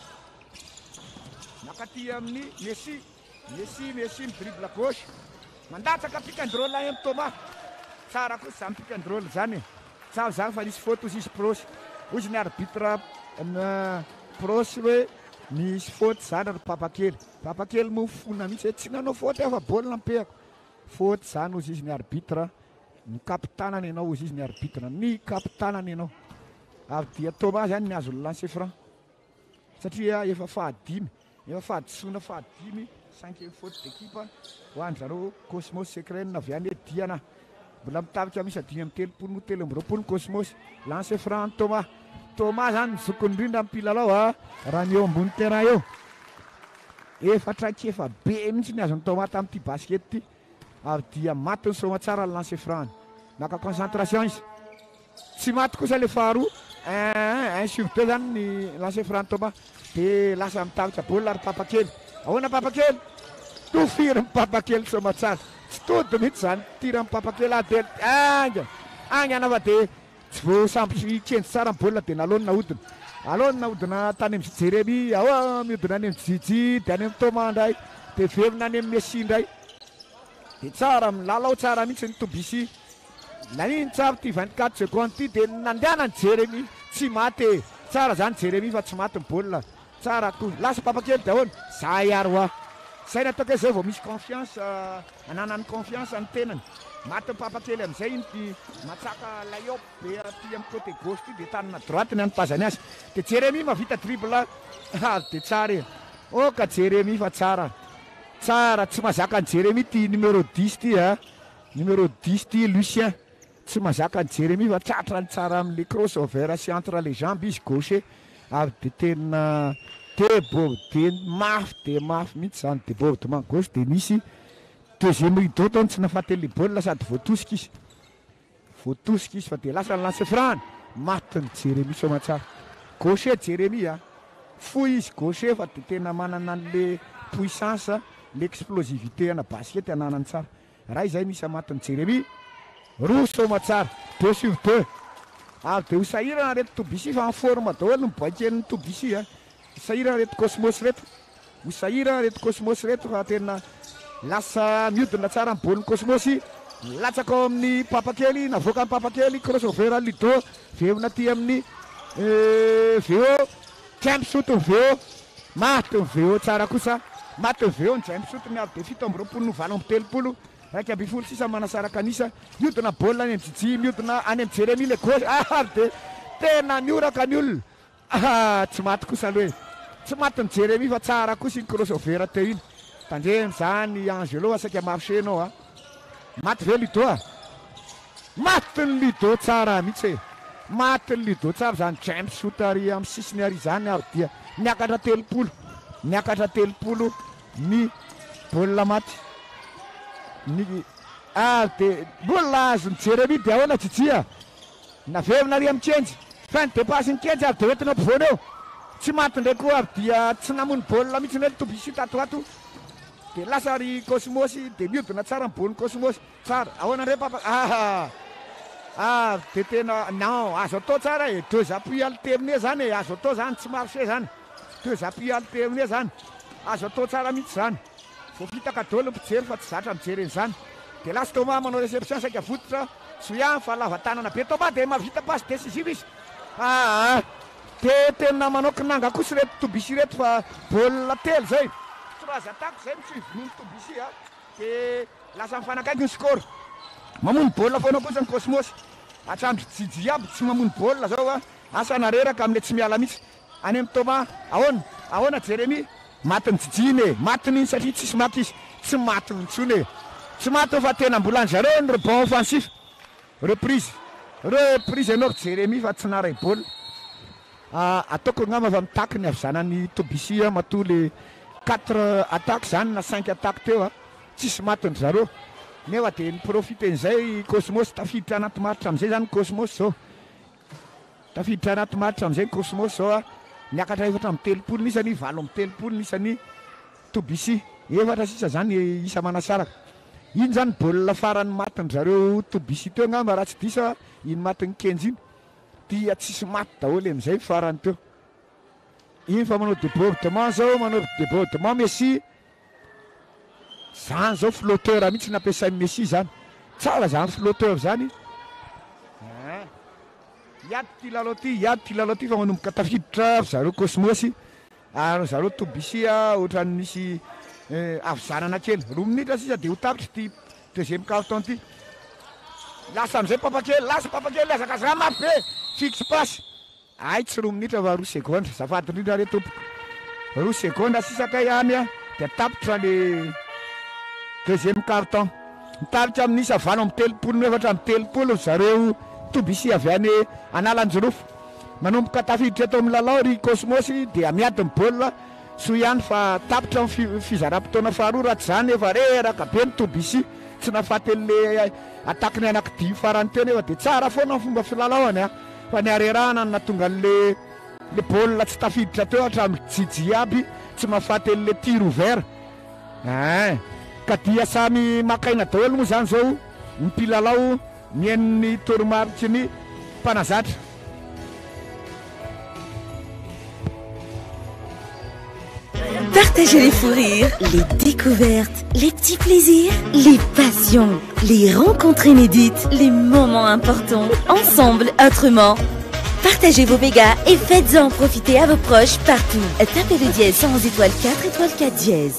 nakaty amin'ny Messi Messi Messi midribble à gauche mandatsaka pick and roll amin'ny Thomas tsara kosa zany pick and roll zany tsara zany fa nisy faute izy prosy ozy ny arbitre prosy hoe misy faute zany ry Papakely Papakely mofona mihitsy tsy nanao faute fa baolina mipehako faute zany ozy izy ny arbitre ny kapitanany ianao ozy izy ny arbitre ny kapitanany ianao avy dia Thomas zany ny azo lancer franc satria efa fahadimy efa fahadisoana fahadimy cinquième faute d'équipe ho an'ny zareo Cosmos Secrène avy any Diana mbola mitavika misy adimy amin'ny telopolo no telo amby roapolo Cosmos lancer franc Thomas Thomas zany mizoko indrindra amin'ny mpilalao a raha ny eo ambony terrain eo efa traiky efa be mihitsy ny azony Thomas tamin'ity basket ty avy dia maty ny soma tsara ny lancer franc naka concentration izy tsy maty kosa le faharoa un sur deux zany ny lancer franc Thomas de lasa mitavitra baolina ary Papakely ahoana Papakely tofiry ny Papakely soma tsara tsy tody mihitsy zany tira amin'ny Papakely ade anga anga anafa de tsy voasambotsy kenjy tsara ny baolina de nalony nahodina alony nahodina tany amin'ny Jérémy ao mihodina any amin'ny Jiji de any amin'ny Thomas ndray de vemina any amin'ny Messi ndray de tsara milalao tsara mihitsy ny Tobisy laniny tsara ty vingt-quatre secondes ty de nandeana ny Jérémy tsy maty tsara zany Jérémy fa tsy maty ny baolina tsara to lasa Papakely daholo za iary hoa saina ataoko hoe zay vao misy confiance ananany confiance ny tenany maty ny Papakely amin'izay iny ty matsaka layop be aty amin'ny côté gauche ty de tanana droite ny anipazany azy de Jérémy mavita dribble ah de tsara e oh ka Jérémy fa tsara tsara tsy mazaka ny Jérémy ty numéro dix ty a numéro dix ty Lucien tsy mazaka ny Jérémy fa tratra ny tsara amin'ny crossover sy entre les jambes izy gaucher avy de tena déborde de mafy de mafy mihitsy zany débordement gauche de misy deuxième rideau tao tsy nafately baolina sady voatosika izy voatosika izy fa de lasa ny lancer franc maty ny Jérémy soma tsara gaucher Jérémy a foy izy gaucher fa de tena manana an'le puissance l'explosivité ana basket ananany tsara raha izay misy amaty ny Jérémy roa soma tsara deux sur deux avy de ho sahirana reto Tobisy fa en forme daholo ny boaken'ny Tobisy a sahirana reto Cosmos reto ho sahirana reto Cosmos reto fa tena lasa mihodina tsara ny baoliny Cosmos latsaka ao amin'ny Papakely navoaka amin'ny Papakely crossover Ludo vemina ty amin'ny Veo jump shot ny Veo maty ny Veo tsara kosa maty ny Veo ny jump shot ny avy de fito amby roapolo no valo amby telopolo raika amby folo sisa manasara kanisa mihodina baolina any amin'ny Jiji mihodina any amin'ny Jérémy le gauche ah de tena mioraka ny olona ah tsy maty kosa aloha e tsy maty ny Jérémy fa tsara kosa iny crossover teo iny tandreny zany Angelo asaika marché anao a maty ve Ludo a maty ny Ludo tsara mihitsy e maty ny Ludo tsara zany jump shoot ary amin'ny sisiny ary zany ary dia niakatra telopolo niakatra telopolo ny baolina maty ny ah de mbola azony Jérémy de ahoana Jiji a navemina ary amin'ny kenjy fin de dépasse ny kenjy ary de entina ampovoany eo tsy maty ndray koa ary dia tsy namony baolina mihitsy ny hoe Tobisy tatoato de lasa ary Cosmos de mihodina tsara ny baoliny Cosmos tsara ahoana ndray papa ah ah de tena non azo atao tsara e deux appuis alternés zany e azo atao zany tsy marché zany deux appuis alternés zany azo atao tsara mihitsy zany vao fitaka daholo mpijery fa tsy zatra mijery zany de lasa Thomas manao réception saika fototra Souyan fa lava tanana be Thomas de mavita passe décisive izy ah de tena manao kinanga kosa reto Tobisy reto fa baolina telo zay trois attaques zay misuiviny Tobisy a de lasa mifanakaiky ny score mamony baolina foana kosa ny Cosmos atramby Jiji aby tsy mamony baolina zao a asa nareraka amile tsy miala mihitsy any amin'ny Thomas ahoana ahoana Jérémy matiny jijiny e matiny iny satria tsisy maty izy tsy matiny intsony e tsy maty fa tena mbola ny zareo ny rebond offensif reprise reprise ianao Jérémy fa tsy naray baolina ataoko angamba fa mitaky ny avy zanany Tobisy matoa le quatre attaques zany na cinq attaques teo a tsisy matiny zareo nefa de ny profiten'izay Cosmos tafiditra anaty maritra am'izay zany Cosmos zao tafiditra anaty maritra am'izay Cosmos zao a niakatra efatra amin'ny telopolo nisany valo amin'ny telopolo nisany Tobisy efatra sisa zany isa manasaraka iny zany baolina farany matiny zareo Tobisy teo ngamba raha tsy disa iny matiny Kenjy iny tia tsisy maty daholo am'izay farany teo iny fa manao débordement zao manao débordement Messi zany zao flotteur mihitsy nampiasain'ny Messi zany tsara zany flotteur zany iady ty lalao ty iady ty lalao ty fa manomboka tafiditra zareo Cosmos ary zareo Tobisy ohatrany misy avizanana kely roa minitra sisa de ho tapitra ty deuxième carton ty lasa am'izay papakely lasa papakely azakazaka mafy be fixe passe ay tsy roa minitra fa roa seconde zafady indrindra re tompoko roa seconde sisa kay any a de tapitra le deuxième carton mitarika amin'ny isa valo amin'ny telopolo no efatra amin'ny telopolo zareo Tobisy avy any analanjorofo manomboka tafiditra eto amin'ny lalao ry Cosmos de amiadiny baolina so ihany fa tapitra amin'ny fizaram-potoana faharoa raha tsy zany efa reraka be ny Tobisy tsy nahafaty le atakiny anankidimy farany teo nefa de tsara foana ny fomba filalaoany a fa ny arerahana na tonga le le baolina tsy tafiditra teo hatramin'ny jiji aby tsy mahafaty le tir ouvert ein ka dia samy makaina daholo moa zany zao ny mpilalao mien'ny toromaritry ny mpanazatra Partagez les fous rires, les découvertes, les petits plaisirs, les passions, les rencontres inédites, les moments importants. Ensemble, autrement. Partagez vos mégas et faites-en profiter à vos proches partout. Tapez le dièse cent onze étoile quatre étoile quatre dièse.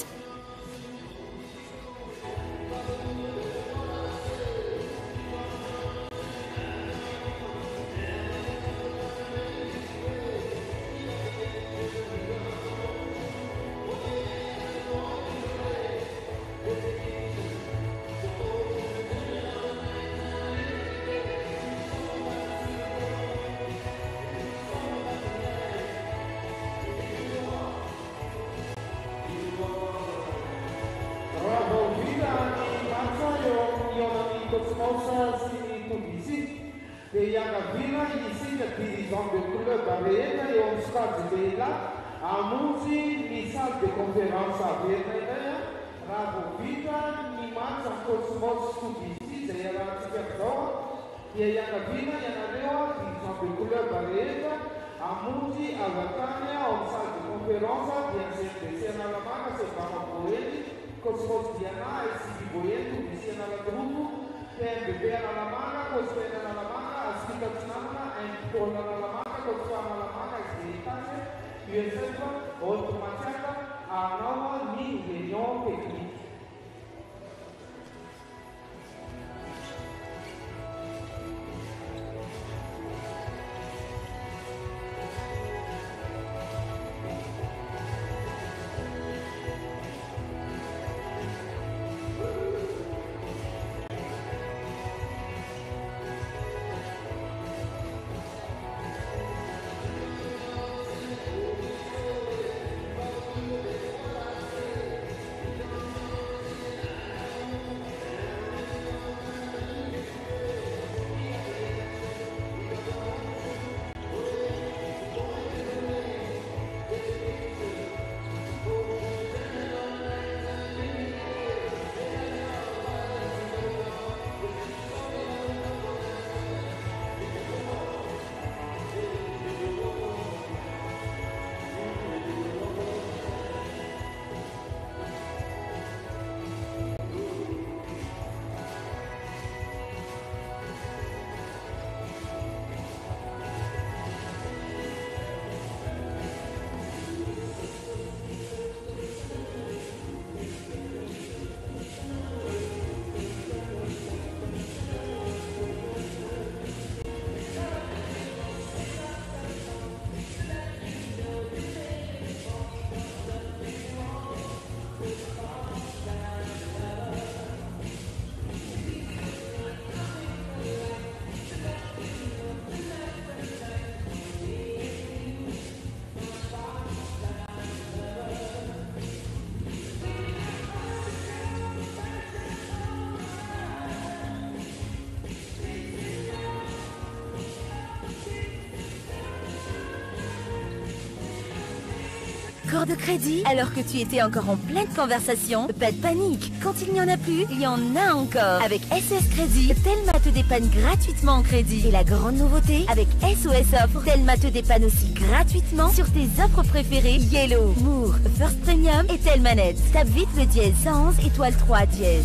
Encore de crédit? Alors que tu étais encore en pleine conversation, pas de panique. Quand il n'y en a plus, il y en a encore. Avec S O S Crédit, Telma te dépanne gratuitement en crédit. Et la grande nouveauté, avec S O S Offre, Telma te dépanne aussi gratuitement sur tes offres préférées Yellow, Moore, First Premium et Telmanet. Tape vite le dièse cent onze étoile trois dièse.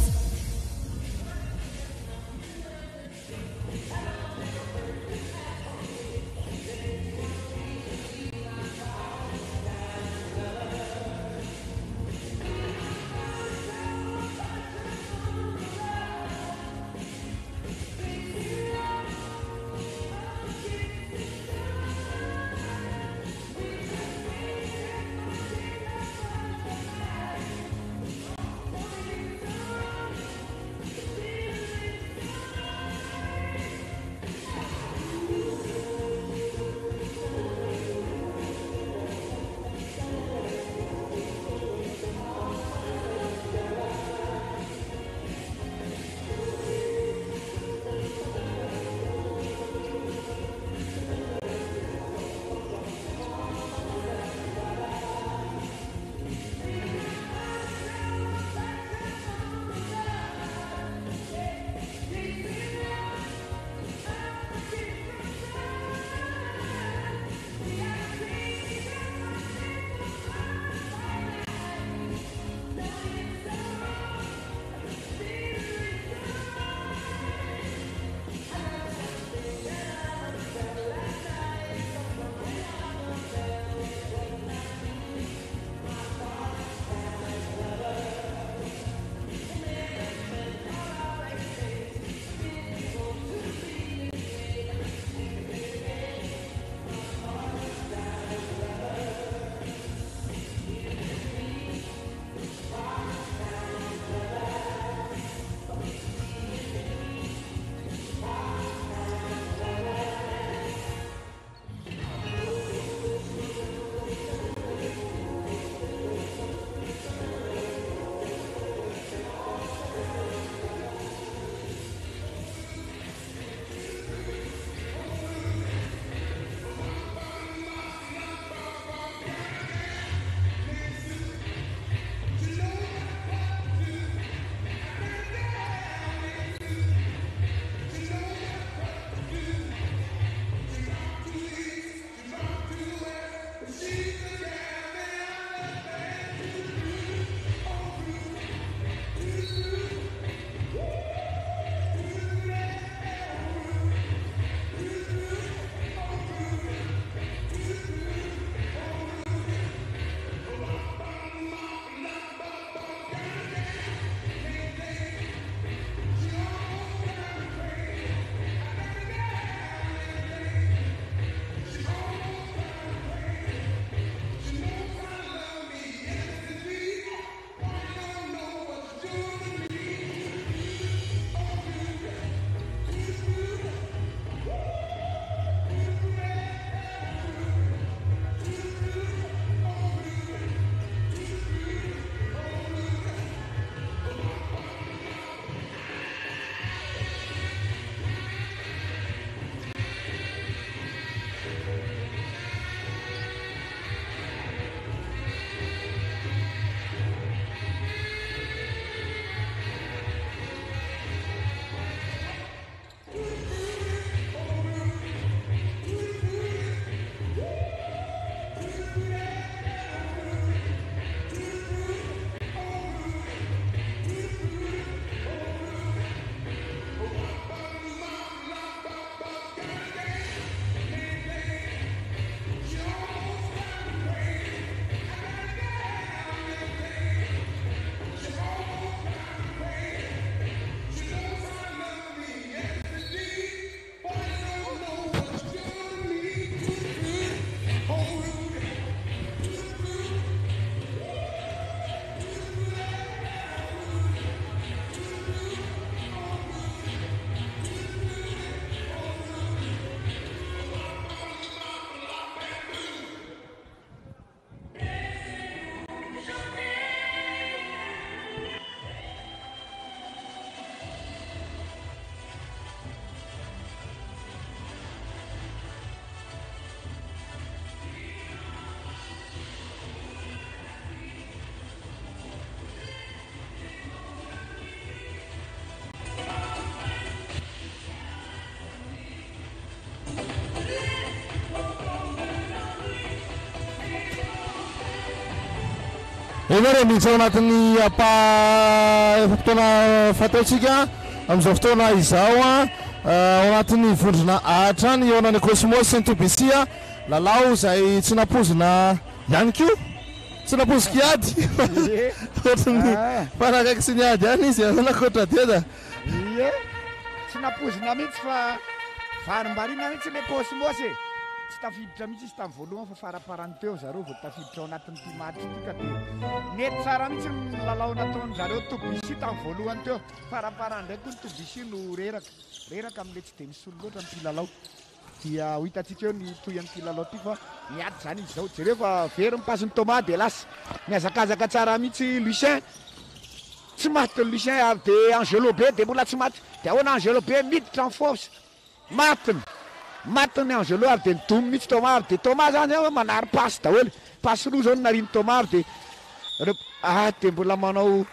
Enare mihitsy ao anatin'ny apa efa fotoana fataotsika amin'izao fotoana izao a ao anatin'ny vondrona atrany eo anany Cosmos Saint Tobisia lalao izay tsy napozina ihany koa tsy napozika iady ohatrany farakaiky sy niady ihany izy nakoatra diada ie tsy napozina mihitsy fa varimbarina mihitsy le Cosmos e tsy tafiditra mihitsy izy tamin'ny voalohany fa faraparany teo zareo vao tafiditra ao anatin'ity match ity ka dia nety tsara mihitsy ny lalao nataony zareo Tobisi tamin'ny voalohany teo faraparany ndraiky koa ny Tobisi no reraka reraka amin'le tsy dia misy olo loatra amin'ity lalao dia ho hitantsika eo ny toy an'ity lalao ity fa miady zany izy zao jereo fa very mipasiny Thomas de lasa miazakazaka tsara mihitsy Lucien tsy maty Lucien avy dia Angelo be dia mbola tsy maty dia ahoana Angelo be miditra en force matiny matiny Angelo avy dia nidomy mihitsy Thomas avy dia Thomas zany hoe manary pasy daholo pasy roa zao nariny Thomas avy dia ah dia mbola manao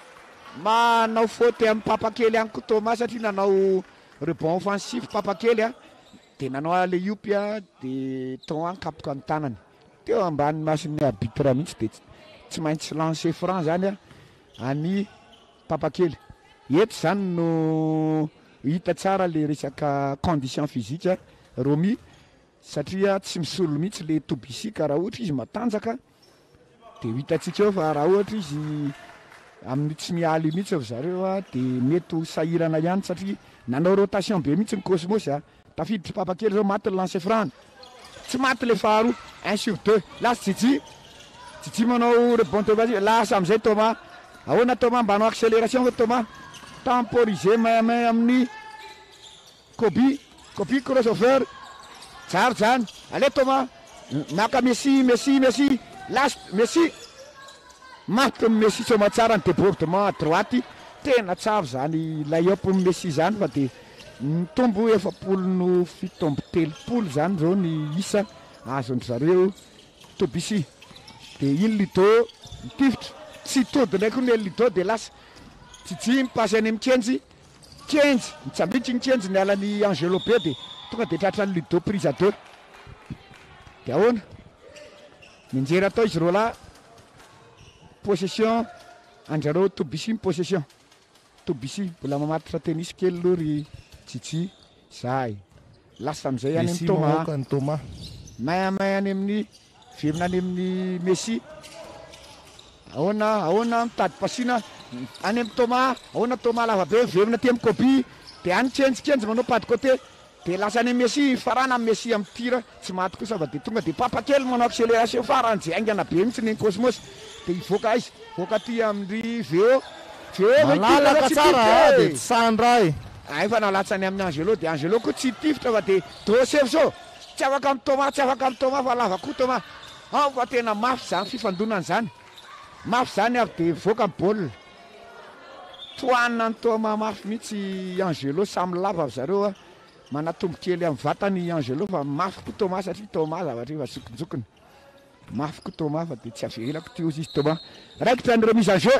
manao faute amin'ny papakely ihany koa Thomas satria nanao rebond offensif papakely a dia nanao alley-oop a dia ton ankapoka ny tanany teo ambany masin'ny arbitre mihitsy dia tsy maintsy lancer franc zany a any papakely eto zany no hita tsara le resaka condition physique Romy satria tsy misolo mihitsy le Tobisi ka raha ohatra izy matanjaka dia hitantsika eo fa raha ohatra izy amin'ny tsy mialy mihitsy av zareo a dia mety ho sahirana ihany satria nanao rotation be mihitsy ny Cosmos a tafiditra papakely zao maty lancer franc tsy maty le faharoa un sur deux lasa Jiji Jiji manao rebond vas-y lasa amin'izay Thomas ahoana Thomas mba hanao accélération fa Thomas temporisé maimay amin'ny Kobi Kobi crossover tsara zany ale Thomas maka Messi Messi Messi last Messi maty Messi soma tsara ny débordement à droite tena tsara zany lay-up Messi zany fa dia mitombo efapolo no fitombo telopolo zany zao ny isa azony zareo Tobisi dia iny Lido mitifitra tsy tody ndraiky ny Lido dia lasa Jiji mipasy any amin'ny Kenji Kenji mitsambitsy ny Kenji ny alan'ny Angelo be dia tonga dia tratran'ny Lido prise à deux dia ahoana minjery atao izy roa lahy possession anjareo Tobisi possession Tobisi mbola mamatotra tennis kely aloha ry Jiji zay lasa amin'izay any amin'ny Thomas Thomas maimay any amin'ny verina any amin'ny Messi ahoana ahoana mitady pasina any amin'ny Thomas ahoana Thomas lava be verina ty amin'ny Kobi dia any Kenji Kenji manao pas de côté dia lasa any amin'ny Messi farana amin'ny Messi amin'ny tira tsy maty kosa fa dia tonga dia papakely manao accélération farany jaingana be mihitsy ny Cosmos dia hivoaka izy voaka ty amin'ny Veo Veo malalaka tsara dia tsy sandray ay fa nalatsany amin'ny Angelo dia Angelo koa tsy tifitra fa dia drosevso tsy afaka amin'ny Thomas tsy afaka amin'ny Thomas fa lava koa Thomas ao fa tena mafy zany fifandonana zany mafy zany avy dia voaka ny baolina toanina ny Thomas mafy mihitsy Angelo samy lava avy zareo a manatombo kely amin'ny vatany Angelo fa mafy koa Thomas satria Thomas zavatra efa zokinjokiny mafy koa Thomas fa dia tsy avelako ty ozy izy Thomas raikitra ny remise en jeu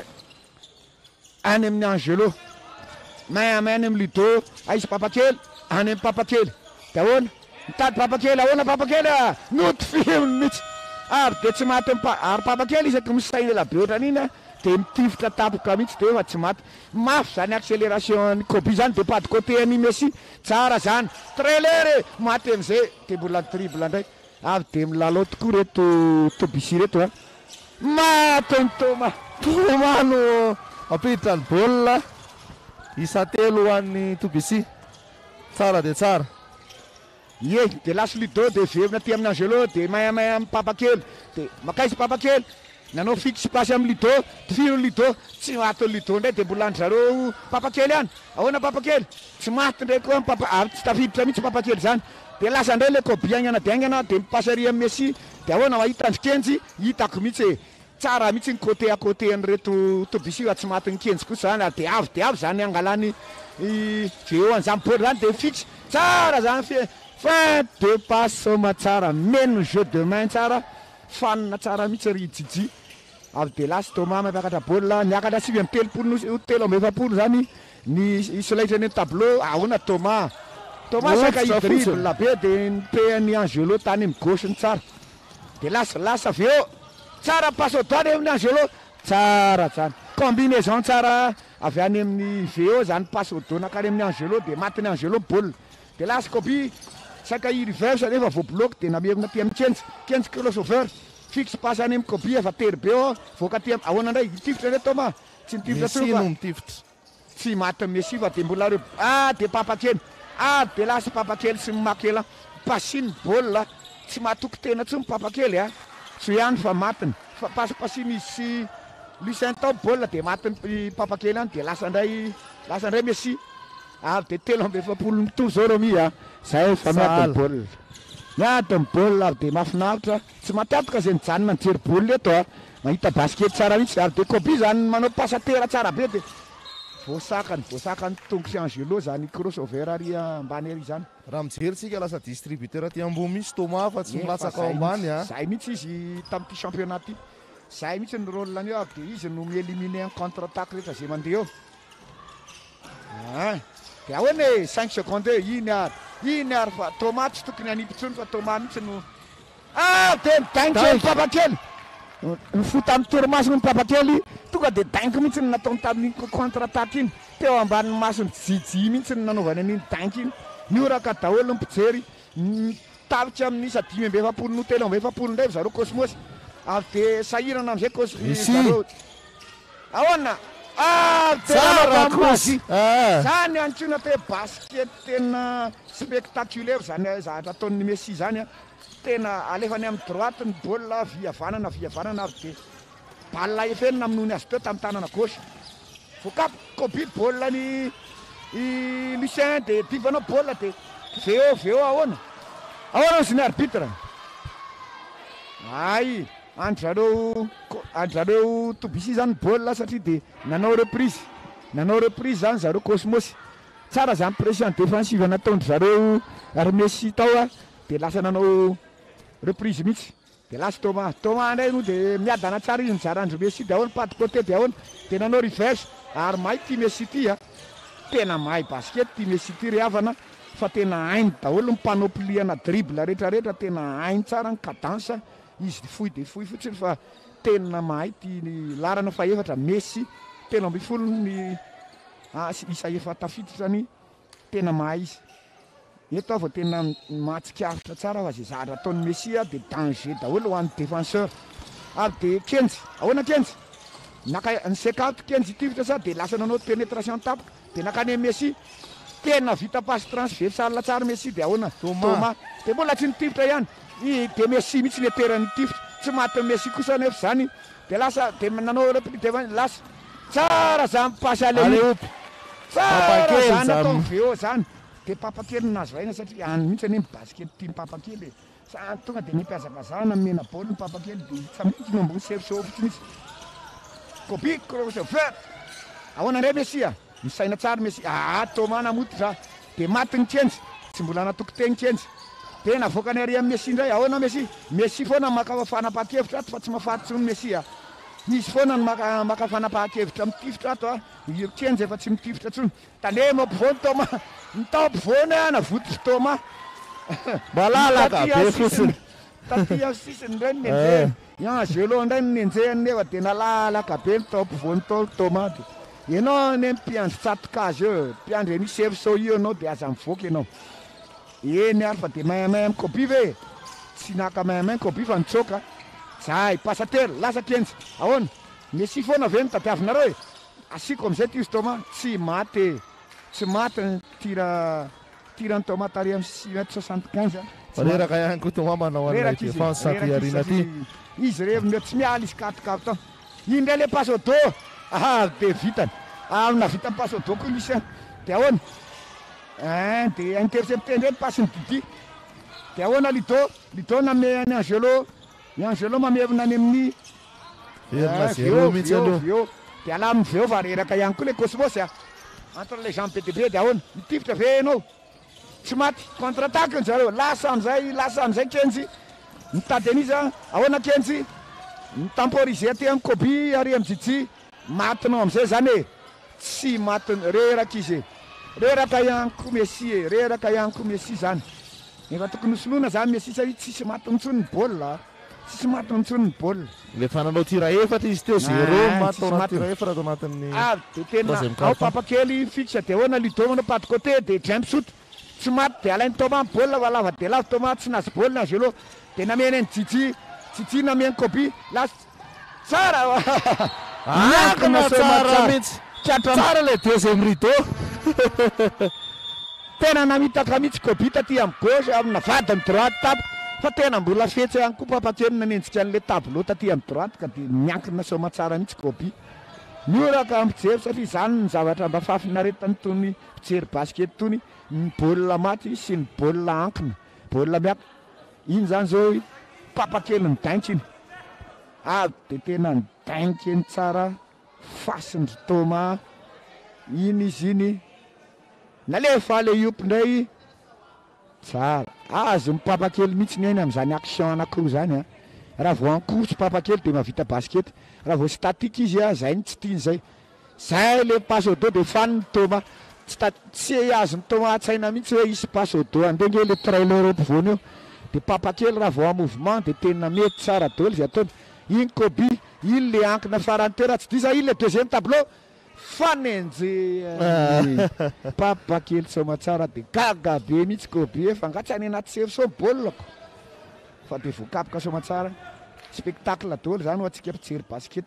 any amin'ny Angelo maimay any amin'ny Lido aizy papakely any amin'ny papakely dia ahoana mitady papakely ahoana papakely a noty filmy mihitsy ary dia tsy maty ary papakely isaky misaina ela be ohatran'iny a dia mitifitra tapoka mihitsy dia efa tsy maty mafy zany accélération ny Kobi zany dia pas de côté any Messi tsara zany trailer maty amin'izay dia mbola dribble ndray avy dia milalao tokoa reto Tobisi reto a maty ny Thomas Thomas no ampiditra ny baolina isa telo ho an'ny Tobisi tsara dia tsara ie dia lasa Lido dia verina ty amin'ny Angelo dia maimay amin'ny papakely dia makaizy papakely nanao fixe pasy amin'ny Lido tifiro Lido tsy maty Lido ndray dia mbola andry zareo papakely any ahoana papakely tsy maty ndray koa papa ary tsy tafiditra mihitsy papakely zany dia lasa ndray le Kobi aingana dia aingana dia mipasy ary amin'ny Messi dia ahoana mahita andry Kenji hitako mihitsy e tsara mihitsy ny côté à côté ny reto Tobisi fa tsy maty ny Kenji kosa zany dia avy dia avy zany angalany Veo an'izany baolina zany dia fixe tsara zany fe fin de passe soma tsara meno jeu de main tsara fanina tsara mihitsy ry Jiji avy dia lasa Thomas mampiakatra baolina niakatra sivy amin'ny telopolo no telo amby efapolo zany ny solaitra ny tableau ahoana Thomas Thomas saka idribble be dia nipehany Angelo tany amin'ny gauche ny tsara dia lasa lasa Veo tsara passe au droit amin'ny Angelo tsara zany combinaison tsara avy any amin'ny Veo zany passe au dos nakany amin'ny Angelo de matiny Angelo baolina de lasa Kobi saka i reverse nefa vo bloc de namevina aty amin'ny Kenji Kenji crossover fixe passe any amin'ny Kobi efa tery be ao voka aty ahoana ndray tifitra re Thomas tsy nitifitra Messi no mitifitra tsy maty Messi fa de mbola reo ah de Papakely ah de lasa Papakely sy Makela pasiny baolina tsy mahatoky tena tsy Papakely a so ihany fa matiny fa passe pasiny sy Lucien Top baolina de matiny Papakely any de lasa ndray lasa ndray Messi ah de telo amby efapolo mitovy zao reo mi a zay fa miady baolina miady baolina de mahafinaritra tsy matatoka zay nijanona nijery baolina eto a mahita basket tsara mihitsy ary de Kobi zany manao pasatera tsara be de voasakany voasakany tongo sy Angelo zany crossover ary ambany ary zany raha mijery tsika lasa distributeur aty ambony misy Thomas fa tsy milatsaka ao ambany a zay mihitsy izy tamin'ity championnat ty zay mihitsy ny rôle any eo de izy no mieliminer en contre attaque rehetra zay mandeha eo ah de ahoana cinq secondes iny ary iny ary fa Thomas tsy tokony anipitsony fa Thomas mihitsy no ah de daingo Papakely mifuta amin'ny torimasony ny Papakely tonga de daingo mihitsy nataony tamin'ny contre attaque iny teo ambanin'ny masony jiji mihitsy ny nanaovany an'iny daingo iny nioraka daholo ny mpijery tavitra amin'ny isa dimy amby efapolo no telo amby efapolo ndray zareo Cosmos avy de sahirana am'izay Cosmos zareo ahoana ah tsara zany antsoina te basket tena spectaculaire zany zavatra ataon'ny Messi zany a tena alefany amin'ny droite ny baolina viavanana viavanana avy de balle efenina aminony azy teo tamin'ny tanana gauche voakapy Kobi baolina ny i Lucien de divanao baolina de Veo Veo ahoana ahoana sy ny arbitre ay andrareo andrareo tobisi zany baolina satria de nanao reprise nanao reprise zany zareo Cosmos tsara zany pression défensive nataony zareo ary Messi tao a de lasa nanao reprise mihitsy de lasa Thomas Thomas ndray no de miadana tsara izy nijarandro Messi de ahoana pas de côté de ahoana de nanao reverse ary mahay ty Messi ty a tena mahay basket ty Messi ty rehavana fa tena hainy daholo mipanopliana dribble rehetrarehetra tena hainy tsara ny cadence izy foy de foy fotsiny fa tena mahay ty ny larana fa efatra Messi telo amby folo ny isa efa tafitrany tena mahay izy eto vao tena mahatsikaritra tsara fa zay zahatra ataon'ny Messi a de danger daholo ho an'ny défenseur ary de Kenji ahoana Kenji naka ny sekato Kenji tifitra sa de lasa nanao pénétration tapoka de nakany Messi tena vita passe transversale tsara Messi de ahoana Thomas de mbola tsy nitifitra ihany i de Messi mihitsy le terany tifitra tsy maty Messi kosa nefa zany de lasa de nanao réplique de lasa tsara zany passe aller tsara zany atao Veo zany de Papakely nazo vaina satria any mihitsy any basket team Papakely sa tonga de nipiazakazana mena baolina Papakely de tsamihitsy no ambony serso fotsiny izy Kobi crossover ahoana ndray Messi a misaina tsara Messi ah Thomas namoty za de maty ny Kenji tsy mbola natoky teny Kenji de navoakany ary amin'ny Messi ndray ahoana Messi Messi foana maka fanapahan-kevitra ato fa tsy mahafaty ny Messi a misy foana ny maka maka fanapahan-kevitra mitifitra ato a io Kenji efa tsy mitifitra tsony tanema ampovoany Thomas mitao ampovoany a navoty Thomas malalaka be fotsiny taty amin'ny sisiny ndray ny nenjehany Angelo ndray ny nenjehany nefa de nalalaka be mitao ampovoany tao Thomas de ianao ne mpiandry tsatokazy eo mpiandry any serso io anao de aza mivoaka ianao eny ary fa de maimay amin'ny Kobi ve tsy naka maimay Kobi fa nitsoka zay pasatera lasa Kenji ahoana Messi foana ve nitadiavinareo e asiko am'izay ty izy Thomas tsy maty tsy maty tira tirany Thomas tary amin'ny six mètre soixante-quinze reraka ihany koa Thomas manao an'ilay défense saty arina ty izy rehefa mety tsy miala izy katokavo tao iny ndray le passe au dos ah de vitany ah navita passe au dos koa Lucien de ahoana hein de intercepté ndray passe ny Didi de ahoana Lido Lido name any Angelo ny Angelo mamevina any amin'ny verina zéro mihitsy aloha de ala amin'ny Veo fa reraka ihany koa le Cosmos a entre les jambes be de be de ahoana mitifitra ve ianao tsy maty contre attaque ny zareo lasa am'izay lasa am'izay Kenji mitady an'izy a ahoana Kenji mitemporisé aty amin'ny Kobi ary amin'ny Jiji matinao am'izay zany e tsy maty reraka izy e reraka ihany koa Messi e reraka ihany koa Messi zany efa tokony hosoloina zany Messi satria tsisy maty mitsony ny baolina tsisy maty ntsony ny baolina le fananao tira efatra izy teo zéro maty tao anaty tira efatra tao anatin'ny ah de tena ao papakely fixe de ahoana Ludo manao pas de côté de James Sout tsy maty de alainy Thomas baolina va lava de lava Thomas tsy nazy baolina Angelo de nameny any Jiji Jiji nameny Kobi las tsara akana tsara mihitsy tsara le deuxième rideau tena namitaka mihitsy Kobi taty amin'ny gauche amina vadiny droite tapo fa tena mbola fetsy ihany koa papakely nanenjika an'le tableau taty amin'ny droite ka de miankina soma tsara mihitsy Kobi mioraka amin'ny fijery satria zany ny zavatra mba fafinaretany tony fijery basket tony ny baolina maty sy ny baolina ankina baolina miaka iny zany zao papakely ny dainky iny ah de tena ny dainky iny tsara fasindry Thomas iny izy iny nalefa le iopo ndray tsara azo mipapakely mihitsy ny ainy amin'izany action anankiroa zany a raha vao ankoso papakely de mahavita basket raha vao statique izy a zay ny tsy tiany zay zay le passe au dos de fan Thomas tsy azony Thomas tsaina mihitsy hoe isy passe au dos andenge le trailer ampovoany eo de papakely raha vao en mouvement de tena mety tsara daholo zay ataony iny Kobi iny le ankina farany teo raha tsy disa iny le deuxième tableau fanenjy papakely soma tsara de gaga be mihitsy Kobi efa ngatsy any anaty sefy so baolako fa de voakapoka soma tsara spectacle daholo zany ho atsika mpijery basket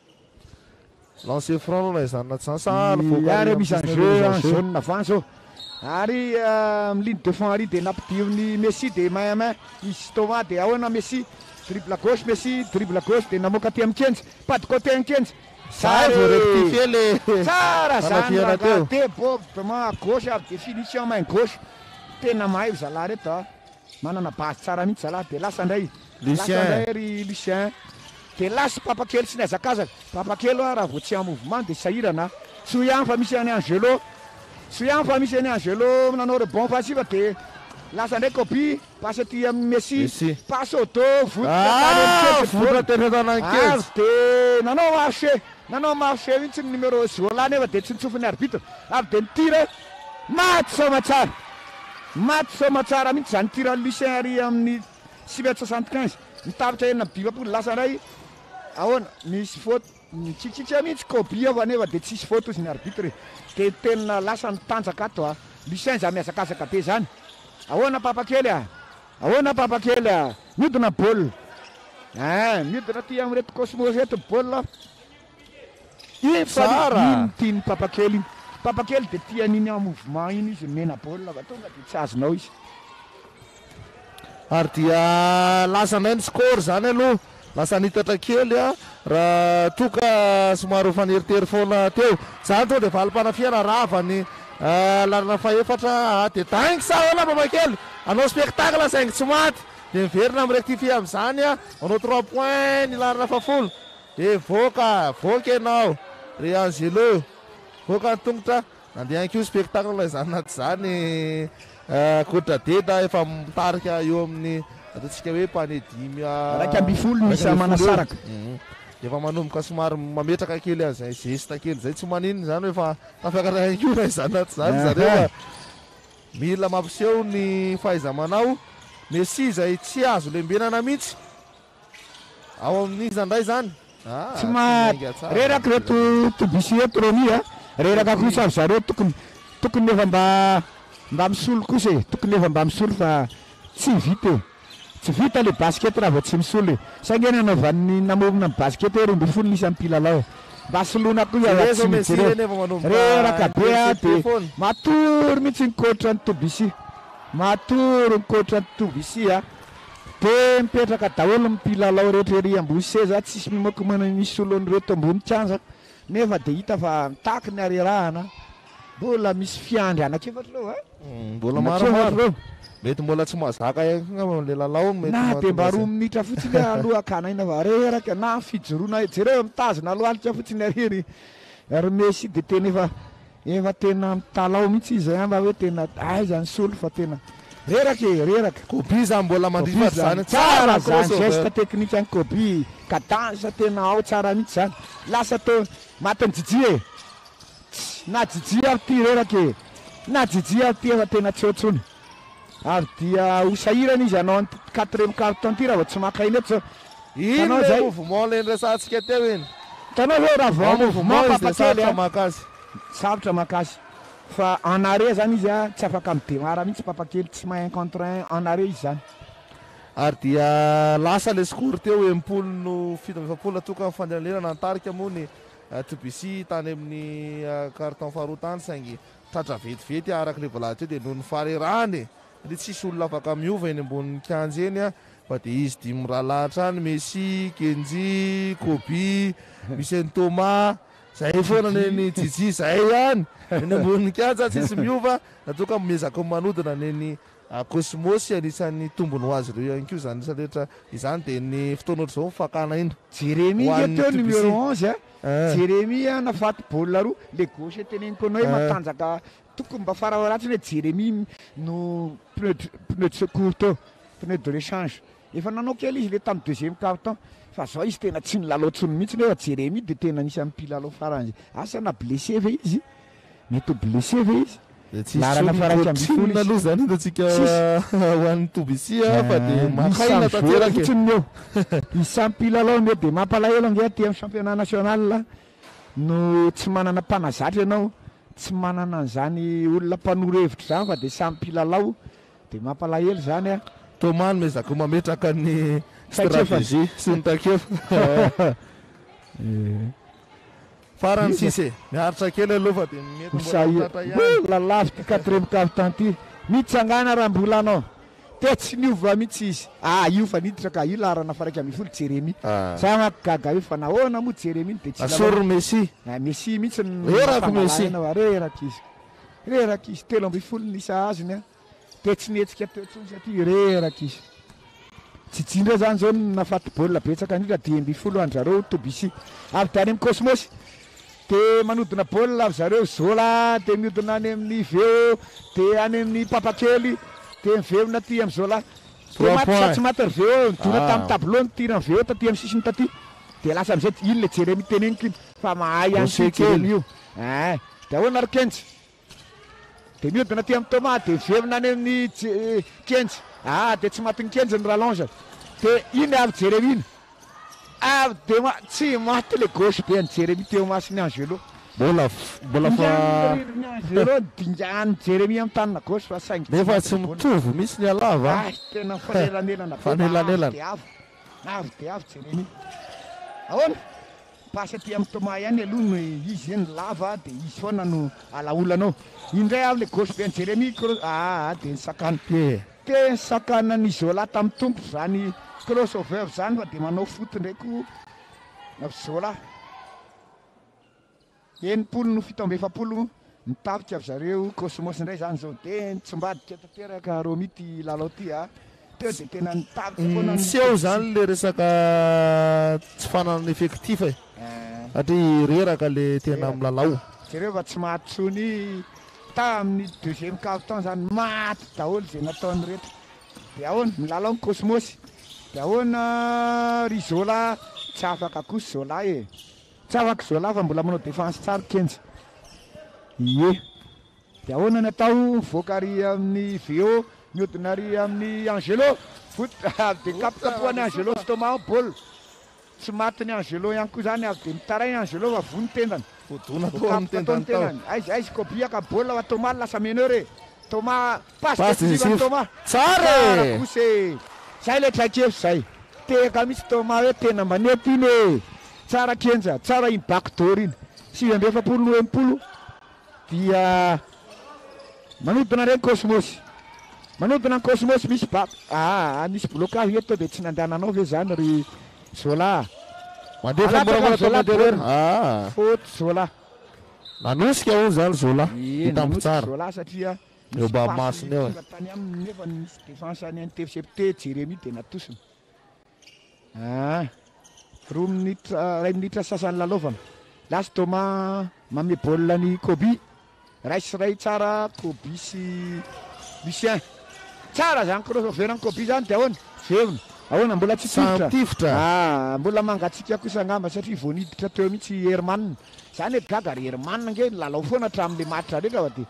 lancer franc na izany na tsy sala ary misy en jeu en jaune avant zao ary ligne de fond ary de nampidion'ny Messi de main à main izy Thomas de ahoana Messi dribble à gauche Messi dribble à gauche de namoaka aty amin'ny Kenji pas de côté amin'ny Kenji ça veut rectifier les tsara zany raga bobement à gauche avec des finitions main gauche tena mahay zalahy reto a manana base tsara mihitsy zalahy de lasa ndray lasa ndray ry Lucien de lasa papakely sy niazakazaka papakely a raha vao tsy en mouvement de sahirana so ihany fa misy any Angelo so ihany fa misy any Angelo nanao rebond offensif de lasa ndray Kobi passe aty amin'ny Messi passe au dos votoka tenetanankezy de nanao marché nanao marché mihitsy ny numéro Zola nefa de tsy nitsofin'ny arbitre avy de nitire maty soma tsara maty soma tsara mihitsy zany tire Lucien ary amin'ny six mètre soixante quinze mitapitra enina bivapoly lasa ndray ahoana misy faute mitsiksika mihitsy Kobi ava nefa de tsisy faute ozy ny arbitre de tena lasa nitanjaka ato a Lucien za miazakazaka be zany ahoana papakely a ahoana papakely a miodina baolina a miodina ty amin'ny reto Cosmos reto baolina iny fa tiany papakely iny papakely de tian'iny en mouvement iny izy mena baolina fa tonga de tsy azonao izy ary dia lasa ndray ny score zany aloha lasa nitatra kely a raha toka somary faneritery foana teo zany to de valim-panafiana ravany larina faefatra de daingy sa hoana papakely anao spectacle saingy tsy maty de miverina amin'ny rectifier amin'izany a anao trois points ny larina fafolo de voaka voaka ianao re Angelo voaka ny tongotra nandeha anko spectacle izany naty zany kotra deda efa mitarika eo amin'ny ataontsika hoe pane dimy raika amby folo misy manasaraka efa manomboka somary mametraka kely an'izay geste kely zay tsy maninona zany hoe fa tafiakatra ankona izany naty zany zareo mila mampiseho ny fahaiza-manao Messi zay tsy azo lembenana mihitsy ao amin'izy andray zany tsy ma reraka reto tobisi eto romi a reraka kosa avy zareo tokony tokony efa mba mba misolo kosa e tokony efa mba misolo fa tsy vita e tsy vita le basket raha vao tsy misolo e saingy eny anaovan'ny namorona amin'ny basket e roa mby folo misy amin'ny mpilalao mba solona koa tsy mijery reraka be a de matory mihitsy ny coach ny tobisi matory ny coach ny tobisi a de mipetraka daholo mpilalao rehetra ery ambony seza tsisy mimoky mana misy olony reto ambony kianja nefa de hita fa mitaky ny arerahana mbola misy fiandry anakefatra leo a mbola maromaro mety mbola tsy mahazaka le lalao na de mba roa minitra fotsiny aloha akanaina fa reraka na fijoroana jereo mitazona alohalitra fotsiny arery ary Messi de tena efa efa tena mitalao mihitsy izy mba hoe tena aiza ny solo fa tena reraka e reraka Kobi zany mbola mandrifatra zany tsara zany geste technique any Kobi cadence tena ao tsara mihitsy zany lasa to matiny Jiji e na Jiji aby ty reraka e na Jiji aby ty efa tena tsotsony Avy dia hosahirana izy anao quatrième carton ty raha vao tsy maka iny eto zao. Ino le mouvement le resahantsika teo iny. Tanao hoe raha vao mouvement papakely maka azy. Sarotra maka azy. Fa en arrêt zany izy a tsy afaka midemara mihitsy papakely tsy mahay un contre un en arrêt izy zany. Ary dia lasa le score teo empolo no fito amby efapolo atoka amin'ny fandehanana nantarika moa ny Tobisy tany amin'ny carton faharoa tany saingy tratra vetivety araka le voalaza teo dia noho ny farerany dia tsisy olona afaka miova eny ambonin'ny kianja eny a fa dia izy dimy rahalahy any Messi, Kenji, Kobi, Michel Thomas zay foana neny Jiji zay ihany eny ambonin'ny kianja tsisy miova natoka miezaka manodina neny Cosmos anisan'ny tombony ho azy ireo ihany koa zany isa rehetra izany dia ny fotoana ohatr'izao mifakana iny. Jérémy teo numéro onze Jérémy nafaty baolina roa le gauche teneniko anao hoe matanjaka tokony mba farao ratsy hoe Jérémy no pneu de secours teo pneu de rechange efa nanao kely izy le tamin'ny deuxième carton fa zao izy tena tsy nilalao tsony mihitsy nefa Jérémy dia tena anisan'ny mpilalao farany asa na blessé ve izy mety blessé ve izy larana faraka ambifolo aloha zany hitantsika ho an'ny Tobisy fa dia makaina tanteraka fotsiny eo isamby mpilalao mety dia mampalahelo ange aty amin'ny championnat national no tsy manana mpanazatra ianao tsy manana an'izany olona mpanoro-hevitra zany fa dia samby mpilalao dia mampalahelo zany a Tomany mezaka mametraka ny stratégie sy ny takefa farany sisy miharitra kely aloha fa dia mety lalavy ty quatrième carton ty mitsangana raha mbola anao te tsy niova mihitsy izy ah io fa niditra ka io larana faraka ambin'ny folo Jérémy za magaga io fa nahoana moa Jérémy dia tsy asoro Messi Messi mihitsy reraka Messi reraka izy reraka izy telo ambin'ny folo nisa azony a te tsy nihetsika teo tsony satria reraka izy tsitsindra zany zao nafaty baolina betsaka indrindra dimy ambin'ny folo any zareo Tobisy avy tany amin'ny Cosmos dia manodina baolina avy zareo Zola dia miodina any amin'ny Veo dia any amin'ny papakely dia miveona ty amin'ny Zola dia maty sa tsy maty ry Veo nidona tamin'ny tableau ny tirany Veo taty amin'ny sisiny taty dia lasa amizay iny le Jérémy teneniko iny fa mahay ihany sy Jérémy io a dia ahoana ry Kenji dia miodina ty amin'ny Thomas dia miveona any amin'ny Kenji ah dia tsy maty ny Kenji ny rallonge dia iny avy Jérémy iny avy dia tsy maty le gauche be any Jérémy teo masiny Angelo mbola mbola fa Angelo dingany Jérémy amin'ny tanana gauche fa saingy nefa tsy mitovy misy ny alava tena fanelanelana fanelanelana avy avy dia avy Jérémy ahoana pasy aty amin'ny Thomas ihany aloha no izy eny lava dia izy foana no alaolanao indray avy le gauche be any Jérémy ah dia nisakana te nisakana ny Zola tamin'ny tompo zany crossover zany fa dia manao foty ndraiky Zola enimpolo no fito amby efapolo mitafika avy zareo Cosmos indray zany zao dia nitsombadika tanteraka Romy ty lalao ty a teo dia tena nitafika foana seho zany le resaka tsy fananany effectif e satria reraka le tena milalao zareo fa tsy maty tsony tamin'ny deuxième carton zany maty daholo zay nataony rehetra dia ahoana milalao ny Cosmos dia ahoana ry Zola tsy afaka kosa Zola e tsy afaka Zola fa mbola manao défense tsara Kenji ie dia ahoana natao mivoaka ry amin'ny Veo miodina ry amin'ny Angelo fot avy dia kapikapoany Angelo sy Thomas baolina tsy maty ny Angelo ihany koa zany avy dia mitaray Angelo fa vony tendany fodona toa amin'ny tendany tao aizy aizy kobiaka baolina fa Thomas lasa meneur e Thomas passe décisive Thomas tsara poussé zay le traikefa zay teka misy Thomas hoe tena manety iny e tsara Kenja tsara iny backdoor iny sivy amby efapolo no enimpolo dia manodina reny Cosmos manodina ny Cosmos misy bak ah misy blocage eto dia tsy nandehananao ve zany ry Zola mandefa moramora Zola derera faute Zola nanosika hono zany Zola hitambo tsara Zola satria eo mba masiny eo tany aminy nefa misy défense any intercepté Jérémy dia natosiny ah roa minitra ray minitra sasany lalaovana lasa Thomas mame baolina ny Kobi ray sy ray tsara Kobi sy Lucien tsara zany crossover ny Kobi zany dia ahoana feona ahoana mbola tsy tifitra ah mbola mangatsika kosa angamba satria vao niditra teo mihitsy Herman zany e gaga ry Herman nge lalao foana hatramin'le matitra rehetra fa dia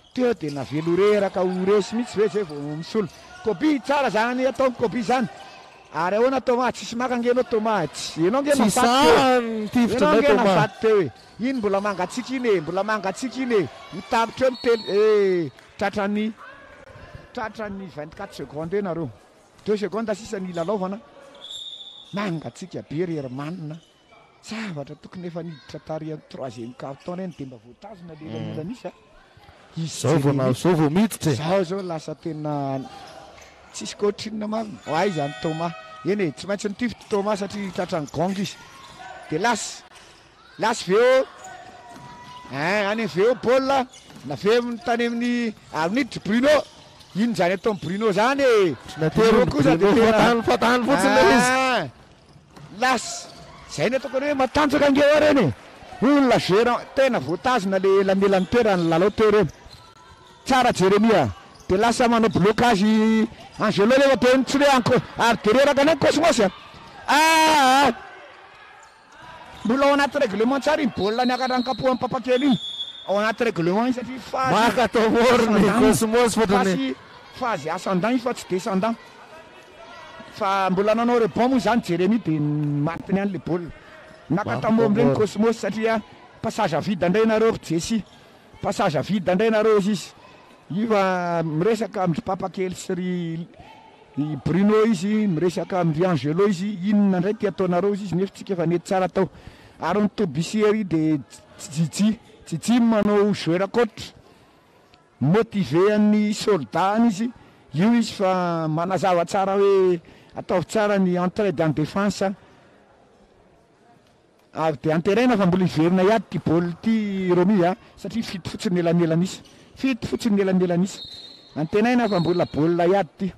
teo dia navelo reraka ho resy mihitsy ve zay vao misolo Kobi tsara zany atao Kobi zany ary ahoana Thomas tsisy makangenao Thomas ianao nge nafaty teo e iny mbola mangatsika iny e mbola mangatsika iny e mitapitra eo mitely e tratrany tratrany vingt-quatre secondes nareo deux secondes sisa ny lalaovana mangatsika be Herman zavatra tokony efa niditra tary amin'ny troisième carton eny dia mba voatazona lelanila nisy a izao vao na zao vao miditra zao zao lasa tena tsisy coachine marina ay zany Thomas eny e tsy maintsy nitifity Thomas satria tratrany gong izy dia lasy lasy veo ein any veo baolina naveo tany amin'ny aminiditra Bruno iny zany atao Bruno zany e natery kosa dia tena fatany fotsiny izy lasy zay ny ataoko hoe matanjaka angeo reny olona gérant tena voatazona le lamelany toerany lalao teo reny tsara Jeremia dia lasa manao blocage Angelo lefa be nitsole anko ary de reraka ny Cosmos ah mbola ao anaty règlement tsara iny baolina niakatra ny kapohan'ny papakely iny ao anaty règlement iny satria phase maka atao morony Cosmos fotrany phase ascendant iny fa tsy descendant fa mbola nanao rebond moa zany Jérémy dia matiny any le baolina nakatamomy regny Cosmos satria passage à vide indray nareo Jesy passage à vide indray nareo izy iva miresaka amin'ny papakely sy ry Bruno izy miresaka amin'ny Angelo izy inona indray ty ataonareo izy nefa tsika efa nety tsara atao ary nitobisieri dia Jiji Jiji manao joueur coach motivé an'ny soldat izy io izy fa manazava tsara hoe ataovy tsara ny entrée en défense avy dia anterena fa mbola hiverina iady ty baolina ty Romy a satria fito fotsiny elanelan'isy fito fotsiny elanelan'isy antenaina fa mbola baolina iady ty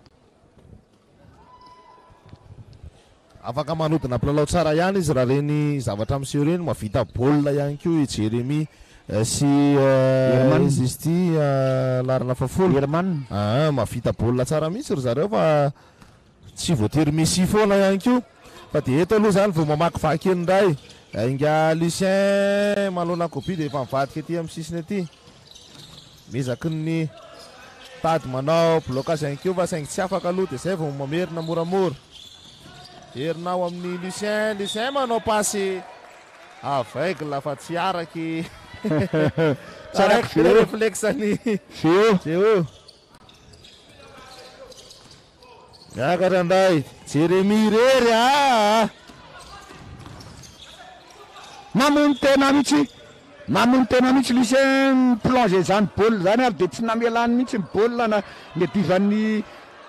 afaka manodina mpilalao tsara ihany izy raha reny zavatra miseho reny mavita baolina ihany koa i Jérémy sy izy izy ty larina fafolo Herman mavita baolina tsara mihitsy ry zareo fa tsy voatery misy foana ihany koa fa dia eto aloha zany vao mamakivaky eny indray inga Lucien malona Kobi dia efa mivadika aty amin'ny sisiny aty mizaky ny tady manao blocage ihany koa fa saingy tsy afaka aloha dia zay vao mamerina moramora herinao amin'ny Lucien Lucien manao pasy aveugle fa tsy araky tsaraky réflexany feo feo miakatra indray Jérémy rery a mamony tena mihitsy mamony tena mihitsy Lucien plongé zany baolina zany ary dia tsy namelany mihitsy ny baolina na nedivan'ny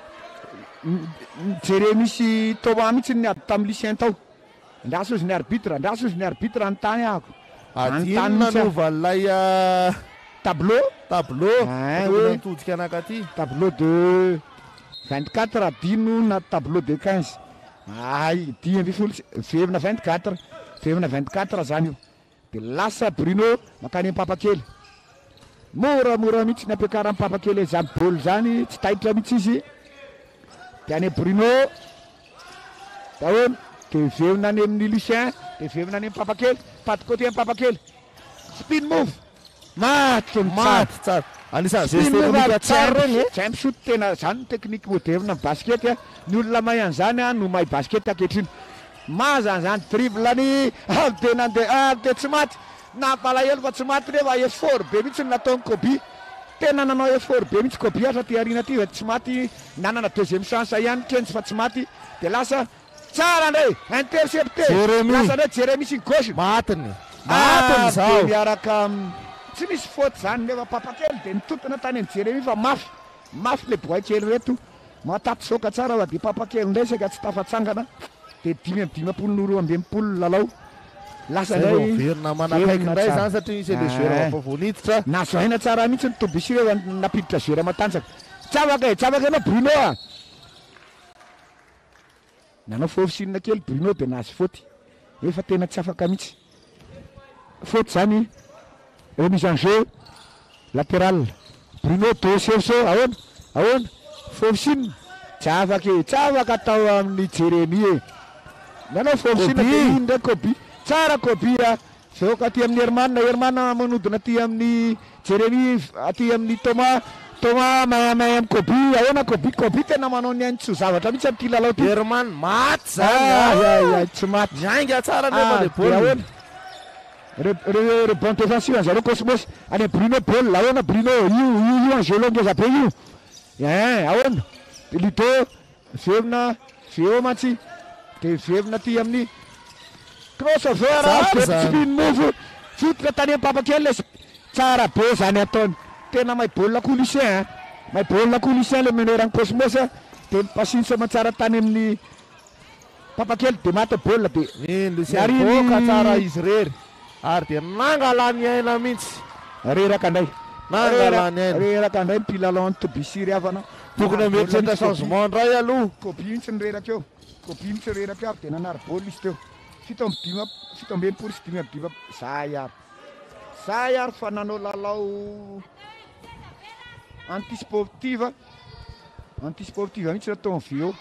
Jérémy sy Thomas mihitsy ny ady tamin'ny Lucien tao ndraso izy ny arbitre ndraso izy ny arbitre anytany ahako adinona novalay tableau tableau nitodika anakaty tableau de vingt-quatre adino na tableau de quinze ay dimy amby folo fevina vingt-quatre fevina vingt-quatre zany io dia lasa Bruno makany amin'ny papakely moramora mihitsy ny ampiakaran'ny papakely zany baolina zany tsy taitra mihitsy izy dia any Bruno dahoana dia vevina any amin'ny Lucien dia vevina any amin'ny papakely paty côté amin'ny papakely spin move maty maty tsara anisan'ny zay tsara reny zay misoto tena zany ny teknique moderne amin'ny baskety a ny olona mahay an'izany a no mahay baskety ankehitriny mazany zany driblany avy dia nandeha avy dia tsy maty nampalahelo fa tsy maty rehefa effort be mihitsy ny nataony Kobi tena nanao effort be mihitsy Kobi asa ty arina ty tsy maty nanana deuxième chance ihany kenjy fa tsy maty dia lasa tsara ndray intercepté lasa ndray Jérémy sy gauche matiny matiny zao miaraka tsy misy faute zany nefa papakely dia nitotona tany amin'ny Jérémy fa mafy mafy le boay kely reto mataty soka tsara fa dia papakely ndresaka tsy tafatsangana dia dimy amby dimapolo no roa amby mpolo lalao lasa ndray verina manakaiky ndray zany satria misy le joueur fa voaniditra nazo haina tsara mihitsy ny tobisi rehefa napiditra joueur matanjaka tsy afaka e tsy afaka ianao Bruno a nanao fôfisinina kely Bruno dia nahazo faute efa tena tsy afaka mihitsy faute zany remise en jeu latéral Bruno deux cherche ahoana ahoana fôfisinina tsy afaka e tsy afaka atao amin'ny Jérémy e nanao fôfisinina dia iny ndray Kobi tsara Kobi a feoka aty amin'ny Herman Herman manodina aty amin'ny Jérémy aty amin'ny Thomas Thomas mahamay amin'ny Kobi ahoana Kobi Kobi tena manao ny ainy tsy ho zavatra mihitsy amin'ity lalao ty Herman maty zany tsy maty jainga tsara nefa le baolina ahoana rebond défensif an'zareo Cosmos any Bruno baolina ahoana Bruno io io io Angelo ngeza be io ein ahoana Lido vevina veomatsy de vevina aty amin'ny crossover spin move fototra tany amin'ny papakely tsara be zany ataony tena may baolina coulissien may baolina coulissien le meneur ny Cosmos de mipasintsa matsara tany amin'ny papakely de maty baolina de iny Lucien Boka tsara izy rery ary de nangalany aina mihitsy reraka ndray nangalany aina reraka ndray mpilalao ny Tobisiry avana tokony mieritretra changement ndray aloha Kobi mihitsy ny reraka eo Kobi mihitsy ny reraka eo de nanary baolina izy teo fito amby dimy fito amby enimpolo sy dimy amby dimy zay ary zay ary fa nanao lalao antisportive antisportive mihitsy natao ny vio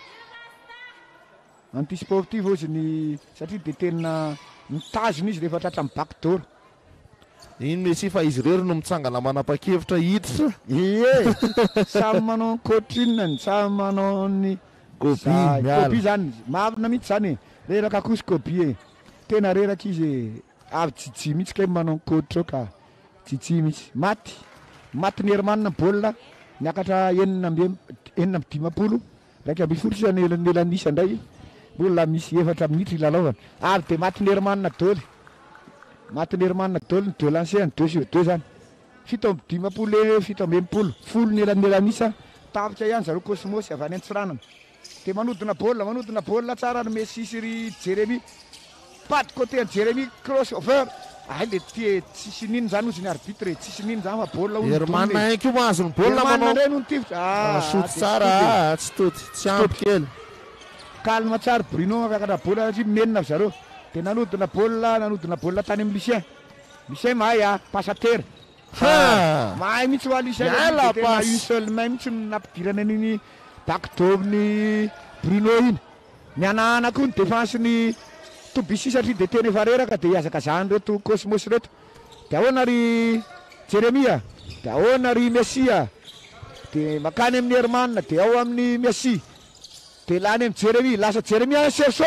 antisportive ozy ny satria de tena mitazona izy rehefa tratra amin'ny backdoor iny Messi fa izy rery no mitsangana manapa-kevitra hiditra ie samy manao ny coachine samy manao ny Kobi zany mavina mihitsy zany reraka kosa Kobi e tena reraka izy avy jiji mihitsy kay manao ny coach eo ka jiji mihitsy maty maty ny Herman baolina niakatra enina amby enina amby dimapolo raiky amby folo sisa nelanisa ndray mbola misy efatra minitra ilalaovana ary de maty ny Herman doly maty ny Herman doly ny deux lancé ny deux sur deux zany fito amby dimapolo fito amby enimpolo folo nelanisa tafitra ihany zareo Cosmos avy any Antsiranana de manodina baolina manodina baolina tsara ny Messi sy ry Jérémy patte côté ny Jérémy crossover ay le tie tsisy nino zany ozy ny arbitre tsisy nino zany fa baolina Herman hainko mahazo ny baolina manao ndray no nitifitra ah soty tsara tsy tody tsy ampy kely calme tsara Bruno afiakatra baolina satria menina avy zareo de nanodina baolina nanodina baolina tany amin'ny Lucien Lucien mahay a passateur mahay mihitsy ho a Lucien tena une seule main mihitsy nampidirana an'iny backdoor ny Bruno iny nianahana koa ny défense ny Tobisi satria de tena efa reraka de hiazaka zany reto Cosmos reto de ahoana ry Jérémy de ahoana ry Messi de makany amin'ny Herman de ao amin'ny Messi de lany amin'ny Jérémy lasa Jérémy a serso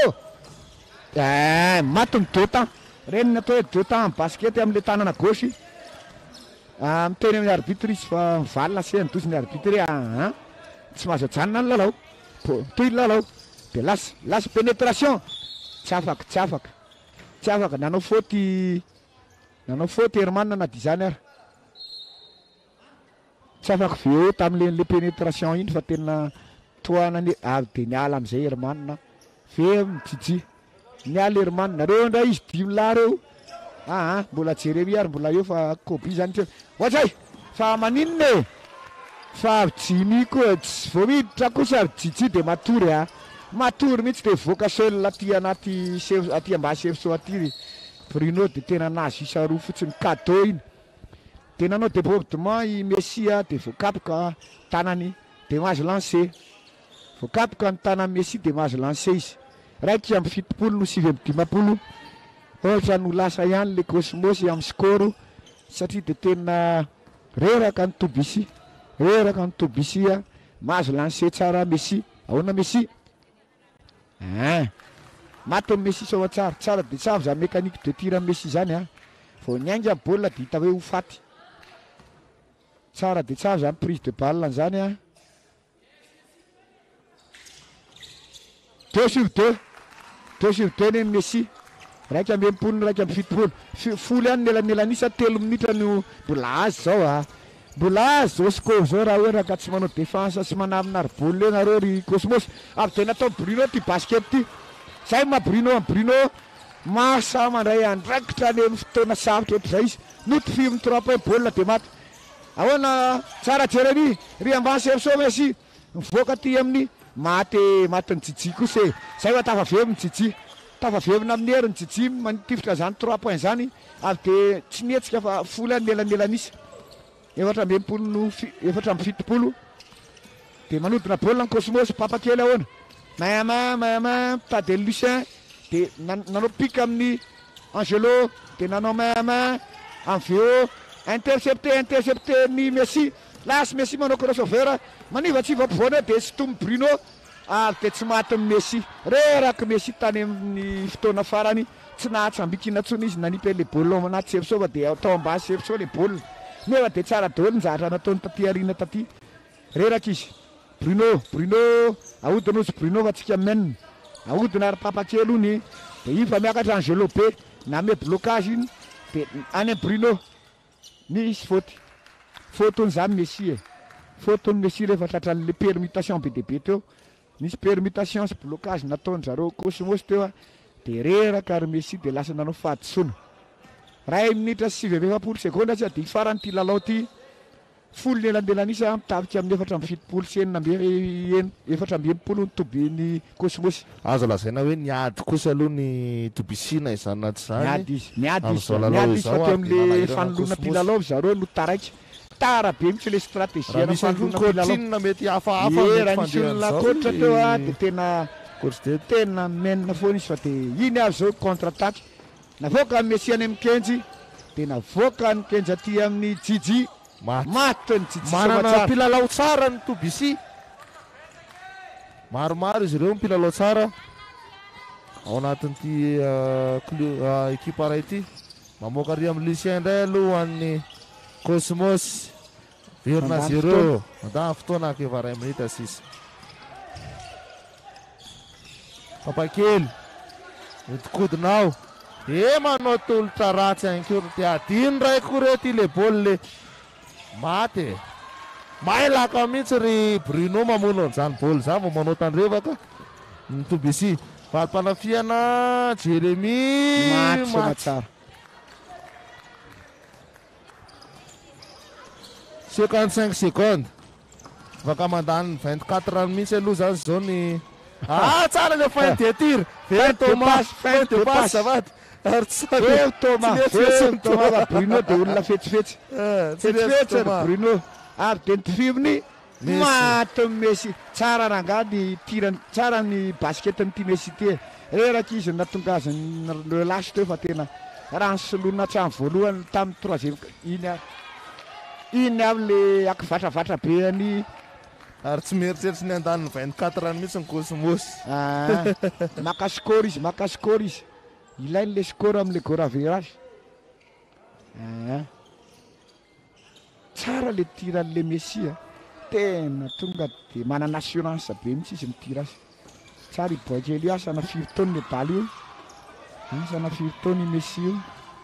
eh maty ny deux temps reny natao hoe deux temps amin'ny basket amin'le tanana gauche miteny amin'ny arbitre izy fa mivalina se midozy ny arbitre ah tsy mahazo ajanona ny lalao toy ny lalao de lasa lasa pénétration tsy afaka tsy afaka tsy afaka nanao faute nanao faute Herman na di zany ary tsy afaka veo tamin'le pénétration iny fa tena toanany avy de niala am'izay Herman ve mijiji niala Herman nareo ndray izy dimy lahy reo ah mbola Jérémy ary mbola eo fa Kobi zany teo ohatsay fa maninona e fa jimy koa vao miditra kosa jiji de matory a matory mihitsy de voaka seul aty anaty aty amba chefso aty Bruno de tena nazo isa roa fotsiny cadeau iny de nanao débordement i Messi de voakapoka tanany de mahazo lancé voakapoka ny tanany Messi de mahazo lancé izy raiky amby fitopolo no sivy amby dimapolo ohatra no lasa ihany le Cosmos amin'ny score satria de tena reraka ny Tobisi reraka ny Tobisi mahazo lancé tsara Messi ahoana Messi ah maty amin'ny Messi soa tsara tsara de tsara zany mécanique de tir amin'ny Messi zany a vao niainga amin'ny baolina de hita hoe ho faty tsara de tsara zany prise de balle zany a deux sur deux deux sur deux ny Messi raiky amby enimpolo raiky amby fitopolo folo ihany nelanelanisa telo minitra no mbola azy zao a mbola azy zao score zao raha hoe raka tsy manao défense sy manamina ary baolina nareo ry Cosmos avy de natao Bruno ty basket ty zay ma Bruno am Bruno masa mandray andraikitra any amin'ny fotoana sarotra ohatry zay izy notify amin'ny trois point baolina de maty ahoana tsara Jérémy ry ambany serso Messi mivoaka ty amin'ny maty maty ny jiji kosa e zay fa tafaveo ny jiji tafavemina amin'ny hery ny jiji manitifitra zany trois point zany avy de tsy nietsika fa folo any nelanelanisa efatra amby enimpolo no efatra amby fitopolo de manodina baolina ny Cosmos papakely ahoana mayama mayama mitady Lucien de nanao pique amin'ny Angelo tena nanao main avy eo intercepté intercepté ny Messi lasy Messi manao crossover maniva tsy vampivoana dia sy tomy Bruno ary dia tsy maty ny Messi reraka Messi tany amin'ny fotoana farany tsy nahatsambikina tsony izy nanipy le baolina ao anaty sefsova dia atao ambany sefsova le baolina nefa dia tsara daholo ny zatra nataony taty arina taty reraka izy Bruno Bruno ahodina ozy Bruno fa tsika menina ahodina ary papakely ony dia ifa miakatra Angelo be na me blocage iny dia any Bruno nisy faute faute zany Messi e faute ny Messi rehefa tratran'le permutation be dia be teo nisy permutation sy blocage nataony zareo Cosmos teo a dia reraka ary Messi dia lasa nanao fahadisoana ray minitra sy sivy efapolo seconde tsy adia farany ty lalao ty folo ny elandelanisa mitavika amin'ny efatra amby fitopolo sy enina amby efatra amby enimpolo ny tobiny Cosmos azo lazaina hoe niady kosa aloha ny tobisina izany naty zany miady izy miady izy miady izy fa teo amin'le fanoloana pilalao zareo no taraiky tara be mitsy le stratégie na fanoloana pilalao mety hafahafa era nisy olona kotra teo a dia tena tena menina foana izy fa dia iny avy zao contre attaque navoaka ny Messi any amin'ny Kenjy dia navoaka ny Kenjy aty amin'ny Jiji maty ny Jiji manana mpilalao tsara ny Tobisi maromaro izy ireo mpilalao tsara ao anatin'ity ekipa ray ity mamoaka ary amin'ny Lucien indray aloha an'ny Cosmos verina zéro mandany fotoana keva ray minitra sisa papakely mitikodinao e manao tolotra ratsy ankory ty adiny ray koa ty le baolina maty mailaka mihitsy ry Bruno mamono an'izany baolina zany vao manao tandrevaka ny Tobisi valim-panafiana Jeremy maty cinquante-cinq secondes afaka mandany vingt-quatre ans mihitsy aloha zany zao ny ah tsara le fin de tir fin de passe fin de passe zavaty ary eo Thomas eo Thomas Bruno dia olona fetsifetsy fetsifetsy Bruno ary dia nitifiminy maty Messi tsara ranga ny tirany tsara ny basketiny ty Messi ty reraka izy natonga azy le lasy teo fa tena raha ny soloana hatrany voalohany tamin'ny troisième iny iny avy le akivatravatra be any ary tsy mieritseritsy ny andaniny vingt-quatre ans mihitsy ny Cosmos maka score izy maka score izy ilainy le score amin'le goraverage tsara le tiran'le Messi tena tonga dia manana assurance be mihitsy izy mitira azy tsara iboaka ely io asana firy taona le baly io asana firy taona i Messi io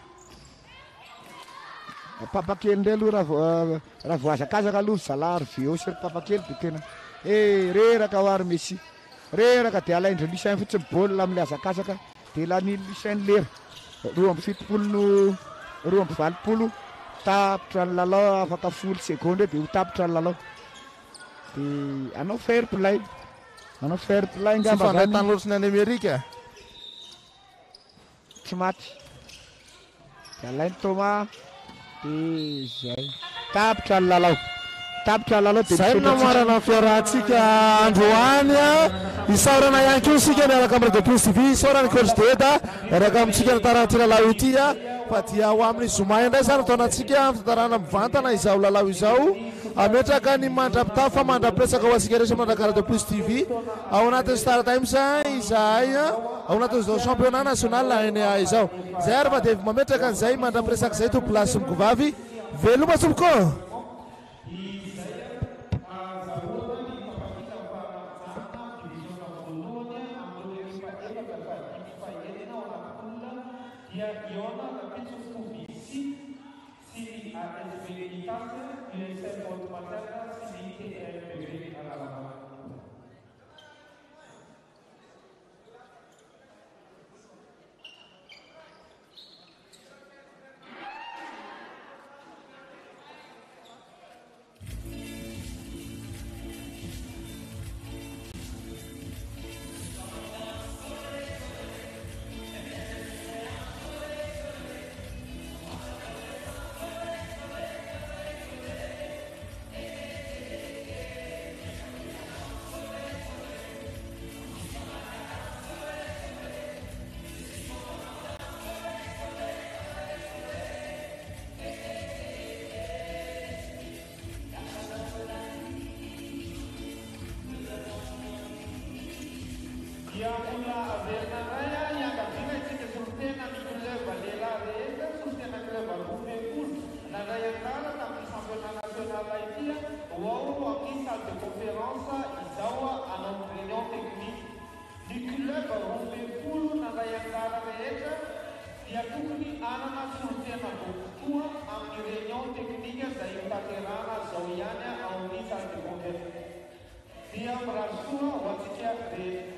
papakely indray aloha raha voazakazaka aloha zalary veo sy ry papakely dia tena e reraka ho ary Messi reraka dia alaindry Lucien fotsiny baolina amin'le azakazaka dia lany Lucien lera roa amby fitopolo no roa amby valopolo tapitra ny lalao afaka folo seconde dia ho tapitra ny lalao dia anao fair play anao fair play ngamba zany tanorosiny any Amerika tsy maty dia alainy Thomas dia zay tapitra ny lalao tapitra ny lalao dia zay namarana fiarahantsika androany a isaorana ihany koa sika miaraka amin'ny Radio Plus T V isaorany coach Deda miaraka amintsika nytaranty lalao ity a fa dia ho amin'ny zoma indray zany ataonantsika fitantarana mivantana izao lalao izao ametraka ny mandrapitafa mandrapiresaka ho asika rehetra mandraka Radio Plus T V ao anatin'ny Star Times izahay ao anatin'izao championnat national N A izao zay ary fa dia mametraka an'izay mandrapiresaka izay tomplasy migovavy veloma tompoko manana solosaina votokoa amin'ny réunion technique izay tanterana zao ihany ao amin'ny salle de congrès dia mirahasoa ho antsika rehetra